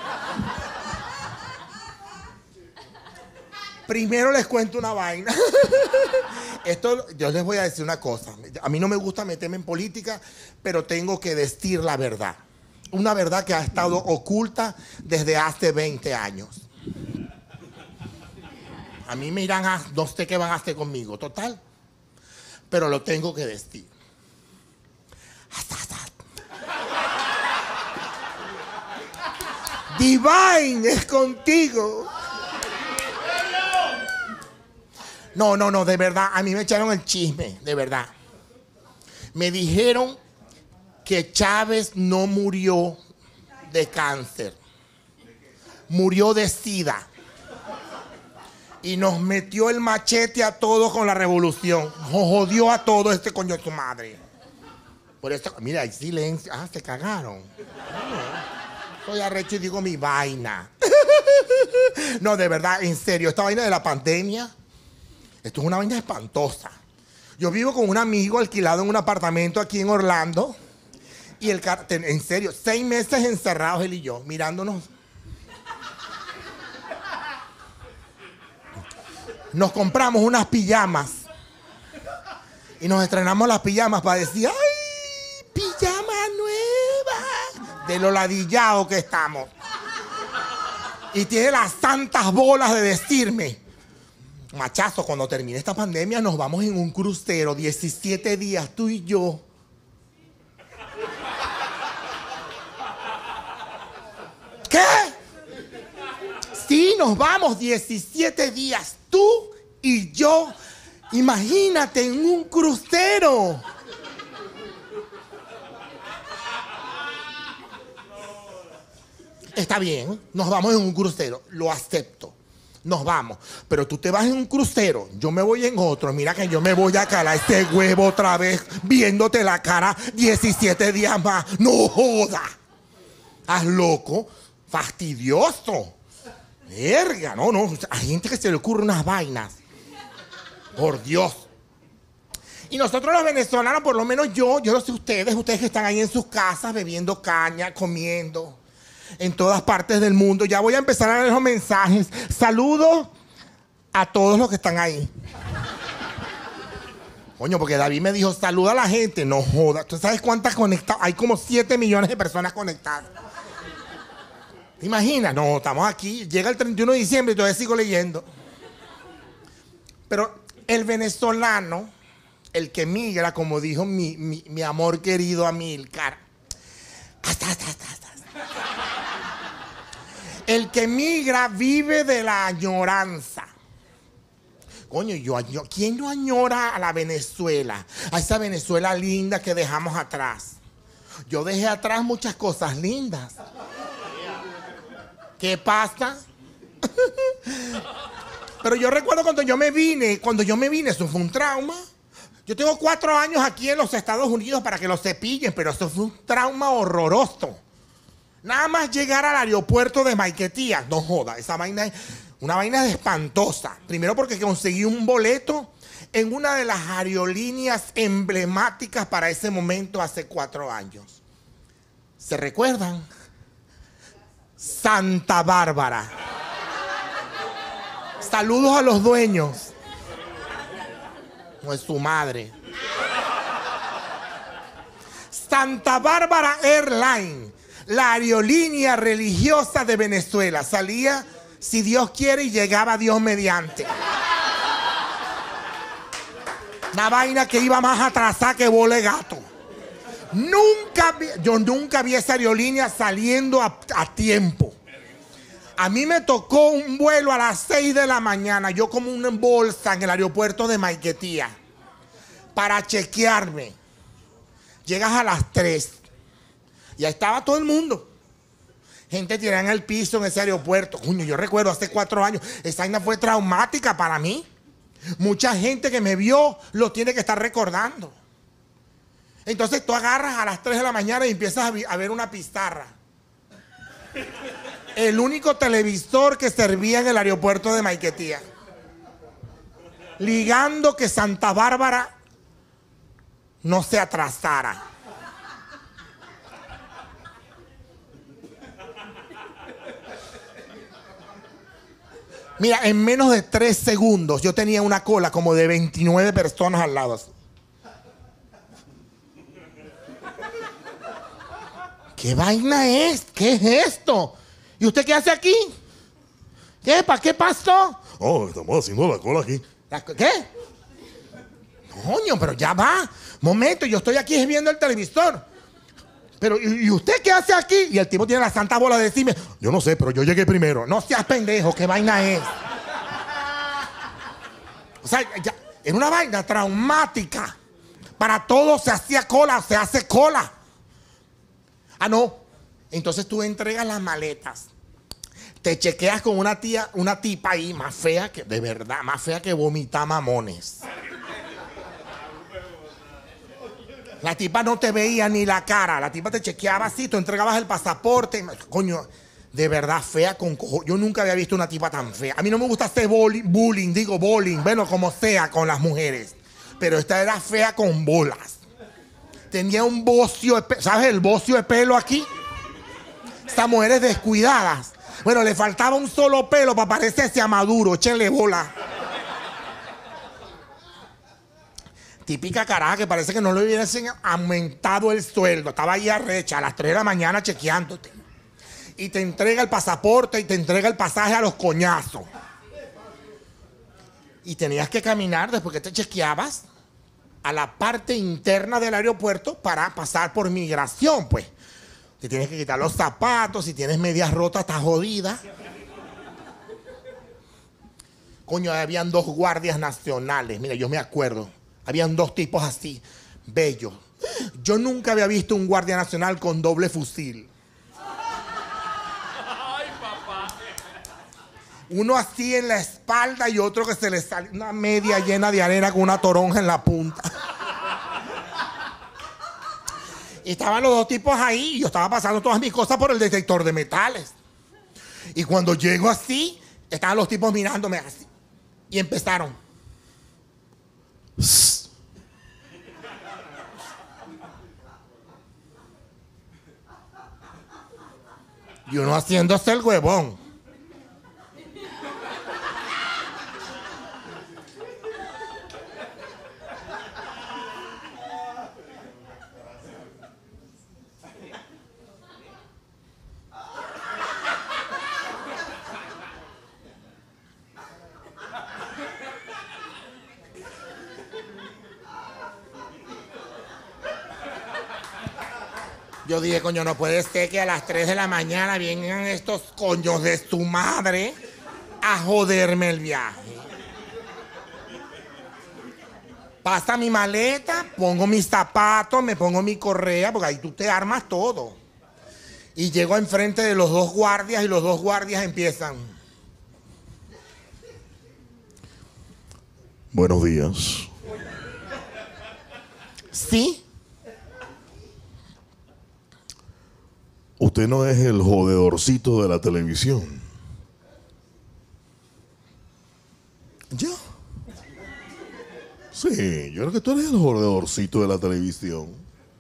Primero les cuento una vaina. Esto, yo les voy a decir una cosa. A mí no me gusta meterme en política, pero tengo que decir la verdad. Una verdad que ha estado oculta desde hace veinte años. A mí me irán a... No sé qué van a hacer conmigo, total. Pero lo tengo que decir. Divine es contigo. No, no, no, de verdad. A mí me echaron el chisme, de verdad. Me dijeron que Chávez no murió de cáncer. Murió de SIDA. Y nos metió el machete a todos con la revolución. Jodió a todo este coño de su madre. Por eso, mira, hay silencio. Ah, se cagaron. Soy arrecho y digo mi vaina. No, de verdad, en serio, esta vaina de la pandemia, esto es una vaina espantosa. Yo vivo con un amigo alquilado en un apartamento aquí en Orlando. Y el car... en serio, seis meses encerrados él y yo, mirándonos. Nos compramos unas pijamas. Y nos estrenamos las pijamas para decir, ¡ay, pijama nueva! De lo ladillado que estamos. Y tiene las santas bolas de decirme, machazo, cuando termine esta pandemia nos vamos en un crucero, diecisiete días, tú y yo. ¿Qué? Sí, nos vamos diecisiete días, tú y yo. Imagínate en un crucero. Está bien, nos vamos en un crucero, lo acepto. Nos vamos, pero tú te vas en un crucero, yo me voy en otro. Mira que yo me voy a calar este huevo otra vez viéndote la cara diecisiete días más. No joda. ¿Estás loco? Fastidioso. Verga, no, no. Hay gente que se le ocurre unas vainas. Por Dios. Y nosotros los venezolanos, por lo menos yo, yo no sé ustedes, ustedes que están ahí en sus casas bebiendo caña, comiendo, en todas partes del mundo. Ya voy a empezar a leer los mensajes. Saludos a todos los que están ahí. Coño, porque David me dijo, saluda a la gente. No joda. ¿Tú sabes cuántas conectadas? Hay como siete millones de personas conectadas. ¿Te imaginas? No, estamos aquí. Llega el treinta y uno de diciembre y todavía sigo leyendo. Pero el venezolano, el que migra, como dijo mi, mi, mi amor querido Amílcar, hasta, hasta, hasta, hasta. El que migra vive de la añoranza. Coño, yo, yo, ¿quién no añora a la Venezuela? A esa Venezuela linda que dejamos atrás. Yo dejé atrás muchas cosas lindas. ¿Qué pasa? Pero yo recuerdo cuando yo me vine, cuando yo me vine, eso fue un trauma. Yo tengo cuatro años aquí en los Estados Unidos para que lo cepillen, pero eso fue un trauma horroroso. Nada más llegar al aeropuerto de Maiquetía, no joda, esa vaina es una vaina espantosa. Primero porque conseguí un boleto en una de las aerolíneas emblemáticas para ese momento hace cuatro años. ¿Se recuerdan? Santa Bárbara. Saludos a los dueños. No es su madre. Santa Bárbara Airlines, la aerolínea religiosa de Venezuela. Salía, si Dios quiere, y llegaba Dios mediante. Una vaina que iba más atrasada que bola de gato. Nunca vi, yo nunca vi esa aerolínea saliendo a, a tiempo. A mí me tocó un vuelo a las seis de la mañana, yo como una bolsa en el aeropuerto de Maiquetía, para chequearme. Llegas a las tres. Y ahí estaba todo el mundo. Gente tirada en el piso en ese aeropuerto. Coño, yo recuerdo hace cuatro años, esa vaina fue traumática para mí. Mucha gente que me vio lo tiene que estar recordando. Entonces tú agarras a las tres de la mañana y empiezas a, vi- a ver una pizarra. El único televisor que servía en el aeropuerto de Maiquetía. Ligando que Santa Bárbara no se atrasara. Mira, en menos de tres segundos yo tenía una cola como de veintinueve personas al lado. ¿Qué vaina es? ¿Qué es esto? ¿Y usted qué hace aquí? ¿Qué? ¿Para qué pasó? Oh, estamos haciendo la cola aquí. ¿La- ¿Qué? Coño, pero ya va. Momento, yo estoy aquí viendo el televisor. Pero, ¿y y usted qué hace aquí? Y el tipo tiene la santa bola de decirme, Yo no sé, pero yo llegué primero. no seas pendejo, ¿qué vaina es? O sea, ya, era una vaina traumática. Para todo se hacía cola, se hace cola. Ah, no. Entonces tú entregas las maletas. Te chequeas con una tía, una tipa ahí más fea que, de verdad, más fea que vomitar mamones. La tipa no te veía ni la cara. La tipa te chequeaba así, tú entregabas el pasaporte. Coño, de verdad fea con cojo. Yo nunca había visto una tipa tan fea. A mí no me gusta hacer bullying, bullying digo bullying, bueno, como sea con las mujeres. Pero esta era fea con bolas. Tenía un bocio, de pe- ¿sabes el bocio de pelo aquí? Estas mujeres descuidadas. Bueno, le faltaba un solo pelo para parecerse a Maduro. Échenle bola. Típica caraja que parece que no le hubiesen aumentado el sueldo. Estaba ahí arrecha a las tres de la mañana chequeándote. Y te entrega el pasaporte y te entrega el pasaje a los coñazos. Y tenías que caminar después que te chequeabas a la parte interna del aeropuerto para pasar por migración, pues. Te tienes que quitar los zapatos, si tienes medias rotas, estás jodida. Coño, habían dos guardias nacionales, mira, yo me acuerdo. Habían dos tipos así, bellos. Yo nunca había visto un guardia nacional con doble fusil. Uno así en la espalda y otro que se le sale una media llena de arena con una toronja en la punta. Y estaban los dos tipos ahí y yo estaba pasando todas mis cosas por el detector de metales. Y cuando llego así, estaban los tipos mirándome así. Y empezaron. Y uno haciéndose el huevón. Yo dije, coño, no puede ser que a las tres de la mañana vengan estos coños de su madre a joderme el viaje. Pasa mi maleta, pongo mis zapatos, me pongo mi correa, porque ahí tú te armas todo. Y llego enfrente de los dos guardias y los dos guardias empiezan. Buenos días. ¿Sí? Usted no es el jodedorcito de la televisión. ¿Yo? Sí, yo creo que tú eres el jodedorcito de la televisión.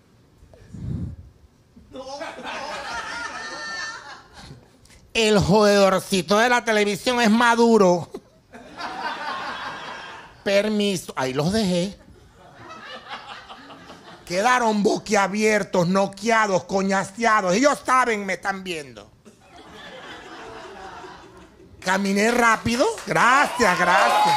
El jodedorcito de la televisión es Maduro. Permiso. Ahí los dejé. Quedaron boquiabiertos, noqueados, coñaseados. Ellos saben, me están viendo. Caminé rápido. Gracias, gracias.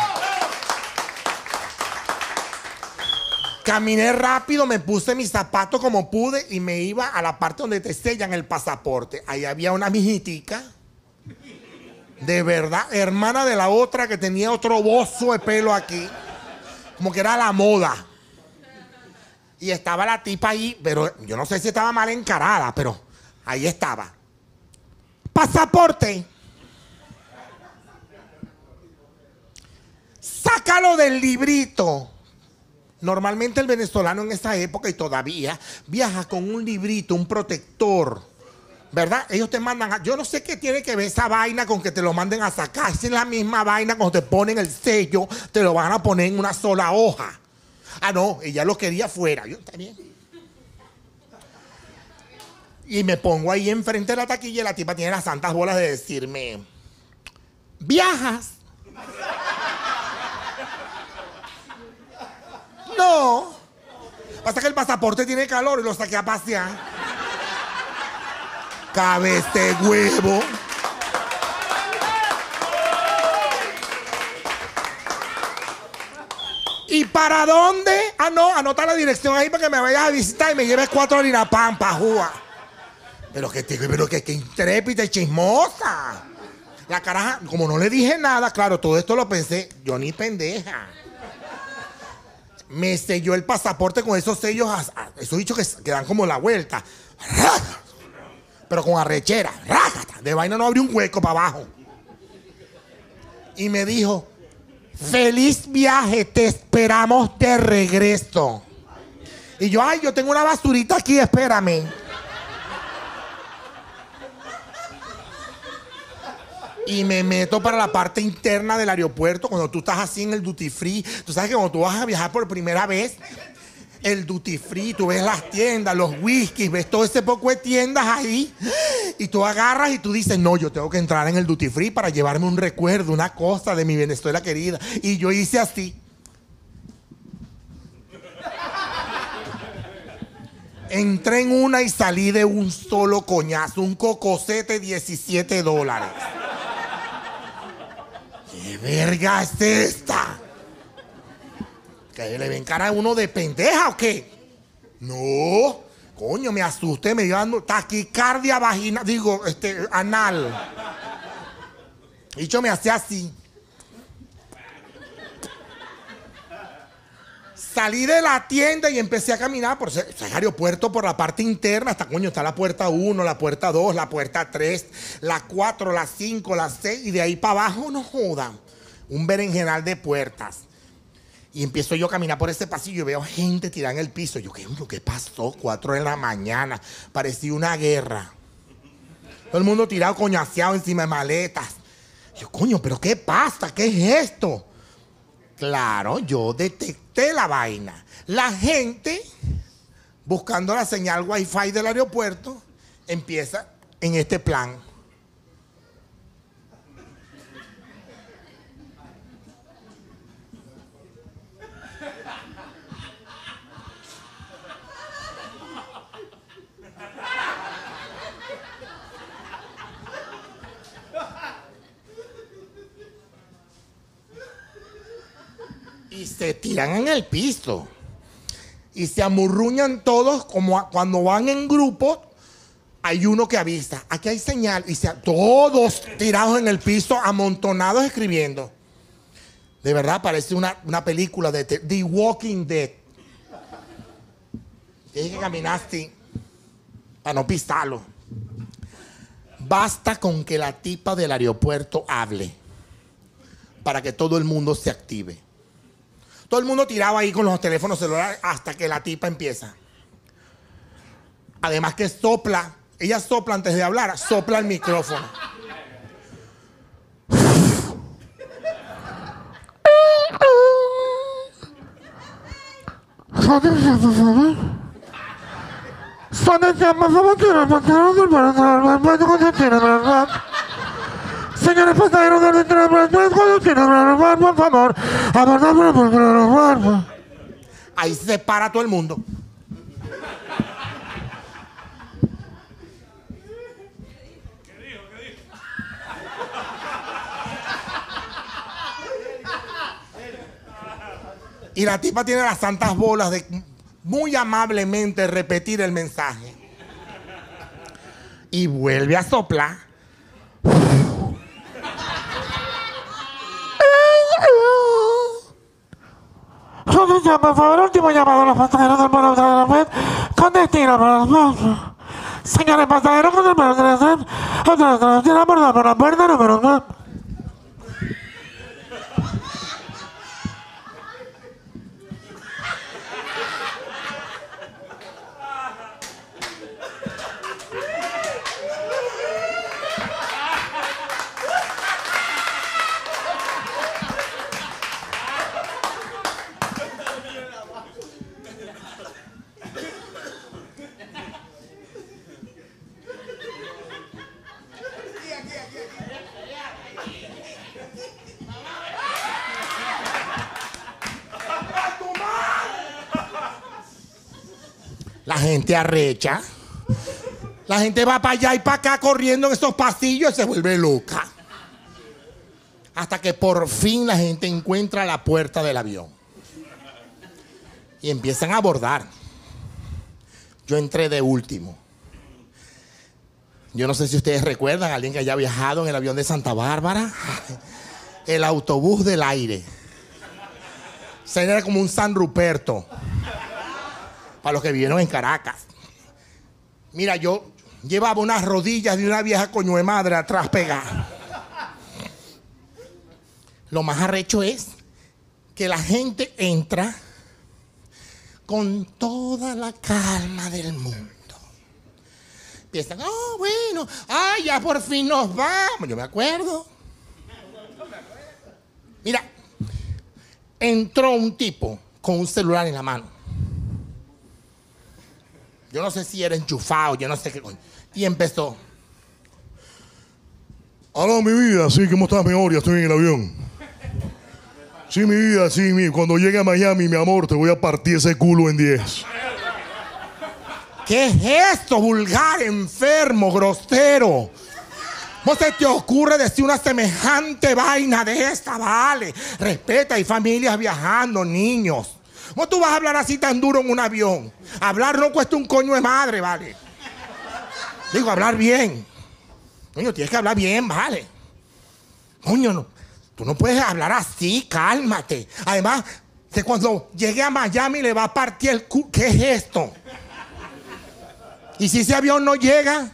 Caminé rápido, me puse mis zapatos como pude y me iba a la parte donde te sellan el pasaporte. Ahí había una mijitica. De verdad, hermana de la otra que tenía otro bozo de pelo aquí. Como que era la moda. Y estaba la tipa ahí, pero yo no sé si estaba mal encarada, pero ahí estaba. Pasaporte. Sácalo del librito. Normalmente el venezolano en esa época y todavía viaja con un librito, un protector. ¿Verdad? Ellos te mandan a... Yo no sé qué tiene que ver esa vaina con que te lo manden a sacar. Es la misma vaina cuando te ponen el sello, te lo van a poner en una sola hoja. Ah, no, ella lo quería fuera. Yo, está bien. Y me pongo ahí enfrente de la taquilla y la tipa tiene las santas bolas de decirme: ¿viajas? No. Pasa que el pasaporte tiene calor y lo saqué a pasear. Cabeza de huevo. ¿Y para dónde? Ah, no, anota la dirección ahí para que me vayas a visitar y me lleves cuatro harinas pan pa' jugar. Pero que, pero que, que intrépida y chismosa. La caraja, como no le dije nada, claro, todo esto lo pensé, yo ni pendeja. Me selló el pasaporte con esos sellos, esos dichos que, que dan como la vuelta. Pero con arrechera. De vaina no abrió un hueco para abajo. Y me dijo: feliz viaje, te esperamos de regreso. Y yo, ay, yo tengo una basurita aquí, espérame. Y me meto para la parte interna del aeropuerto. Cuando tú estás así en el duty free, tú sabes que cuando tú vas a viajar por primera vez, el duty free, tú ves las tiendas, los whiskies, ves todo ese poco de tiendas ahí, y tú agarras y tú dices: no, yo tengo que entrar en el duty free para llevarme un recuerdo, una cosa de mi Venezuela querida. Y yo hice así. Entré en una y salí de un solo coñazo, un cocosete, diecisiete dólares. ¿Qué verga es esta? ¿Que le ven cara a uno de pendeja o qué? No, coño, me asusté, me dio dando taquicardia vagina, digo, este, anal. Y yo me hacía así. Salí de la tienda y empecé a caminar por ese aeropuerto, por la parte interna. Hasta, coño, está la puerta uno, la puerta dos, la puerta tres, la cuatro, la cinco, la seis. Y de ahí para abajo, no jodan, un berenjenal de puertas. Y empiezo yo a caminar por ese pasillo y veo gente tirada en el piso. Yo, ¿qué, qué pasó? Cuatro de la mañana. Parecía una guerra. Todo el mundo tirado, coñaseado encima de maletas. Yo, coño, ¿pero qué pasa? ¿Qué es esto? Claro, yo detecté la vaina. La gente, buscando la señal wifi del aeropuerto, empieza en este plan. Y se tiran en el piso. Y se amurruñan todos, como cuando van en grupo. Hay uno que avisa: aquí hay señal. Y se, todos tirados en el piso, amontonados escribiendo. De verdad, parece una, una película de The Walking Dead. Tienes que caminar así para no pisarlo. Basta con que la tipa del aeropuerto hable para que todo el mundo se active. Todo el mundo tirado ahí con los teléfonos celulares hasta que la tipa empieza. Además que sopla, ella sopla antes de hablar, sopla el micrófono. Señores pasajeros del tren, por favor, ahí se para todo el mundo. Y la tipa tiene las santas bolas de muy amablemente repetir el mensaje. Y vuelve a soplar. por favor, último llamado a los pasajeros del vuelo de la red con destino para los monstruos. Señores pasajeros con el vuelo de la red, destino por la puerta número dos. La gente arrecha. La gente va para allá y para acá corriendo en esos pasillos y se vuelve loca. Hasta que por fin la gente encuentra la puerta del avión. Y empiezan a abordar. Yo entré de último. Yo no sé si ustedes recuerdan a alguien que haya viajado en el avión de Santa Bárbara. El autobús del aire. Se era como un San Ruperto. Para los que vivieron en Caracas. Mira, yo llevaba unas rodillas de una vieja coño de madre atrás pegada. Lo más arrecho es que la gente entra con toda la calma del mundo. Empiezan, oh, bueno, ah, ya por fin nos vamos. Yo me acuerdo. Mira, entró un tipo con un celular en la mano. Yo no sé si era enchufado, yo no sé qué coño. Y empezó. Aló, mi vida, sí, ¿cómo estás, mi amor? Ya estoy en el avión. Sí, mi vida, sí, mi. Cuando llegue a Miami, mi amor, te voy a partir ese culo en diez. ¿Qué es esto, vulgar, enfermo, grosero? ¿Cómo se te ocurre decir una semejante vaina de esta? Vale, respeta, hay familias viajando, niños. ¿Cómo tú vas a hablar así tan duro en un avión? Hablar no cuesta un coño de madre, ¿vale? Digo, hablar bien. Coño, tienes que hablar bien, ¿vale? Coño, no, tú no puedes hablar así, cálmate. Además, que cuando llegue a Miami le va a partir el culo. ¿Qué es esto? ¿Y si ese avión no llega?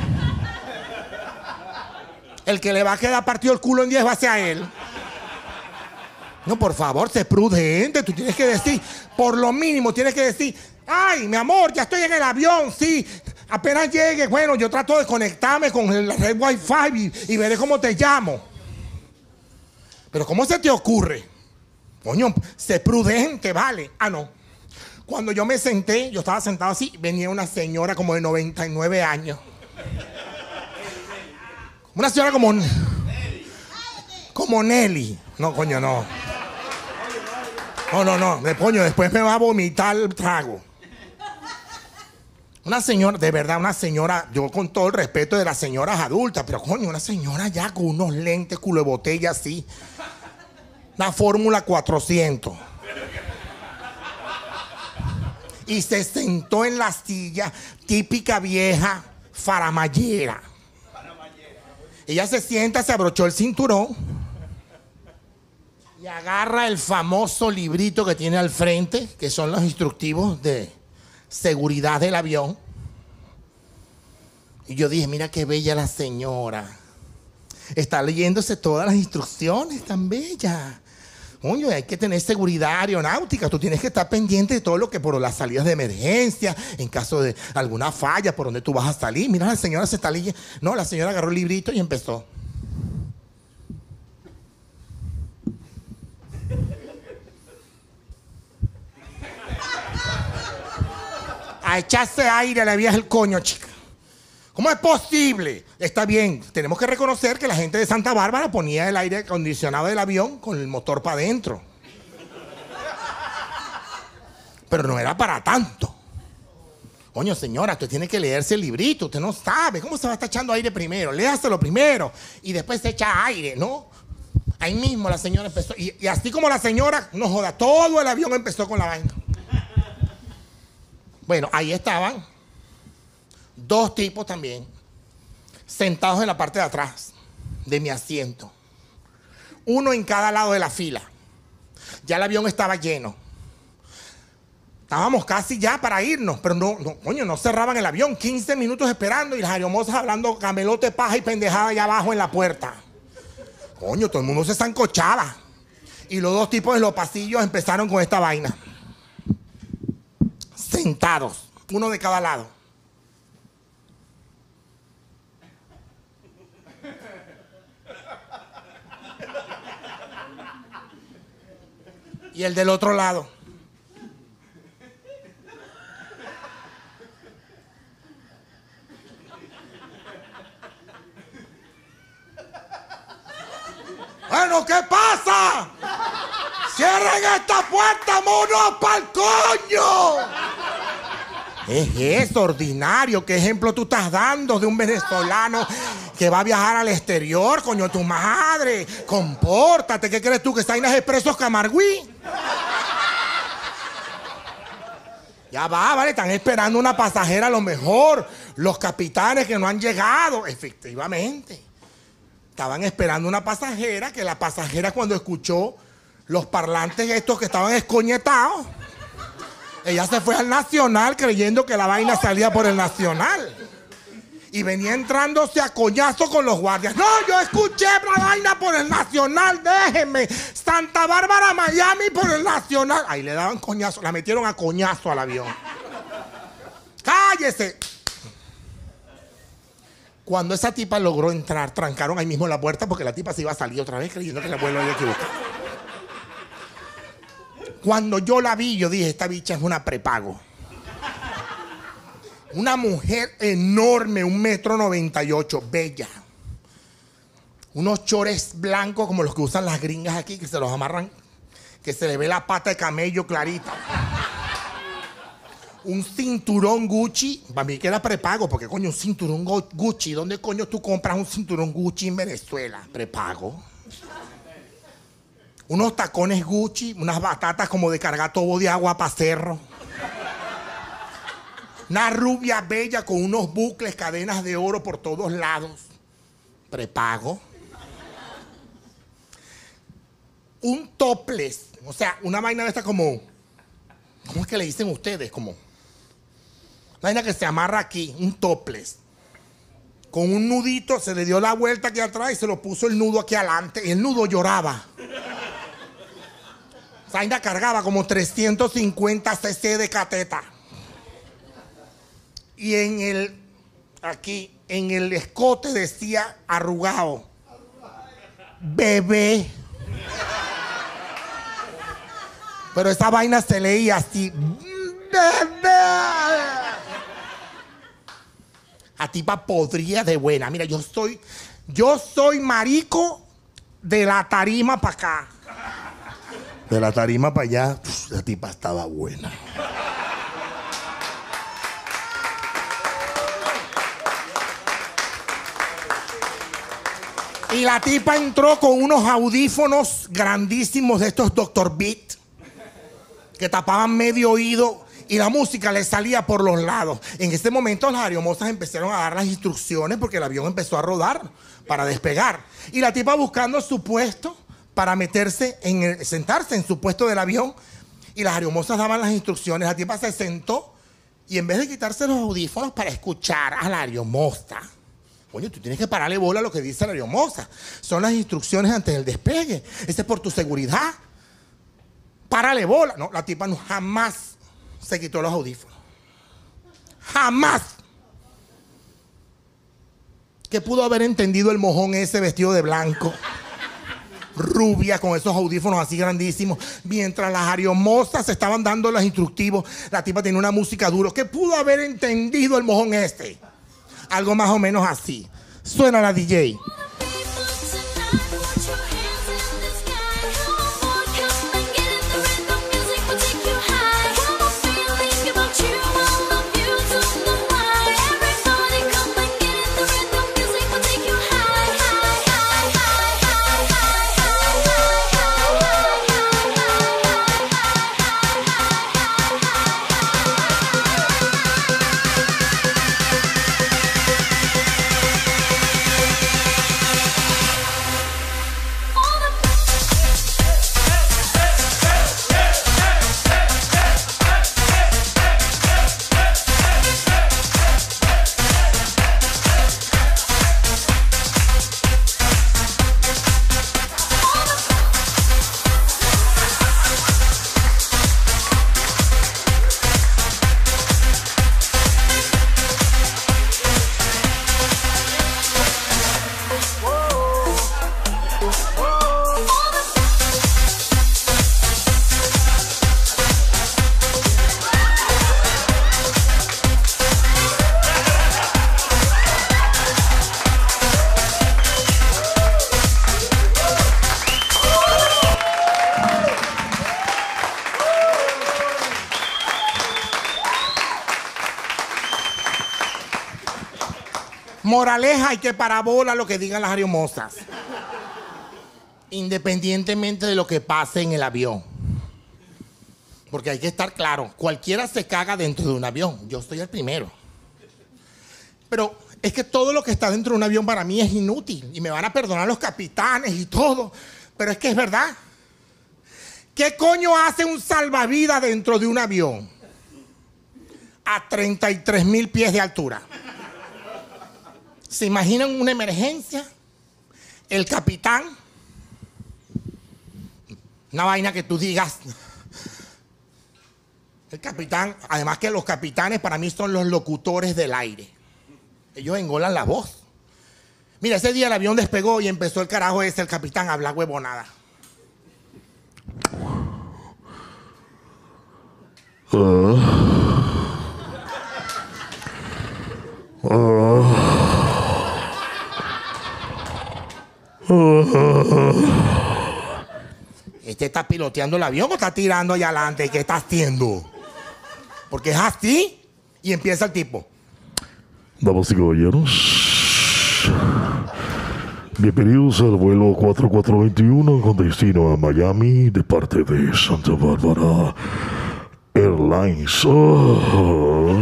El que le va a quedar partido el culo en diez va a ser a él. No, por favor, sé prudente. Tú tienes que decir, por lo mínimo, tienes que decir, ay, mi amor, ya estoy en el avión, sí. Apenas llegue, bueno, yo trato de conectarme con la red Wi-Fi y, y veré cómo te llamo. Pero ¿cómo se te ocurre? Coño, sé prudente, vale. Ah, no. Cuando yo me senté, yo estaba sentado así, venía una señora como de noventa y nueve años. Una señora como... Como Nelly. No, coño, no. No, no, no. De coño, después me va a vomitar el trago. Una señora, de verdad, una señora, yo con todo el respeto de las señoras adultas, pero coño, una señora ya con unos lentes, culo de botella así. Una Fórmula cuatrocientos. Y se sentó en la silla, típica vieja faramallera. Ella se sienta, se abrochó el cinturón. Y agarra el famoso librito que tiene al frente, que son los instructivos de seguridad del avión. Y yo dije, mira qué bella la señora. Está leyéndose todas las instrucciones, tan bella. Coño, hay que tener seguridad aeronáutica. Tú tienes que estar pendiente de todo lo que por las salidas de emergencia, en caso de alguna falla, por donde tú vas a salir. Mira, la señora se está leyendo. No, la señora agarró el librito y empezó. A echarse aire a la vieja el coño, chica. ¿Cómo es posible? Está bien, tenemos que reconocer que la gente de Santa Bárbara ponía el aire acondicionado del avión con el motor para adentro. Pero no era para tanto. Coño, señora, usted tiene que leerse el librito, usted no sabe. ¿Cómo se va a estar echando aire primero? Léaselo primero y después se echa aire, ¿no? Ahí mismo la señora empezó. Y, y así como la señora, no joda, todo el avión empezó con la vaina. Bueno, ahí estaban dos tipos también, sentados en la parte de atrás de mi asiento. Uno en cada lado de la fila. Ya el avión estaba lleno. Estábamos casi ya para irnos, pero no, no, coño, no cerraban el avión. quince minutos esperando y las aeromosas hablando camelote, paja y pendejada allá abajo en la puerta. Coño, todo el mundo se zancochaba. Y los dos tipos en los pasillos empezaron con esta vaina. Sentados, uno de cada lado. Y el del otro lado. Bueno, ¿qué pasa? ¡Cierren esta puerta, monos, pa'l coño! ¿Es eso, ordinario? ¿Qué ejemplo tú estás dando de un venezolano que va a viajar al exterior, coño, tu madre? Compórtate, ¿qué crees tú? ¿Que está en los expresos Camargüí? Ya va, vale, están esperando una pasajera a lo mejor. Los capitanes que no han llegado, efectivamente. Estaban esperando una pasajera, que la pasajera cuando escuchó los parlantes estos que estaban escoñetados, ella se fue al Nacional creyendo que la vaina salía por el Nacional. Y venía entrándose a coñazo con los guardias. No, yo escuché la vaina por el Nacional, déjenme. Santa Bárbara, Miami por el Nacional. Ahí le daban coñazo, la metieron a coñazo al avión. ¡Cállese! Cuando esa tipa logró entrar, trancaron ahí mismo la puerta porque la tipa se iba a salir otra vez creyendo que la abuelo había equivocado. Cuando yo la vi, yo dije, esta bicha es una prepago. Una mujer enorme, un metro noventa y ocho, bella. Unos chores blancos como los que usan las gringas aquí, que se los amarran, que se le ve la pata de camello clarita. Un cinturón Gucci, para mí que era prepago, porque coño, un cinturón Gucci, ¿dónde coño tú compras un cinturón Gucci en Venezuela? Prepago. Unos tacones Gucci, unas batatas como de cargar tobo de agua para cerro. Una rubia bella con unos bucles, cadenas de oro por todos lados. Prepago. Un topless, o sea, una vaina de esta como, ¿cómo es que le dicen ustedes? Como, una vaina que se amarra aquí, un topless. Con un nudito, se le dio la vuelta aquí atrás y se lo puso el nudo aquí adelante. Y el nudo lloraba. Esa vaina cargaba como trescientos cincuenta cc de cateta. Y en el, aquí, en el escote decía arrugado, bebé. Pero esa vaina se leía así, bebé. A tipa podría de buena. Mira, yo soy, yo soy marico de la tarima para acá. De la tarima para allá, la tipa estaba buena. Y la tipa entró con unos audífonos grandísimos de estos doctor Beat que tapaban medio oído y la música le salía por los lados. En ese momento las aeromosas empezaron a dar las instrucciones porque el avión empezó a rodar para despegar. Y la tipa buscando su puesto para meterse en el, sentarse en su puesto del avión. Y las aeromosas daban las instrucciones. La tipa se sentó y en vez de quitarse los audífonos para escuchar a la aeromoza, oye, tú tienes que pararle bola a lo que dice la aeromoza. Son las instrucciones antes del despegue. Ese es por tu seguridad. párale bola. No, la tipa no, jamás se quitó los audífonos. Jamás. ¿Qué pudo haber entendido el mojón ese vestido de blanco? Rubia, con esos audífonos así grandísimos, mientras las ariomosas estaban dando los instructivos, la tipa tenía una música duro. ¿Qué pudo haber entendido el mojón este? Algo más o menos así. Suena la D J. Moraleja, hay que parabola lo que digan las ariomosas. Independientemente de lo que pase en el avión. Porque hay que estar claro, cualquiera se caga dentro de un avión. Yo soy el primero. Pero es que todo lo que está dentro de un avión para mí es inútil. Y me van a perdonar los capitanes y todo. Pero es que es verdad. ¿Qué coño hace un salvavidas dentro de un avión? A treinta y tres mil pies de altura. ¿Se imaginan una emergencia? El capitán, una vaina que tú digas. El capitán, además que los capitanes para mí son los locutores del aire. Ellos engolan la voz. Mira, ese día el avión despegó y empezó el carajo ese, el capitán, a hablar huevonada. Uh, uh. Este está piloteando el avión o está tirando allá adelante. ¿Qué está haciendo? Porque es así y empieza el tipo. Damas y caballeros, bienvenidos al vuelo cuatro cuatro veintiuno con destino a Miami de parte de Santa Bárbara Airlines. Oh.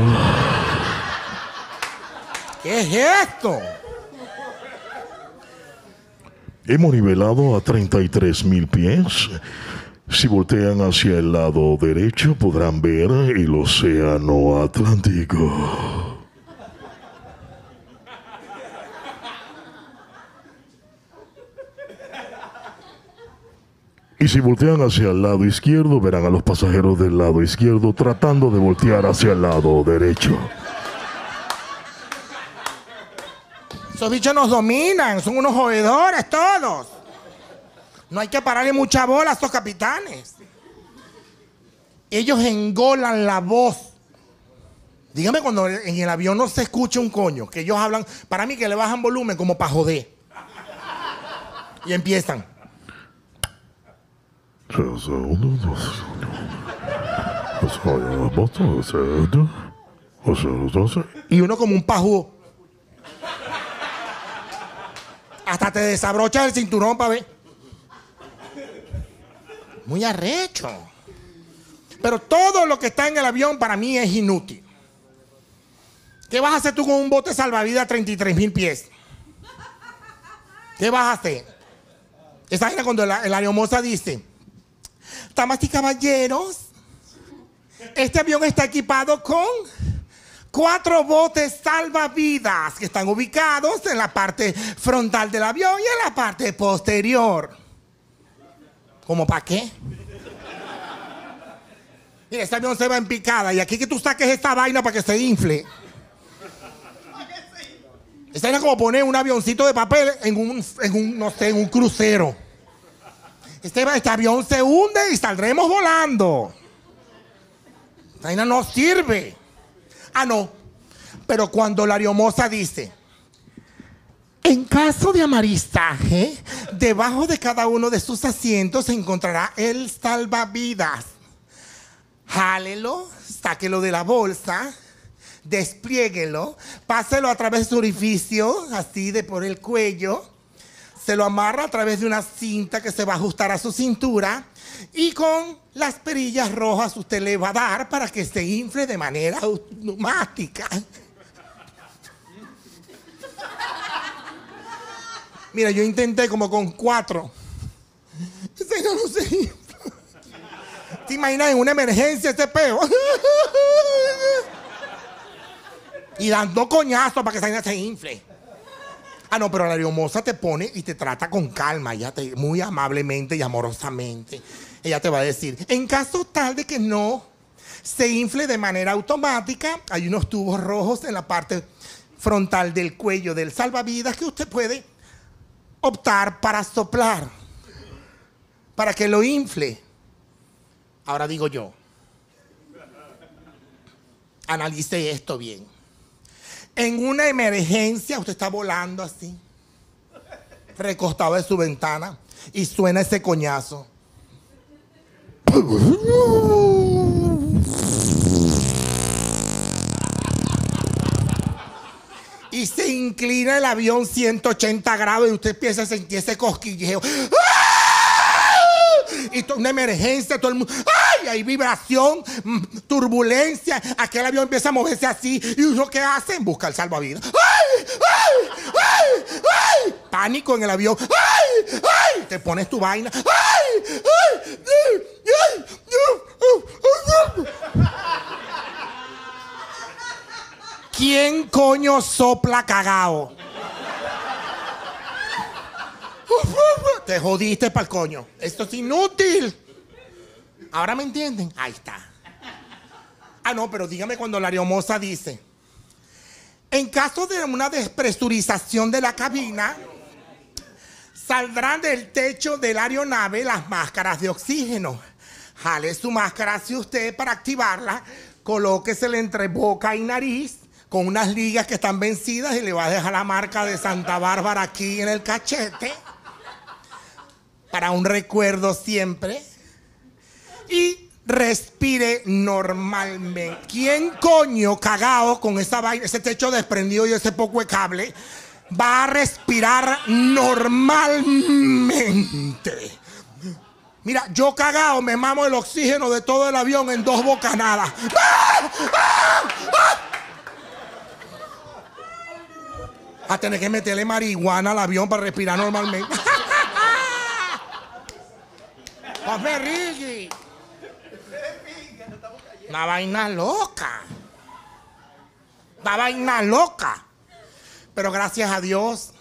¿Qué es esto? Hemos nivelado a treinta y tres mil pies. Si voltean hacia el lado derecho podrán ver el océano Atlántico. Y si voltean hacia el lado izquierdo verán a los pasajeros del lado izquierdo tratando de voltear hacia el lado derecho. Esos bichos nos dominan, son unos jodedores todos. No hay que pararle mucha bola a estos capitanes. Ellos engolan la voz. Dígame cuando en el avión no se escucha un coño, que ellos hablan, para mí que le bajan volumen como para joder. Y empiezan. Y uno como un pajú. Hasta te desabrochas el cinturón para ver. Muy arrecho. Pero todo lo que está en el avión para mí es inútil. ¿Qué vas a hacer tú con un bote salvavidas a treinta y tres mil pies? ¿Qué vas a hacer? Esa gente cuando la, la aeromoza dice, damas y caballeros, este avión está equipado con cuatro botes salvavidas que están ubicados en la parte frontal del avión y en la parte posterior. ¿Cómo para qué? Mira, este avión se va en picada y aquí que tú saques esta vaina para que se infle. Esta vaina es como poner un avioncito de papel en un, en un no sé, en un crucero. Este, este avión se hunde y saldremos volando. Esta vaina no sirve. Ah, no. Pero cuando la aeromoza dice, en caso de amaristaje, debajo de cada uno de sus asientos se encontrará el salvavidas. Jálelo, sáquelo de la bolsa, despliéguelo, páselo a través de su orificio, así de por el cuello, se lo amarra a través de una cinta que se va a ajustar a su cintura y con las perillas rojas usted le va a dar para que se infle de manera automática. Mira, yo intenté como con cuatro. Ese no, no se infla. ¿Te imaginas en una emergencia este peo? Y dando coñazos para que esa vaina se infle. Ah, no, pero la aeromoza te pone y te trata con calma, ella te, muy amablemente y amorosamente. Ella te va a decir, en caso tal de que no se infle de manera automática, hay unos tubos rojos en la parte frontal del cuello del salvavidas que usted puede optar para soplar, para que lo infle. Ahora digo yo, analice esto bien. En una emergencia, usted está volando así, recostado en su ventana, y suena ese coñazo. Y se inclina el avión ciento ochenta grados y usted empieza a sentir ese cosquilleo. Y una emergencia, todo el mundo. ¡Ay! Hay vibración, turbulencia. Aquel avión empieza a moverse así. ¿Y uno qué hace? Busca el salvavidas. ¡Ay! ¡Ay! ¡Ay! ¡Ay! Pánico en el avión. ¡Ay! ¡Ay! Te pones tu vaina. ¡Ay! ¡Ay! ¡Ay! ¡Ay! ¿Quién coño sopla cagao? Te jodiste pa'l coño. Esto es inútil. ¿Ahora me entienden? Ahí está. Ah, no, pero dígame cuando la aeromoza dice, en caso de una despresurización de la cabina, saldrán del techo de la aeronave las máscaras de oxígeno. Jale su máscara hacia usted para activarla, colóquesela entre boca y nariz con unas ligas que están vencidas y le va a dejar la marca de Santa Bárbara aquí en el cachete para un recuerdo siempre. Y respire normalmente. ¿Quién coño cagao con esa vaina, ese techo desprendido y ese poco de cable va a respirar normalmente? Mira, yo cagao me mamo el oxígeno de todo el avión en dos bocanadas. ¡Ah! ¡Ah! ¡Ah! A tener que meterle marihuana al avión para respirar normalmente. ¡Hazme Ricky! Una vaina loca. Una vaina loca. Pero gracias a Dios,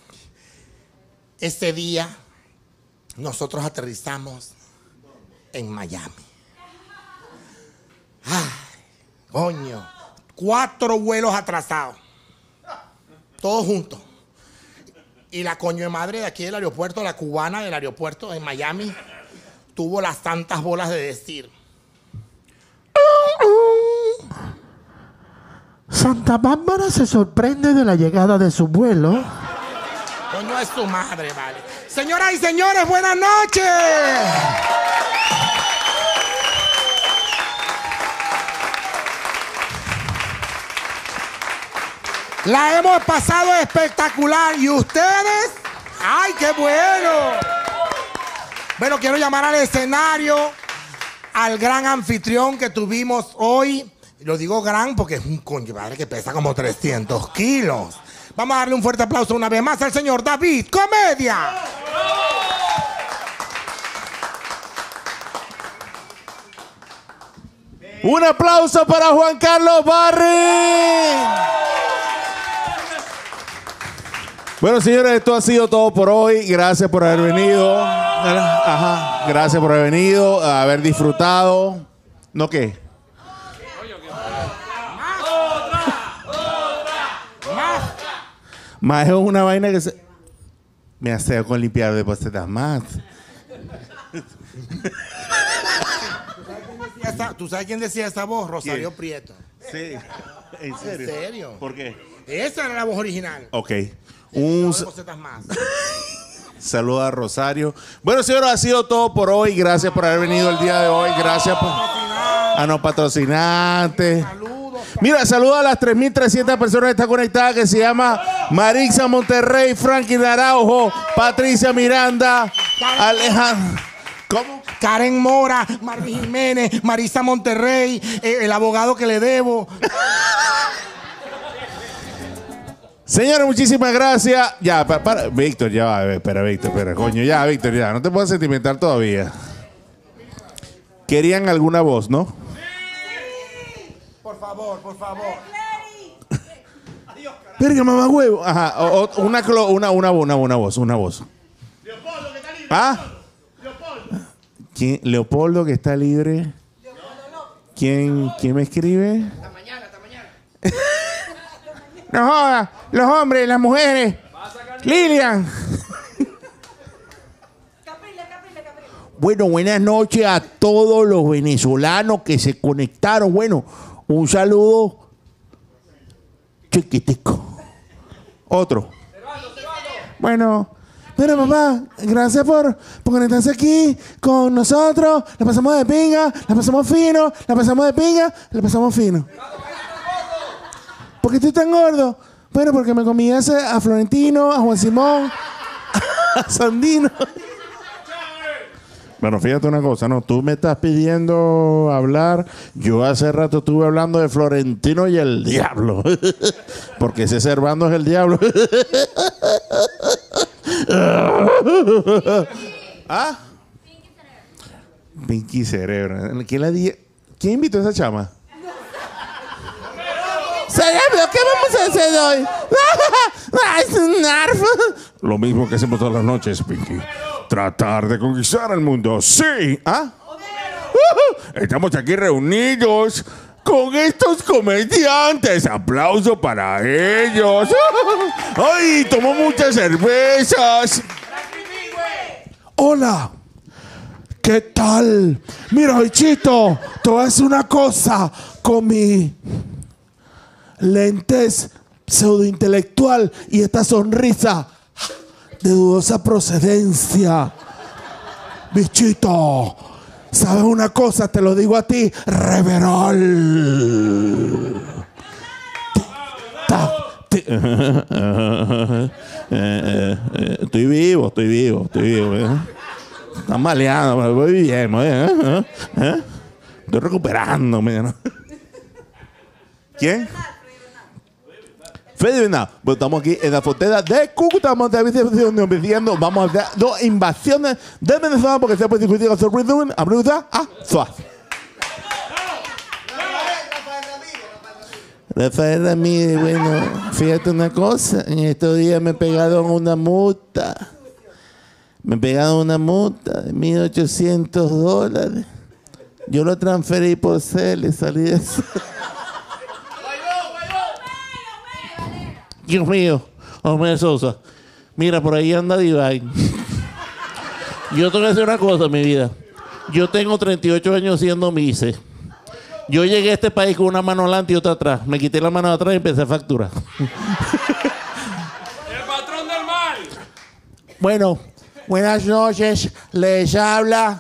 ese día nosotros aterrizamos en Miami. Ay, coño. Cuatro vuelos atrasados. Todos juntos. Y la coño de madre de aquí del aeropuerto, la cubana del aeropuerto en Miami, tuvo las tantas bolas de decir: Santa Bárbara se sorprende de la llegada de su vuelo. Coño es su madre, vale. Señoras y señores, buenas noches. La hemos pasado espectacular. ¿Y ustedes? ¡Ay, qué bueno! Bueno, quiero llamar al escenario al gran anfitrión que tuvimos hoy. Lo digo gran porque es un coño, madre, que pesa como trescientos kilos. Vamos a darle un fuerte aplauso una vez más al señor David Comedia. Un aplauso para Juan Carlos Barry. Bueno, señores, esto ha sido todo por hoy. Gracias por haber venido. Ajá. Gracias por haber venido, haber disfrutado. ¿No qué? Más es una vaina que se... Me aseo con limpiar de postetas más. ¿Tú sabes quién decía esa voz? Rosario ¿Quién? Prieto. Sí. ¿En serio? ¿En serio? ¿Por qué? Esa era la voz original. Ok. Un de postetas más. saludo a Rosario. Bueno, señores, ha sido todo por hoy. Gracias por haber venido el día de hoy. Gracias por... a los patrocinantes. Mira, saludo a las tres mil trescientas personas que están conectadas, que se llama Marixa Monterrey, Frankie Araujo, Patricia Miranda, Alejandro. ¿Cómo? Karen Mora, Marvin Jiménez, Marisa Monterrey, eh, el abogado que le debo. Señores, muchísimas gracias. Ya, para, para. Víctor, ya va, espera, Víctor, espera, coño, ya, Víctor, ya, no te puedes sentimentar todavía. ¿Querían alguna voz, no? Por favor, por favor. Verga, mamá huevo. Ajá, o, o, una, una, una, una, una voz, una voz. Leopoldo, que está libre. ¿Ah? Leopoldo. ¿Quién? Leopoldo, que está libre. ¿Quién, ¿quién me escribe? Hasta mañana, hasta mañana. No jodas, los hombres, las mujeres. Lilian. Bueno, buenas noches a todos los venezolanos que se conectaron. Bueno, un saludo chiquitico. Otro. Bueno, pero papá, gracias por, por conectarse aquí con nosotros. La pasamos de pinga, la pasamos fino, la pasamos de pinga, la pasamos fino. ¿Por qué estoy tan gordo? Bueno, porque me comí ese a Florentino, a Juan Simón, a Sandino. Bueno, fíjate una cosa, no, tú me estás pidiendo hablar. Yo hace rato estuve hablando de Florentino y el diablo. Porque ese Servando es el diablo. ¿Ah? Pinky Cerebro. ¿Quién, la di- ¿Quién invitó a esa chama? Cerebro, ¿qué vamos a hacer hoy? Es un narf. Lo mismo que hacemos todas las noches, Pinky. Tratar de conquistar el mundo. Sí. ¿Ah? Uh-huh. Estamos aquí reunidos con estos comediantes. Aplauso para ellos. ¡Ay! Tomo muchas cervezas. Hola. ¿Qué tal? Mira, bichito, te voy a decir una cosa con mi lentes pseudointelectual y esta sonrisa de dudosa procedencia. Bichito, ¿sabes una cosa? Te lo digo a ti, Reverol. Estoy vivo, estoy vivo, estoy vivo. ¿eh? Están maleando, pero voy bien. ¿eh? ¿Eh? Estoy recuperándome. ¿no? ¿Quién? Freddy Bernal. Pues estamos aquí en la frontera de Cúcuta, Montevideo, vamos a ver dos invasiones de Venezuela porque se puede discutir con su abruda a Suaz. Rafael Ramírez, bueno, fíjate una cosa, en estos días me pegaron una multa. Me pegaron una multa de mil ochocientos dólares. Yo lo transferí por Cel y salí de eso. Dios mío, Hombre Sosa. Mira, por ahí anda Divine. Yo te voy a decir una cosa, mi vida. Yo tengo treinta y ocho años siendo Mice. Yo llegué a este país con una mano adelante y otra atrás. Me quité la mano de atrás y empecé a facturar. El patrón del mal. Bueno, buenas noches. Les habla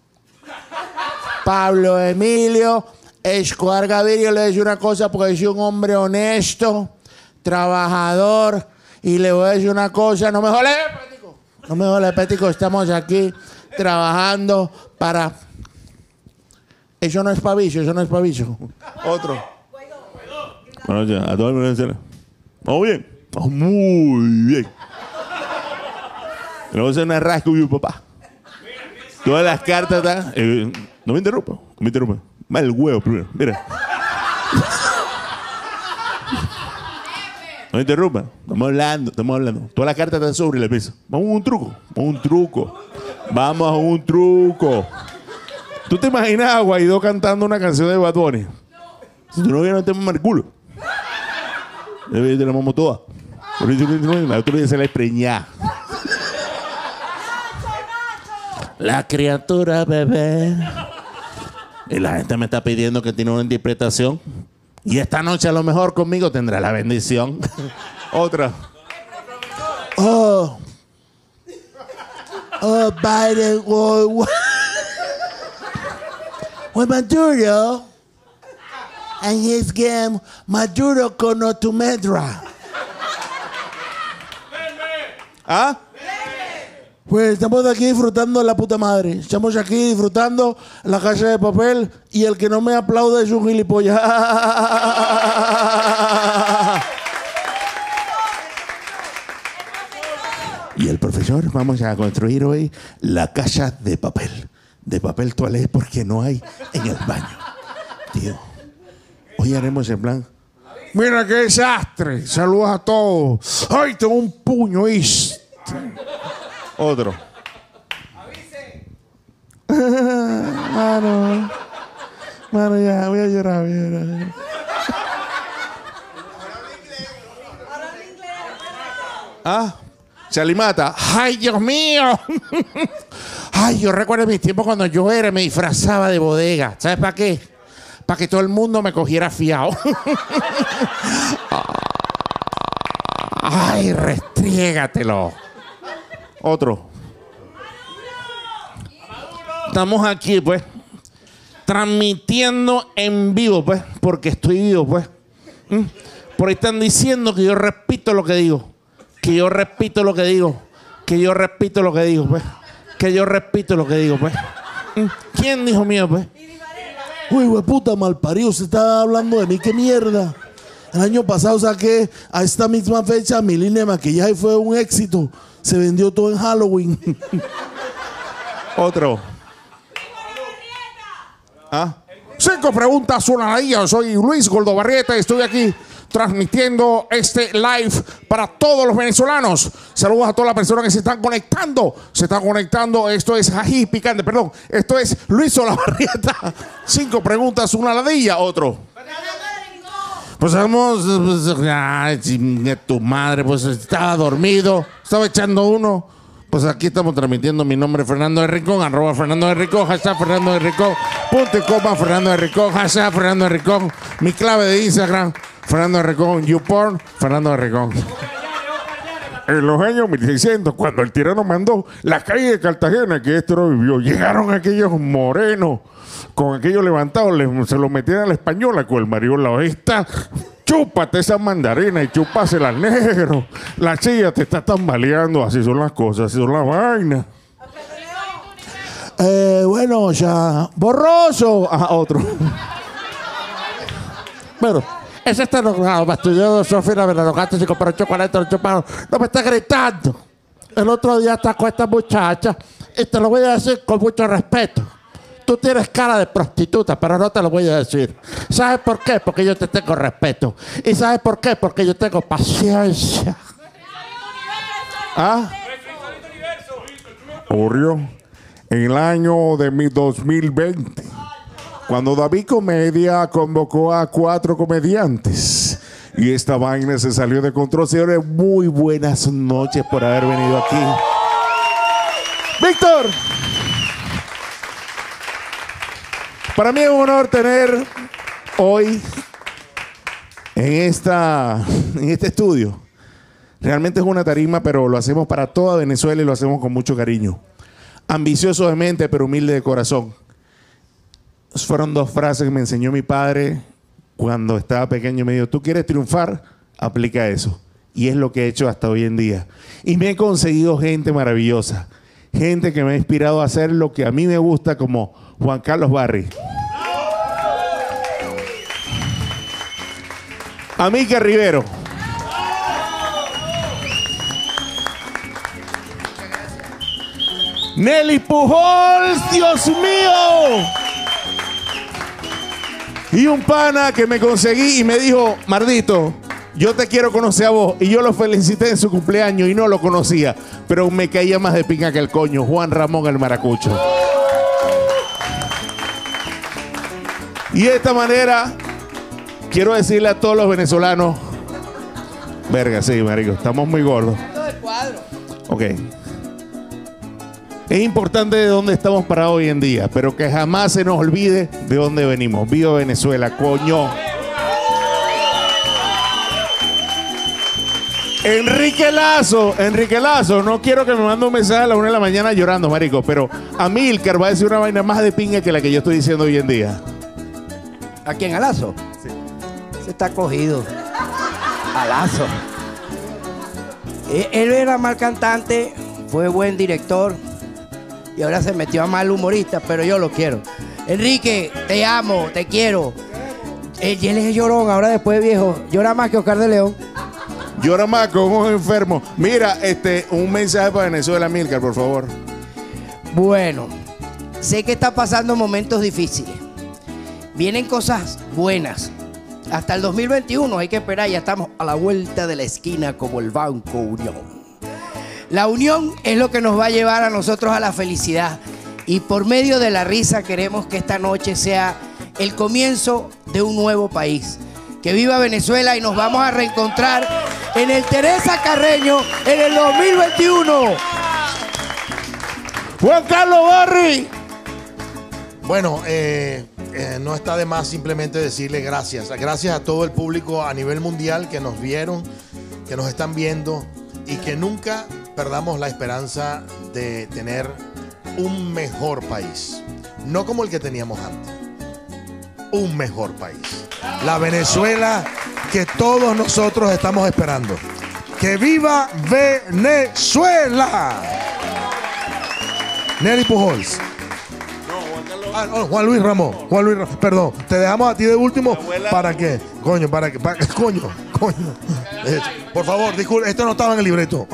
Pablo Emilio Escobar Gaviria. Le decir una cosa porque soy un hombre honesto, trabajador, y le voy a decir una cosa, no me jole, Pético. No me jole, Pético, estamos aquí trabajando para... Eso no es pavicho, eso no es pavicho. Otro. Bueno, ya, a todo el mundo. ¿Vamos bien? Vamos muy bien. Le voy a hacer una rasca a papá. Todas las cartas están... Eh, no me interrumpa, no me interrumpa. Mal huevo primero, mira. No me interrumpa. Estamos hablando, estamos hablando. Todas las cartas están sobre la mesa. Vamos a un truco. Vamos a un truco. Vamos a un truco. ¿Tú te imaginas a Guaidó cantando una canción de Bad Bunny? Si tu novia no te mama el culo. Te la mamo toda. La otra vez se la espreñá. La criatura bebé. Y la gente me está pidiendo que tiene una interpretación. Y esta noche a lo mejor conmigo tendrá la bendición. Otra. Oh. Oh, Biden. Oh, when Maduro and his game, Maduro con Otumedra. ¿Ah? Pues estamos aquí disfrutando de la puta madre. Estamos aquí disfrutando la Casa de Papel y el que no me aplaude es un gilipollas. Y el profesor, vamos a construir hoy la Casa de Papel. De papel toalé porque no hay en el baño. Tío, hoy haremos en plan. Mira qué desastre. Saludos a todos. Ay, tengo un puño, ¿viste? Otro. Mano. Mano, ya, voy a llorar, voy a llorar. Ah, Chalimata. Ay, Dios mío. Ay, yo recuerdo mis tiempos cuando yo era, me disfrazaba de bodega. ¿Sabes para qué? Para que todo el mundo me cogiera fiado. Ay, restriégatelo. Otro. Estamos aquí, pues, transmitiendo en vivo, pues, porque estoy vivo, pues. ¿Mm? Por ahí están diciendo que yo repito lo que digo. Que yo repito lo que digo. Que yo repito lo que digo, pues. Que yo repito lo que digo, pues. ¿Mm? ¿Quién dijo mío, pues? Uy, güey, puta malparido, se está hablando de mí, qué mierda. El año pasado saqué a esta misma fecha mi línea de maquillaje y fue un éxito. Se vendió todo en Halloween. Otro. ¿Ah? Cinco preguntas, una de ellas. Soy Luis Goldobarrieta y estoy aquí transmitiendo este live para todos los venezolanos. Saludos a todas las personas que se están conectando. Se están conectando. Esto es Ají Picante, perdón. Esto es Luis Olavarrieta. Cinco preguntas, una ladilla. Otro. Pues vamos. Pues, ay, tu madre, pues estaba dormido. Estaba echando uno. Pues aquí estamos transmitiendo. Mi nombre es Fernando de Rincón, arroba Fernando de Rincón, hashtag Fernando de Rincón, punto y coma Fernando de Rincón, hashtag Fernando de Rincón. Mi clave de Instagram, Fernando de Rincón, YouPorn, Fernando de Rincón. En los años mil seiscientos, cuando el tirano mandó la calle de Cartagena, que esto no vivió, llegaron aquellos morenos, con aquellos levantados, les, se los metían a la española con el marido la oesta. Chúpate esa mandarina y chúpasela al negro. La chilla te está tambaleando. Así son las cosas, así son las vainas. Eh, bueno, ya. Borroso. Ah, otro. Bueno, ese está enojado. Me estudió Sofía, me lo gatos y compró chocolate, lo chuparon. No me está gritando. El otro día está con esta muchacha y te lo voy a decir con mucho respeto. Tú tienes cara de prostituta, pero no te lo voy a decir. ¿Sabes por qué? Porque yo te tengo respeto. ¿Y sabes por qué? Porque yo tengo paciencia. ¿Ah? Ocurrió en el año de mi dos mil veinte, cuando David Comedia convocó a cuatro comediantes. Y esta vaina se salió de control. Señores, muy buenas noches por haber venido aquí. ¡Víctor! Para mí es un honor tener hoy en, esta, en este estudio. Realmente es una tarima, pero lo hacemos para toda Venezuela y lo hacemos con mucho cariño. Ambicioso de mente, pero humilde de corazón. Fueron dos frases que me enseñó mi padre cuando estaba pequeño. Me dijo, ¿tú quieres triunfar? Aplica eso. Y es lo que he hecho hasta hoy en día. Y me he conseguido gente maravillosa. Gente que me ha inspirado a hacer lo que a mí me gusta, como Juan Carlos Barry. Amica Rivero. Nelly Pujols, Dios mío. Y un pana que me conseguí y me dijo, Mardito, yo te quiero conocer a vos. Y yo lo felicité en su cumpleaños y no lo conocía, pero me caía más de pinga que el coño. Juan Ramón el Maracucho. Y de esta manera, quiero decirle a todos los venezolanos, verga, sí, marico, estamos muy gordos. Ok. Es importante de dónde estamos parados hoy en día, pero que jamás se nos olvide de dónde venimos. Viva Venezuela, coño. Enrique Lazo, Enrique Lazo, no quiero que me mande un mensaje a la una de la mañana llorando, marico, pero Amílcar va a decir una vaina más de pinga que la que yo estoy diciendo hoy en día. ¿A quién? ¿A Lazo? Sí. Se está cogido. A Lazo. Él era mal cantante, fue buen director y ahora se metió a mal humorista, pero yo lo quiero. Enrique, te amo, te quiero. Él, él es llorón, ahora después de viejo, llora más que Oscar de León. Llora más como un enfermo. Mira, este, un mensaje para Venezuela, Amílcar, por favor. Bueno, sé que está pasando momentos difíciles. Vienen cosas buenas. Hasta el dos mil veintiuno hay que esperar, ya estamos a la vuelta de la esquina como el Banco Unión. La unión es lo que nos va a llevar a nosotros a la felicidad. Y por medio de la risa queremos que esta noche sea el comienzo de un nuevo país. Que viva Venezuela y nos vamos a reencontrar en el Teresa Carreño en el dos mil veintiuno. Juan Carlos Barry. Bueno, eh, eh, no está de más simplemente decirle gracias. Gracias a todo el público a nivel mundial que nos vieron, que nos están viendo y que nunca perdamos la esperanza de tener un mejor país. No como el que teníamos antes. Un mejor país. La Venezuela que todos nosotros estamos esperando. ¡Que viva Venezuela! Nelly Pujols. Ah, no, Juan Luis Ramón. Juan Luis Ramón. Perdón, te dejamos a ti de último. ¿Para qué? Coño, para qué. Para, coño, coño. Eh, por favor, disculpe, esto no estaba en el libreto.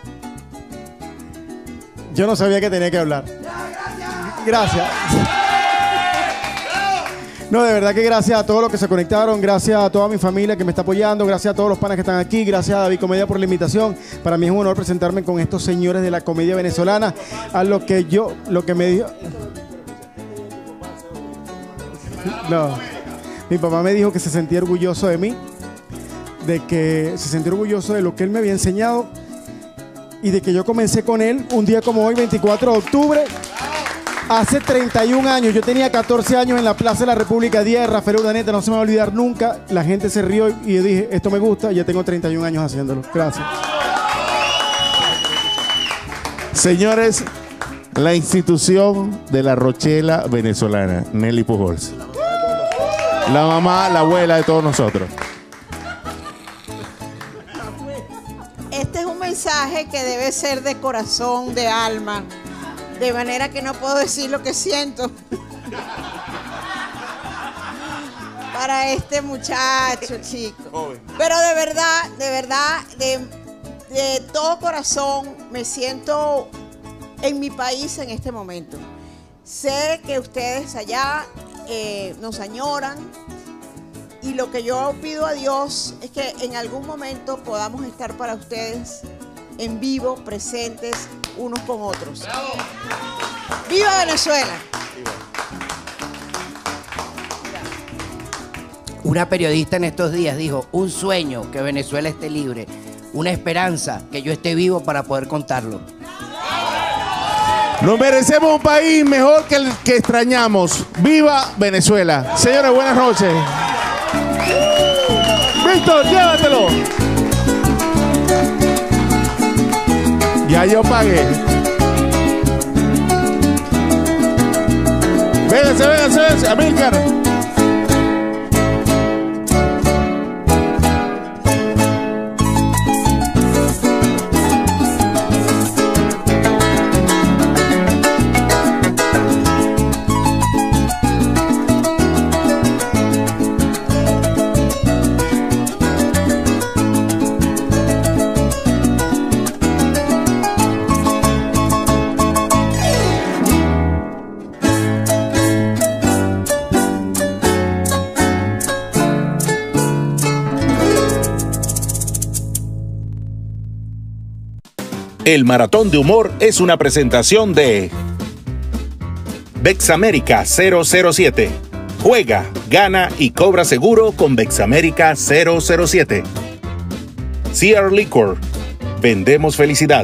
Yo no sabía que tenía que hablar. Gracias. No, de verdad que gracias a todos los que se conectaron, gracias a toda mi familia que me está apoyando, gracias a todos los panas que están aquí, gracias a David Comedia por la invitación. Para mí es un honor presentarme con estos señores de la comedia venezolana, a lo que yo, lo que me dijo... No, mi papá me dijo que se sentía orgulloso de mí, de que se sentía orgulloso de lo que él me había enseñado y de que yo comencé con él un día como hoy, veinticuatro de octubre. Hace treinta y un años, yo tenía catorce años en la Plaza de la República, día de Rafael Urdaneta, no se me va a olvidar nunca. La gente se rió y yo dije, esto me gusta, y ya tengo treinta y un años haciéndolo. Gracias. Señores, la institución de la Rochela venezolana, Nelly Pujols. La mamá, la abuela de todos nosotros. Este es un mensaje que debe ser de corazón, de alma. De manera que no puedo decir lo que siento para este muchacho, chico. Pero de verdad, de verdad, de, de todo corazón me siento en mi país en este momento. Sé que ustedes allá eh, nos añoran y lo que yo pido a Dios es que en algún momento podamos estar para ustedes en vivo, presentes unos con otros. ¡Bravo! ¡Viva Venezuela! Una periodista en estos días dijo, un sueño que Venezuela esté libre, una esperanza que yo esté vivo para poder contarlo. Nos merecemos un país mejor que el que extrañamos. ¡Viva Venezuela! Señores, buenas noches. Víctor, llévatelo. Ya yo pagué. Vénganse, vénganse, vénganse. Amílcar. El Maratón de Humor es una presentación de Bex América cero cero siete, Juega, gana y cobra seguro con Bexamérica cero cero siete. C R Liquor. Vendemos felicidad.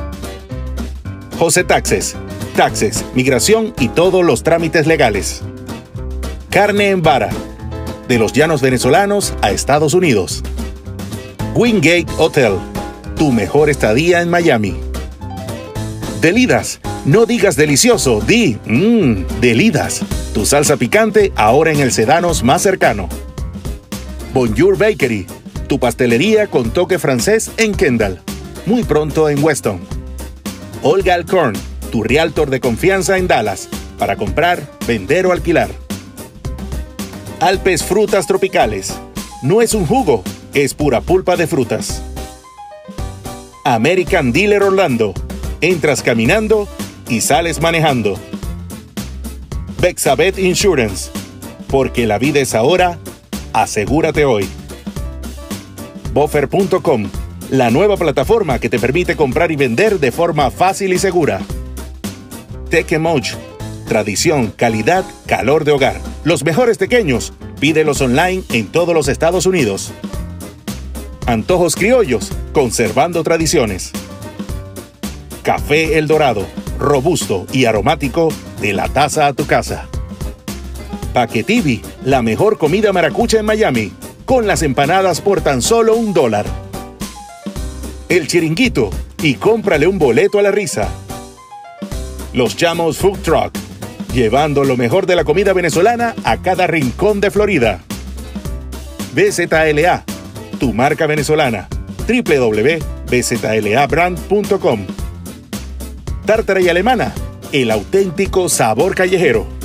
José Taxes. Taxes, migración y todos los trámites legales. Carne en vara. De los llanos venezolanos a Estados Unidos. Wingate Hotel. Tu mejor estadía en Miami. Delidas. No digas delicioso, di mmm, Delidas. Tu salsa picante ahora en el Sedanos más cercano. Bonjour Bakery. Tu pastelería con toque francés en Kendall. Muy pronto en Weston. Olga Alcorn. Tu realtor de confianza en Dallas. Para comprar, vender o alquilar. Alpes Frutas Tropicales. No es un jugo, es pura pulpa de frutas. American Dealer Orlando. Entras caminando y sales manejando. Bexabet Insurance. Porque la vida es ahora, asegúrate hoy. Buffer punto com. La nueva plataforma que te permite comprar y vender de forma fácil y segura. Tecemoj. Tradición, calidad, calor de hogar. Los mejores tequeños. Pídelos online en todos los Estados Unidos. Antojos criollos. Conservando tradiciones. Café El Dorado. Robusto y aromático de la taza a tu casa. Paquetivi. La mejor comida maracucha en Miami. Con las empanadas por tan solo un dólar. El Chiringuito. Y cómprale un boleto a la risa. Los Chamos Food Truck. Llevando lo mejor de la comida venezolana a cada rincón de Florida. B Z L A. Tu marca venezolana. w w w punto b z l a brand punto com. Tártara y Alemana. El auténtico sabor callejero.